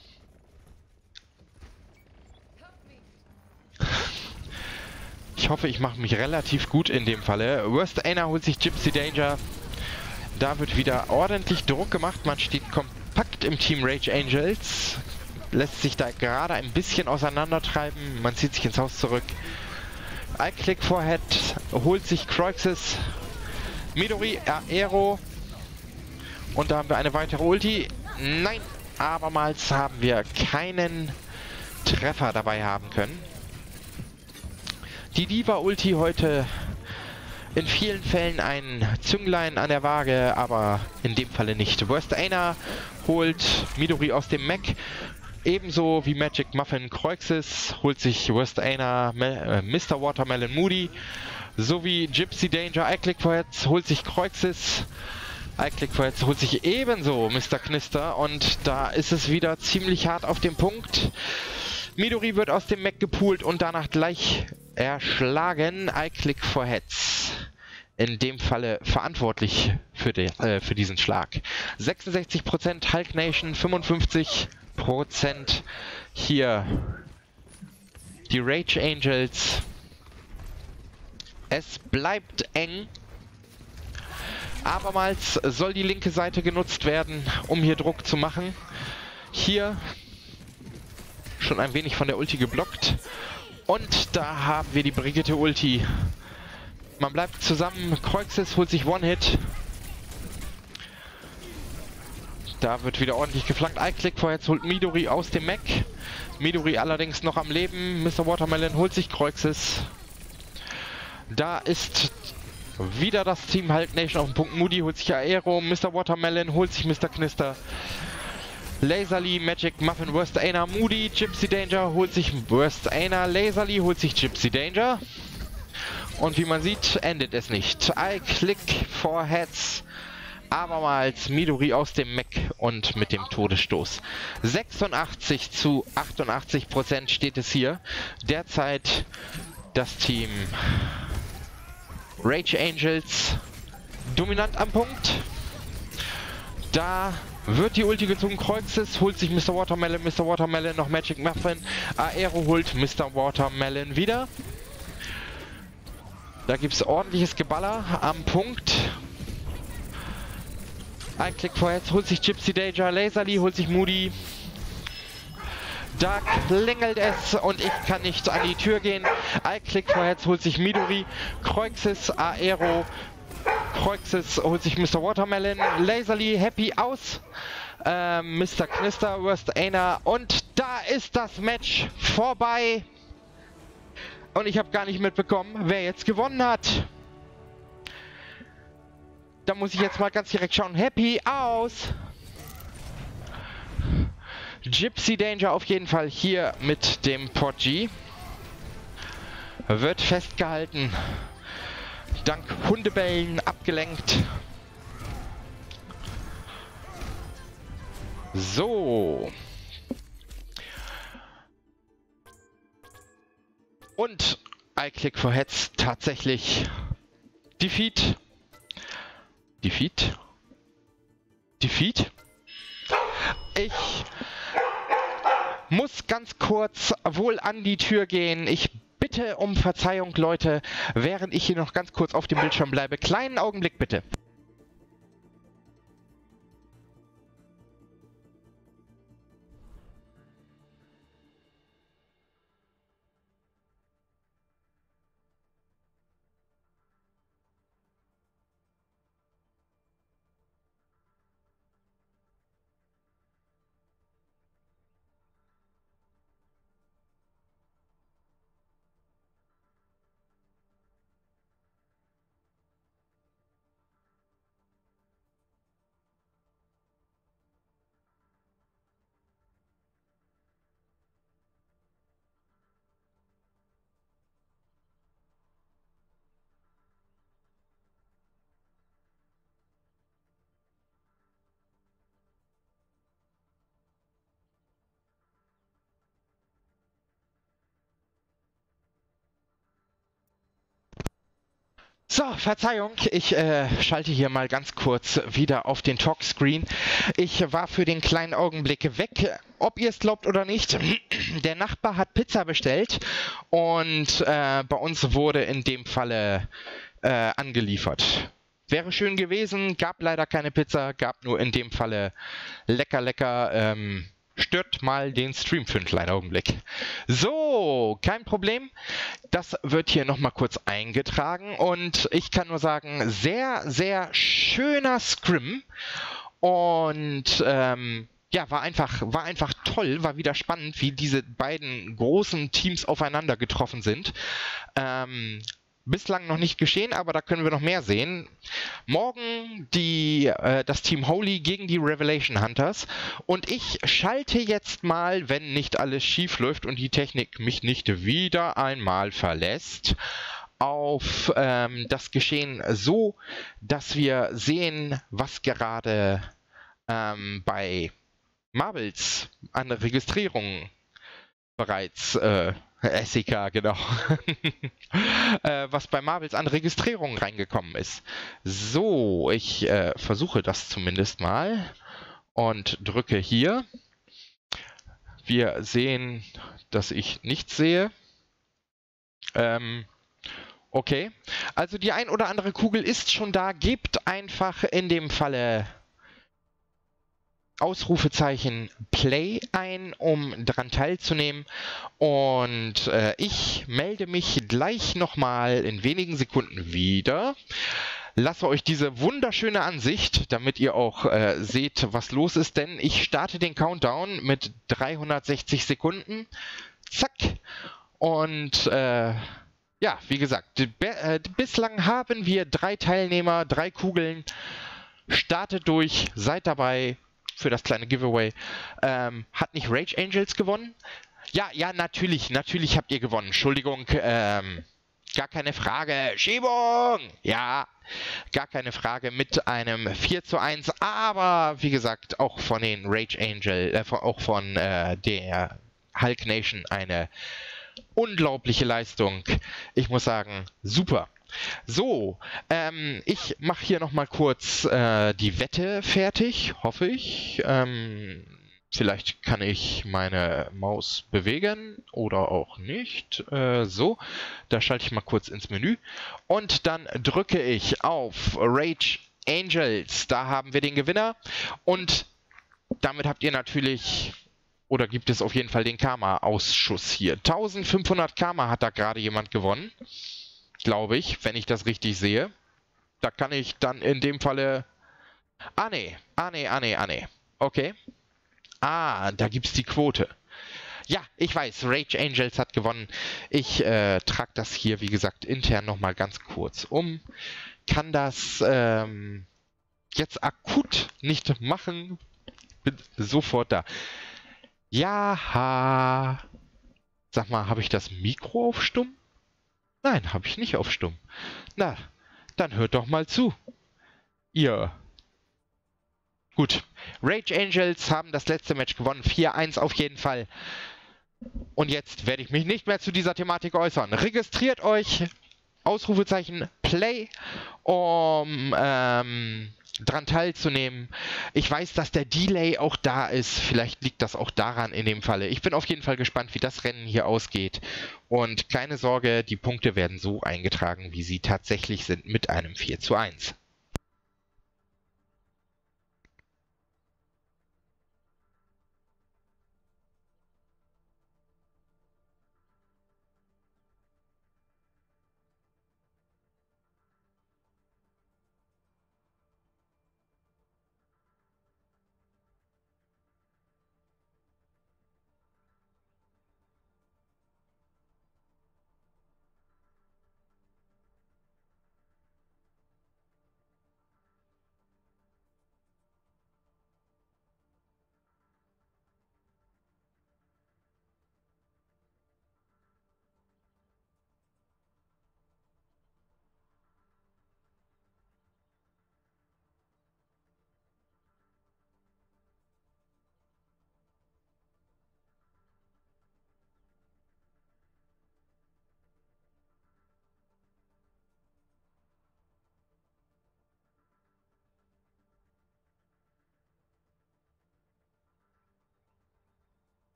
Ich hoffe, ich mache mich relativ gut in dem Falle. Worst Aina holt sich Gypsy Danger. Da wird wieder ordentlich Druck gemacht. Man steht kompakt im Team Rage Angels. Lässt sich da gerade ein bisschen auseinandertreiben. Man zieht sich ins Haus zurück. I-Click for Head holt sich Croixis. Midori, Aero. Und da haben wir eine weitere Ulti. Nein, abermals haben wir keinen Treffer dabei haben können. Die Diva-Ulti heute in vielen Fällen ein Zünglein an der Waage, aber in dem Falle nicht. Worst Einer holt Midori aus dem Mech. Ebenso wie Magic Muffin Croixis holt sich Worst Einer äh, Mister Watermelon Moody. Sowie Gypsy Danger iClick for Heads holt sich Croixis. iClick for Heads holt sich ebenso Mister Knister. Und da ist es wieder ziemlich hart auf dem Punkt. Midori wird aus dem Mech gepoolt und danach gleich erschlagen. iClick for Heads. In dem Falle verantwortlich für, den, äh, für diesen Schlag. sechsundsechzig Prozent Hulk Nation, fünfundfünfzig Prozent hier die Rage Angels. Es bleibt eng. Abermals soll die linke Seite genutzt werden, um hier Druck zu machen. Hier schon ein wenig von der Ulti geblockt. Und da haben wir die Brigitte Ulti. Man bleibt zusammen. Croixis holt sich One-Hit. Da wird wieder ordentlich geflankt. iClick for Heads holt Midori aus dem Mech. Midori allerdings noch am Leben. Mister Watermelon holt sich Croixis. Da ist wieder das Team Hulk Nation auf dem Punkt. Moody holt sich Aero. Mister Watermelon holt sich Mister Knister. Laserly, Magic Muffin, Worst Einer, Moody. Gypsy Danger holt sich Worst Einer. Laserly holt sich Gypsy Danger. Und wie man sieht, endet es nicht. iClick for Heads. Abermals Midori aus dem Mech und mit dem Todesstoß. sechsundachtzig zu achtundachtzig Prozent steht es hier. Derzeit das Team Rage Angels dominant am Punkt. Da wird die Ulti gezogen. Croixis holt sich Mister Watermelon. Mister Watermelon noch Magic Muffin. Aero holt Mister Watermelon wieder. Da gibt es ordentliches Geballer am Punkt. iClick for Heads holt sich Gypsy Danger. Laserly holt sich Moody. Da klingelt es und ich kann nicht an die Tür gehen. iClick for Heads holt sich Midori. Croixis, Aero. Croixis holt sich Mister Watermelon. Laserly happy aus. Ähm, Mister Knister, Worst Einer. Und da ist das Match vorbei. Und ich habe gar nicht mitbekommen, wer jetzt gewonnen hat. Da muss ich jetzt mal ganz direkt schauen. Happy aus. Gypsy Danger auf jeden Fall hier mit dem Podgy. Wird festgehalten. Dank Hundebellen abgelenkt. So. Und iClick for Heads tatsächlich Defeat. Defeat? Defeat? Ich muss ganz kurz wohl an die Tür gehen. Ich bitte um Verzeihung, Leute, während ich hier noch ganz kurz auf dem Bildschirm bleibe. Kleinen Augenblick bitte. So, Verzeihung, ich äh, schalte hier mal ganz kurz wieder auf den Talkscreen. Ich war für den kleinen Augenblick weg. Ob ihr es glaubt oder nicht, der Nachbar hat Pizza bestellt und äh, bei uns wurde in dem Falle äh, angeliefert. Wäre schön gewesen, gab leider keine Pizza, gab nur in dem Falle lecker, lecker, ähm, stört mal den Stream für einen kleinen Augenblick. So, kein Problem. Das wird hier nochmal kurz eingetragen und ich kann nur sagen, sehr, sehr schöner Scrim und ähm, ja, war einfach, war einfach toll, war wieder spannend, wie diese beiden großen Teams aufeinander getroffen sind. Ähm, bislang noch nicht geschehen, aber da können wir noch mehr sehen. Morgen die, äh, das Team Holy gegen die Revelation Hunters. Und ich schalte jetzt mal, wenn nicht alles schief läuft und die Technik mich nicht wieder einmal verlässt, auf ähm, das Geschehen so, dass wir sehen, was gerade ähm, bei Marbles an Registrierung bereits, äh, S E K, genau, äh, was bei Marbles an Registrierung reingekommen ist. So, ich äh, versuche das zumindest mal und drücke hier. Wir sehen, dass ich nichts sehe. Ähm, okay, also die ein oder andere Kugel ist schon da. Gebt einfach in dem Falle Ausrufezeichen Play ein, um daran teilzunehmen. Und äh, ich melde mich gleich nochmal in wenigen Sekunden wieder. Lasse euch diese wunderschöne Ansicht, damit ihr auch äh, seht, was los ist, denn ich starte den Countdown mit dreihundertsechzig Sekunden. Zack. Und äh, ja, wie gesagt, äh, bislang haben wir drei Teilnehmer, drei Kugeln. Startet durch, seid dabei für das kleine Giveaway. Ähm, hat nicht Rage Angels gewonnen? Ja, ja, natürlich, natürlich habt ihr gewonnen. Entschuldigung, ähm, gar keine Frage. Schiebung! Ja, gar keine Frage mit einem vier zu eins, aber wie gesagt, auch von den Rage Angel, äh, auch von äh, der Hulk Nation eine unglaubliche Leistung. Ich muss sagen, super. So, ähm, ich mache hier nochmal kurz äh, die Wette fertig, hoffe ich. Ähm, vielleicht kann ich meine Maus bewegen oder auch nicht. Äh, so, da schalte ich mal kurz ins Menü und dann drücke ich auf Rage Angels. Da haben wir den Gewinner und damit habt ihr natürlich... Oder gibt es auf jeden Fall den Karma-Ausschuss hier. eintausendfünfhundert Karma hat da gerade jemand gewonnen. Glaube ich, wenn ich das richtig sehe. Da kann ich dann in dem Falle... Ah, nee. Ah, nee, ah, nee, ah, nee. Okay. Ah, da gibt es die Quote. Ja, ich weiß, Rage Angels hat gewonnen. Ich äh, trage das hier, wie gesagt, intern nochmal ganz kurz um. Kann das ähm, jetzt akut nicht machen. Bin sofort da. Ja, sag mal, habe ich das Mikro auf Stumm? Nein, habe ich nicht auf Stumm. Na, dann hört doch mal zu. Ihr. Gut. Rage Angels haben das letzte Match gewonnen. vier eins auf jeden Fall. Und jetzt werde ich mich nicht mehr zu dieser Thematik äußern. Registriert euch. Ausrufezeichen Play, um ähm, dran teilzunehmen. Ich weiß, dass der Delay auch da ist. Vielleicht liegt das auch daran in dem Falle. Ich bin auf jeden Fall gespannt, wie das Rennen hier ausgeht. Und keine Sorge, die Punkte werden so eingetragen, wie sie tatsächlich sind, mit einem vier zu eins.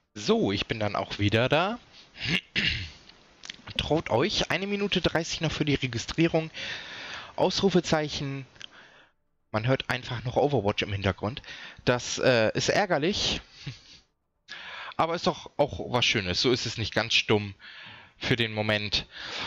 So, ich bin dann auch wieder da. Traut euch, eine Minute dreißig noch für die Registrierung. Ausrufezeichen. Man hört einfach noch Overwatch im Hintergrund. Das äh, ist ärgerlich. Aber ist doch auch was Schönes. So ist es nicht ganz stumm für den Moment.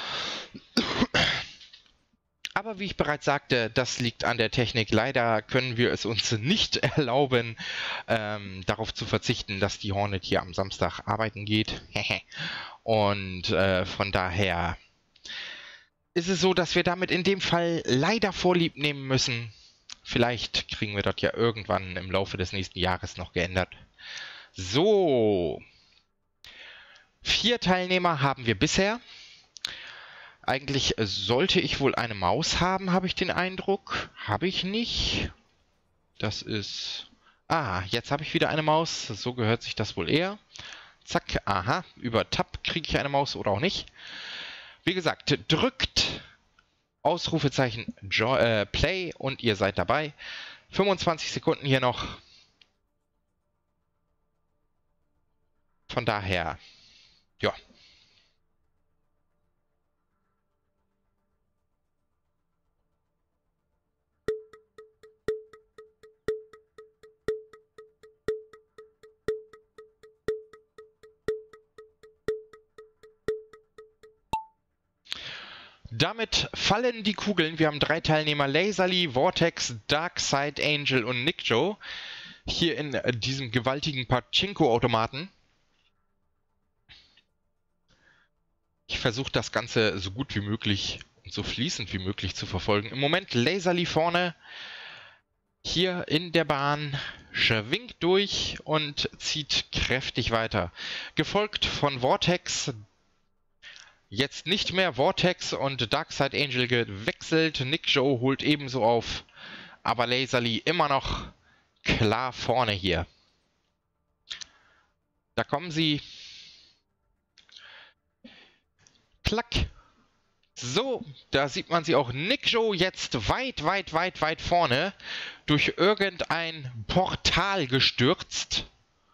Aber wie ich bereits sagte, das liegt an der Technik. Leider können wir es uns nicht erlauben, ähm, darauf zu verzichten, dass die Hornet hier am Samstag arbeiten geht. Und äh, von daher ist es so, dass wir damit in dem Fall leider Vorlieb nehmen müssen. Vielleicht kriegen wir das ja irgendwann im Laufe des nächsten Jahres noch geändert. So. Vier Teilnehmer haben wir bisher. Eigentlich sollte ich wohl eine Maus haben, habe ich den Eindruck. Habe ich nicht. Das ist... Ah, jetzt habe ich wieder eine Maus. So gehört sich das wohl eher. Zack, aha. Über Tab kriege ich eine Maus oder auch nicht. Wie gesagt, drückt Ausrufezeichen jo äh, Play und ihr seid dabei. fünfundzwanzig Sekunden hier noch. Von daher, ja. Damit fallen die Kugeln. Wir haben drei Teilnehmer, Laserly, Vortex, Darkside Angel und Nick Joe. Hier in diesem gewaltigen Pachinko-Automaten. Ich versuche das Ganze so gut wie möglich und so fließend wie möglich zu verfolgen. Im Moment Laserly vorne. Hier in der Bahn. Schwingt durch und zieht kräftig weiter. Gefolgt von Vortex. Jetzt nicht mehr Vortex und Darkside Angel gewechselt. Nick Joe holt ebenso auf. Aber Laserly immer noch klar vorne hier. Da kommen sie. Klack. So, da sieht man sie auch. Nick Joe jetzt weit, weit, weit, weit vorne. Durch irgendein Portal gestürzt.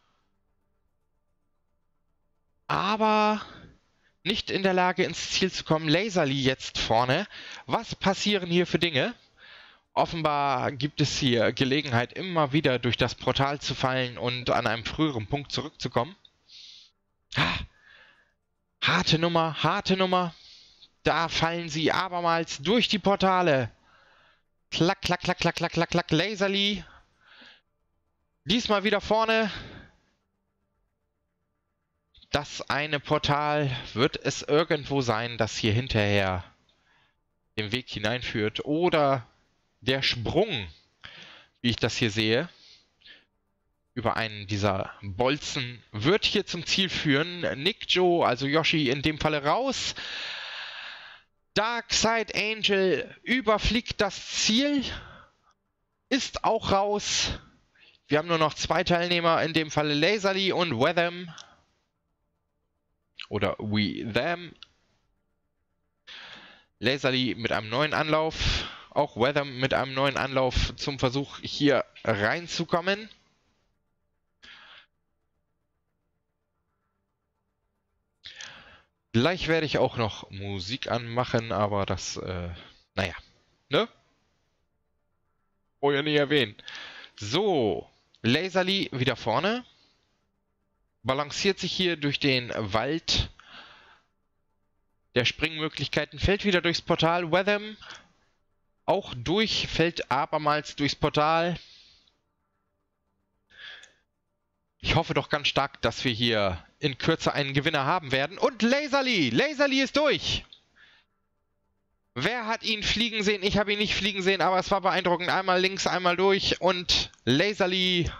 Aber... nicht in der Lage, ins Ziel zu kommen. Laserly jetzt vorne. Was passieren hier für Dinge? Offenbar gibt es hier Gelegenheit, immer wieder durch das Portal zu fallen und an einem früheren Punkt zurückzukommen. Ah, harte Nummer, harte Nummer. Da fallen sie abermals durch die Portale. Klack, klack, klack, klack, klack, klack, klack. Laserly. Diesmal wieder vorne. Das eine Portal wird es irgendwo sein, das hier hinterher den Weg hineinführt. Oder der Sprung, wie ich das hier sehe, über einen dieser Bolzen, wird hier zum Ziel führen. Nick Joe, also Yoshi in dem Falle raus. Darkside Angel überfliegt das Ziel, ist auch raus. Wir haben nur noch zwei Teilnehmer, in dem Falle Laserly und Wetham. Oder We Them. Laserly mit einem neuen Anlauf. Auch Wetham mit einem neuen Anlauf zum Versuch, hier reinzukommen. Gleich werde ich auch noch Musik anmachen, aber das, äh, naja, ne? Vorher nicht erwähnen. So, Laserly wieder vorne. Balanciert sich hier durch den Wald der Springmöglichkeiten, fällt wieder durchs Portal. Wetham auch durch, fällt abermals durchs Portal. Ich hoffe doch ganz stark, dass wir hier in Kürze einen Gewinner haben werden. Und Laserly! Laserly ist durch! Wer hat ihn fliegen sehen? Ich habe ihn nicht fliegen sehen, aber es war beeindruckend. Einmal links, einmal durch und Laserly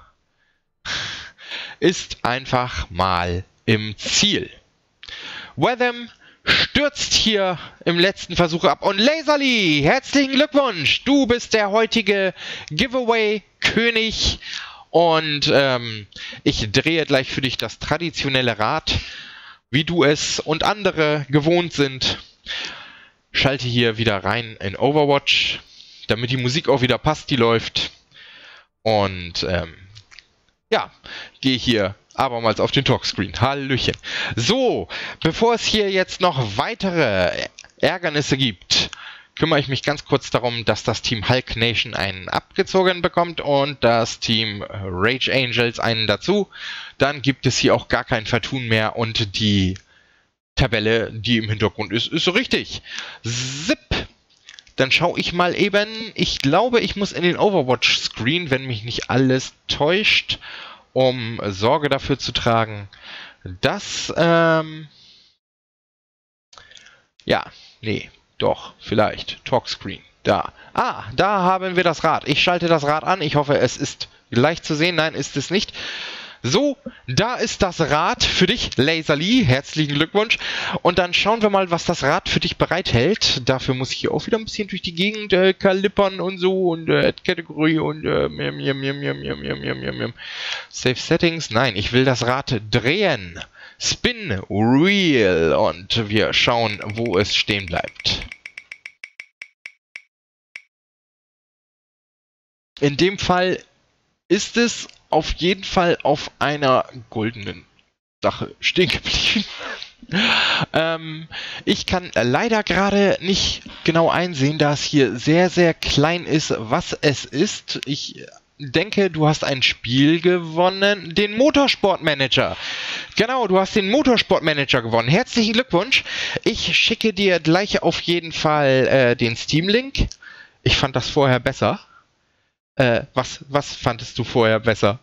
ist einfach mal im Ziel. Wetham stürzt hier im letzten Versuch ab. Und Laserly, herzlichen Glückwunsch! Du bist der heutige Giveaway-König. Und ähm, ich drehe gleich für dich das traditionelle Rad, wie du es und andere gewohnt sind. Schalte hier wieder rein in Overwatch, damit die Musik auch wieder passt, die läuft. Und ähm, ja, gehe hier abermals auf den Talkscreen. Hallöchen. So, bevor es hier jetzt noch weitere Ärgernisse gibt, kümmere ich mich ganz kurz darum, dass das Team Hulk Nation einen abgezogen bekommt und das Team Rage Angels einen dazu. Dann gibt es hier auch gar kein Vertun mehr und die Tabelle, die im Hintergrund ist, ist so richtig. Zip! Dann schaue ich mal eben. Ich glaube, ich muss in den Overwatch-Screen, wenn mich nicht alles täuscht, um Sorge dafür zu tragen, dass, ähm, ja, nee, doch, vielleicht, Talkscreen, da. Ah, da haben wir das Rad. Ich schalte das Rad an. Ich hoffe, es ist gleich zu sehen. Nein, ist es nicht. So, da ist das Rad für dich, Laserly. Herzlichen Glückwunsch. Und dann schauen wir mal, was das Rad für dich bereithält. Dafür muss ich hier auch wieder ein bisschen durch die Gegend äh, kalippern und so und äh, Kategorie und äh, miam, miam, miam, miam, miam, miam, miam, miam. Save Settings. Nein, ich will das Rad drehen. Spin Wheel. Und wir schauen, wo es stehen bleibt. In dem Fall ist es auf jeden Fall auf einer goldenen Sache stehen geblieben. ähm, ich kann leider gerade nicht genau einsehen, da es hier sehr, sehr klein ist, was es ist. Ich denke, du hast ein Spiel gewonnen, den Motorsportmanager. Genau, du hast den Motorsportmanager gewonnen. Herzlichen Glückwunsch. Ich schicke dir gleich auf jeden Fall äh, den Steam-Link. Ich fand das vorher besser. Äh, was, was fandest du vorher besser?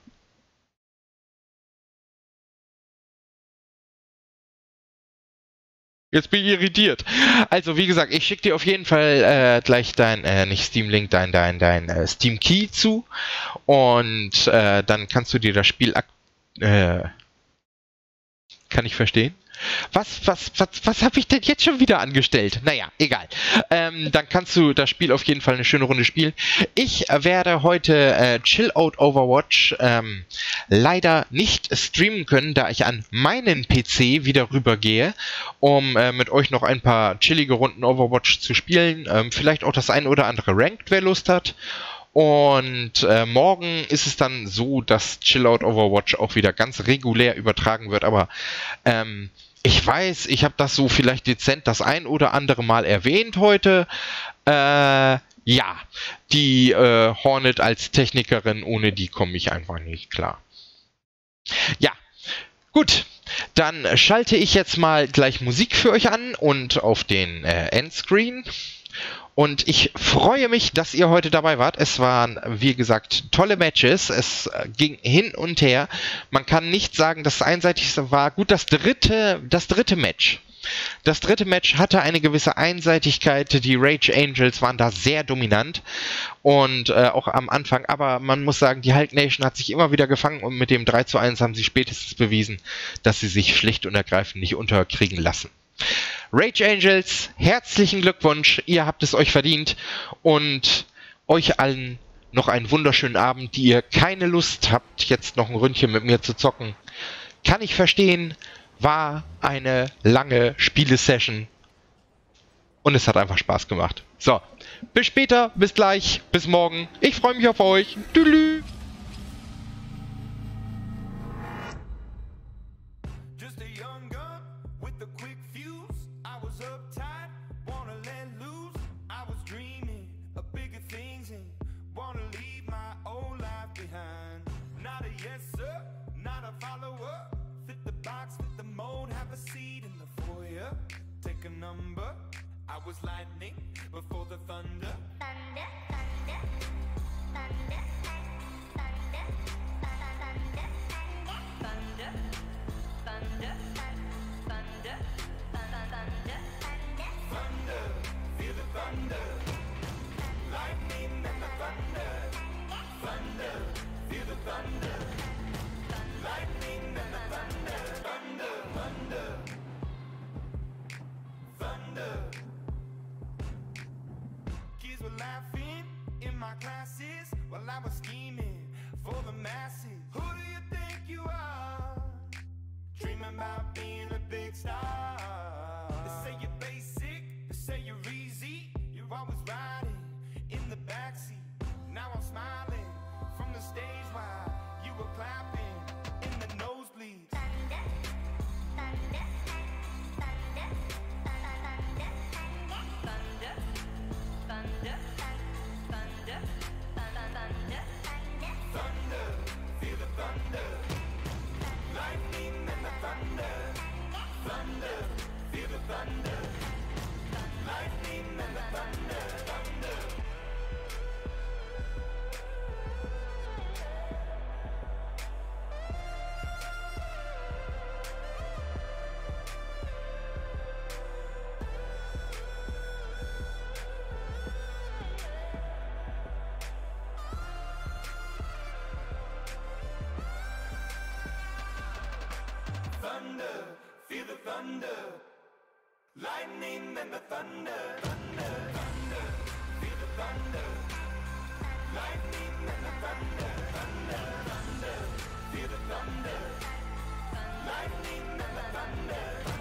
Jetzt bin ich irritiert. Also, wie gesagt, ich schicke dir auf jeden Fall äh, gleich dein, äh, nicht Steam-Link, dein, dein, dein äh, Steam-Key zu. Und äh, dann kannst du dir das Spiel... Äh, kann ich verstehen? Was, was, was, was habe ich denn jetzt schon wieder angestellt? Naja, egal. Ähm, dann kannst du das Spiel auf jeden Fall eine schöne Runde spielen. Ich werde heute äh, Chill Out Overwatch ähm, leider nicht streamen können, da ich an meinen P C wieder rübergehe, um äh, mit euch noch ein paar chillige Runden Overwatch zu spielen. Ähm, vielleicht auch das ein oder andere Ranked, wer Lust hat. Und äh, morgen ist es dann so, dass Chill Out Overwatch auch wieder ganz regulär übertragen wird. Aber ähm, ich weiß, ich habe das so vielleicht dezent das ein oder andere Mal erwähnt heute. Äh, ja, die äh, Hornet als Technikerin, ohne die komme ich einfach nicht klar. Ja, gut. Dann schalte ich jetzt mal gleich Musik für euch an und auf den äh, Endscreen. Und ich freue mich, dass ihr heute dabei wart. Es waren, wie gesagt, tolle Matches. Es ging hin und her. Man kann nicht sagen, dass das einseitigste war. Gut, das dritte, das dritte Match. Das dritte Match hatte eine gewisse Einseitigkeit. Die Rage Angels waren da sehr dominant. Und äh, auch am Anfang. Aber man muss sagen, die Hulk Nation hat sich immer wieder gefangen. Und mit dem drei zu eins haben sie spätestens bewiesen, dass sie sich schlicht und ergreifend nicht unterkriegen lassen. Rage Angels, herzlichen Glückwunsch, ihr habt es euch verdient und euch allen noch einen wunderschönen Abend, die ihr keine Lust habt, jetzt noch ein Ründchen mit mir zu zocken. Kann ich verstehen, war eine lange Spielesession und es hat einfach Spaß gemacht. So, bis später, bis gleich, bis morgen. Ich freue mich auf euch. Tschüss. I was lightning before the thunder. Thunder, thunder, thunder, thunder, thunder, thunder, thunder, thunder, thunder, thunder, thunder, feel the thunder, lightning and the thunder, thunder, feel the thunder, lightning and the thunder, thunder, thunder, thunder. Laughing in my classes while I was scheming for the masses. Who do you think you are? Dreaming about being a big star. They say you're basic, they say you're easy. You're always riding in the backseat. Now I'm smiling from the stage while you were clapping in the nosebleed. thunder, feel the thunder. Lightning and the thunder, thunder, thunder, feel the thunder. Lightning and the thunder, thunder, thunder, feel the thunder. Lightning and the thunder.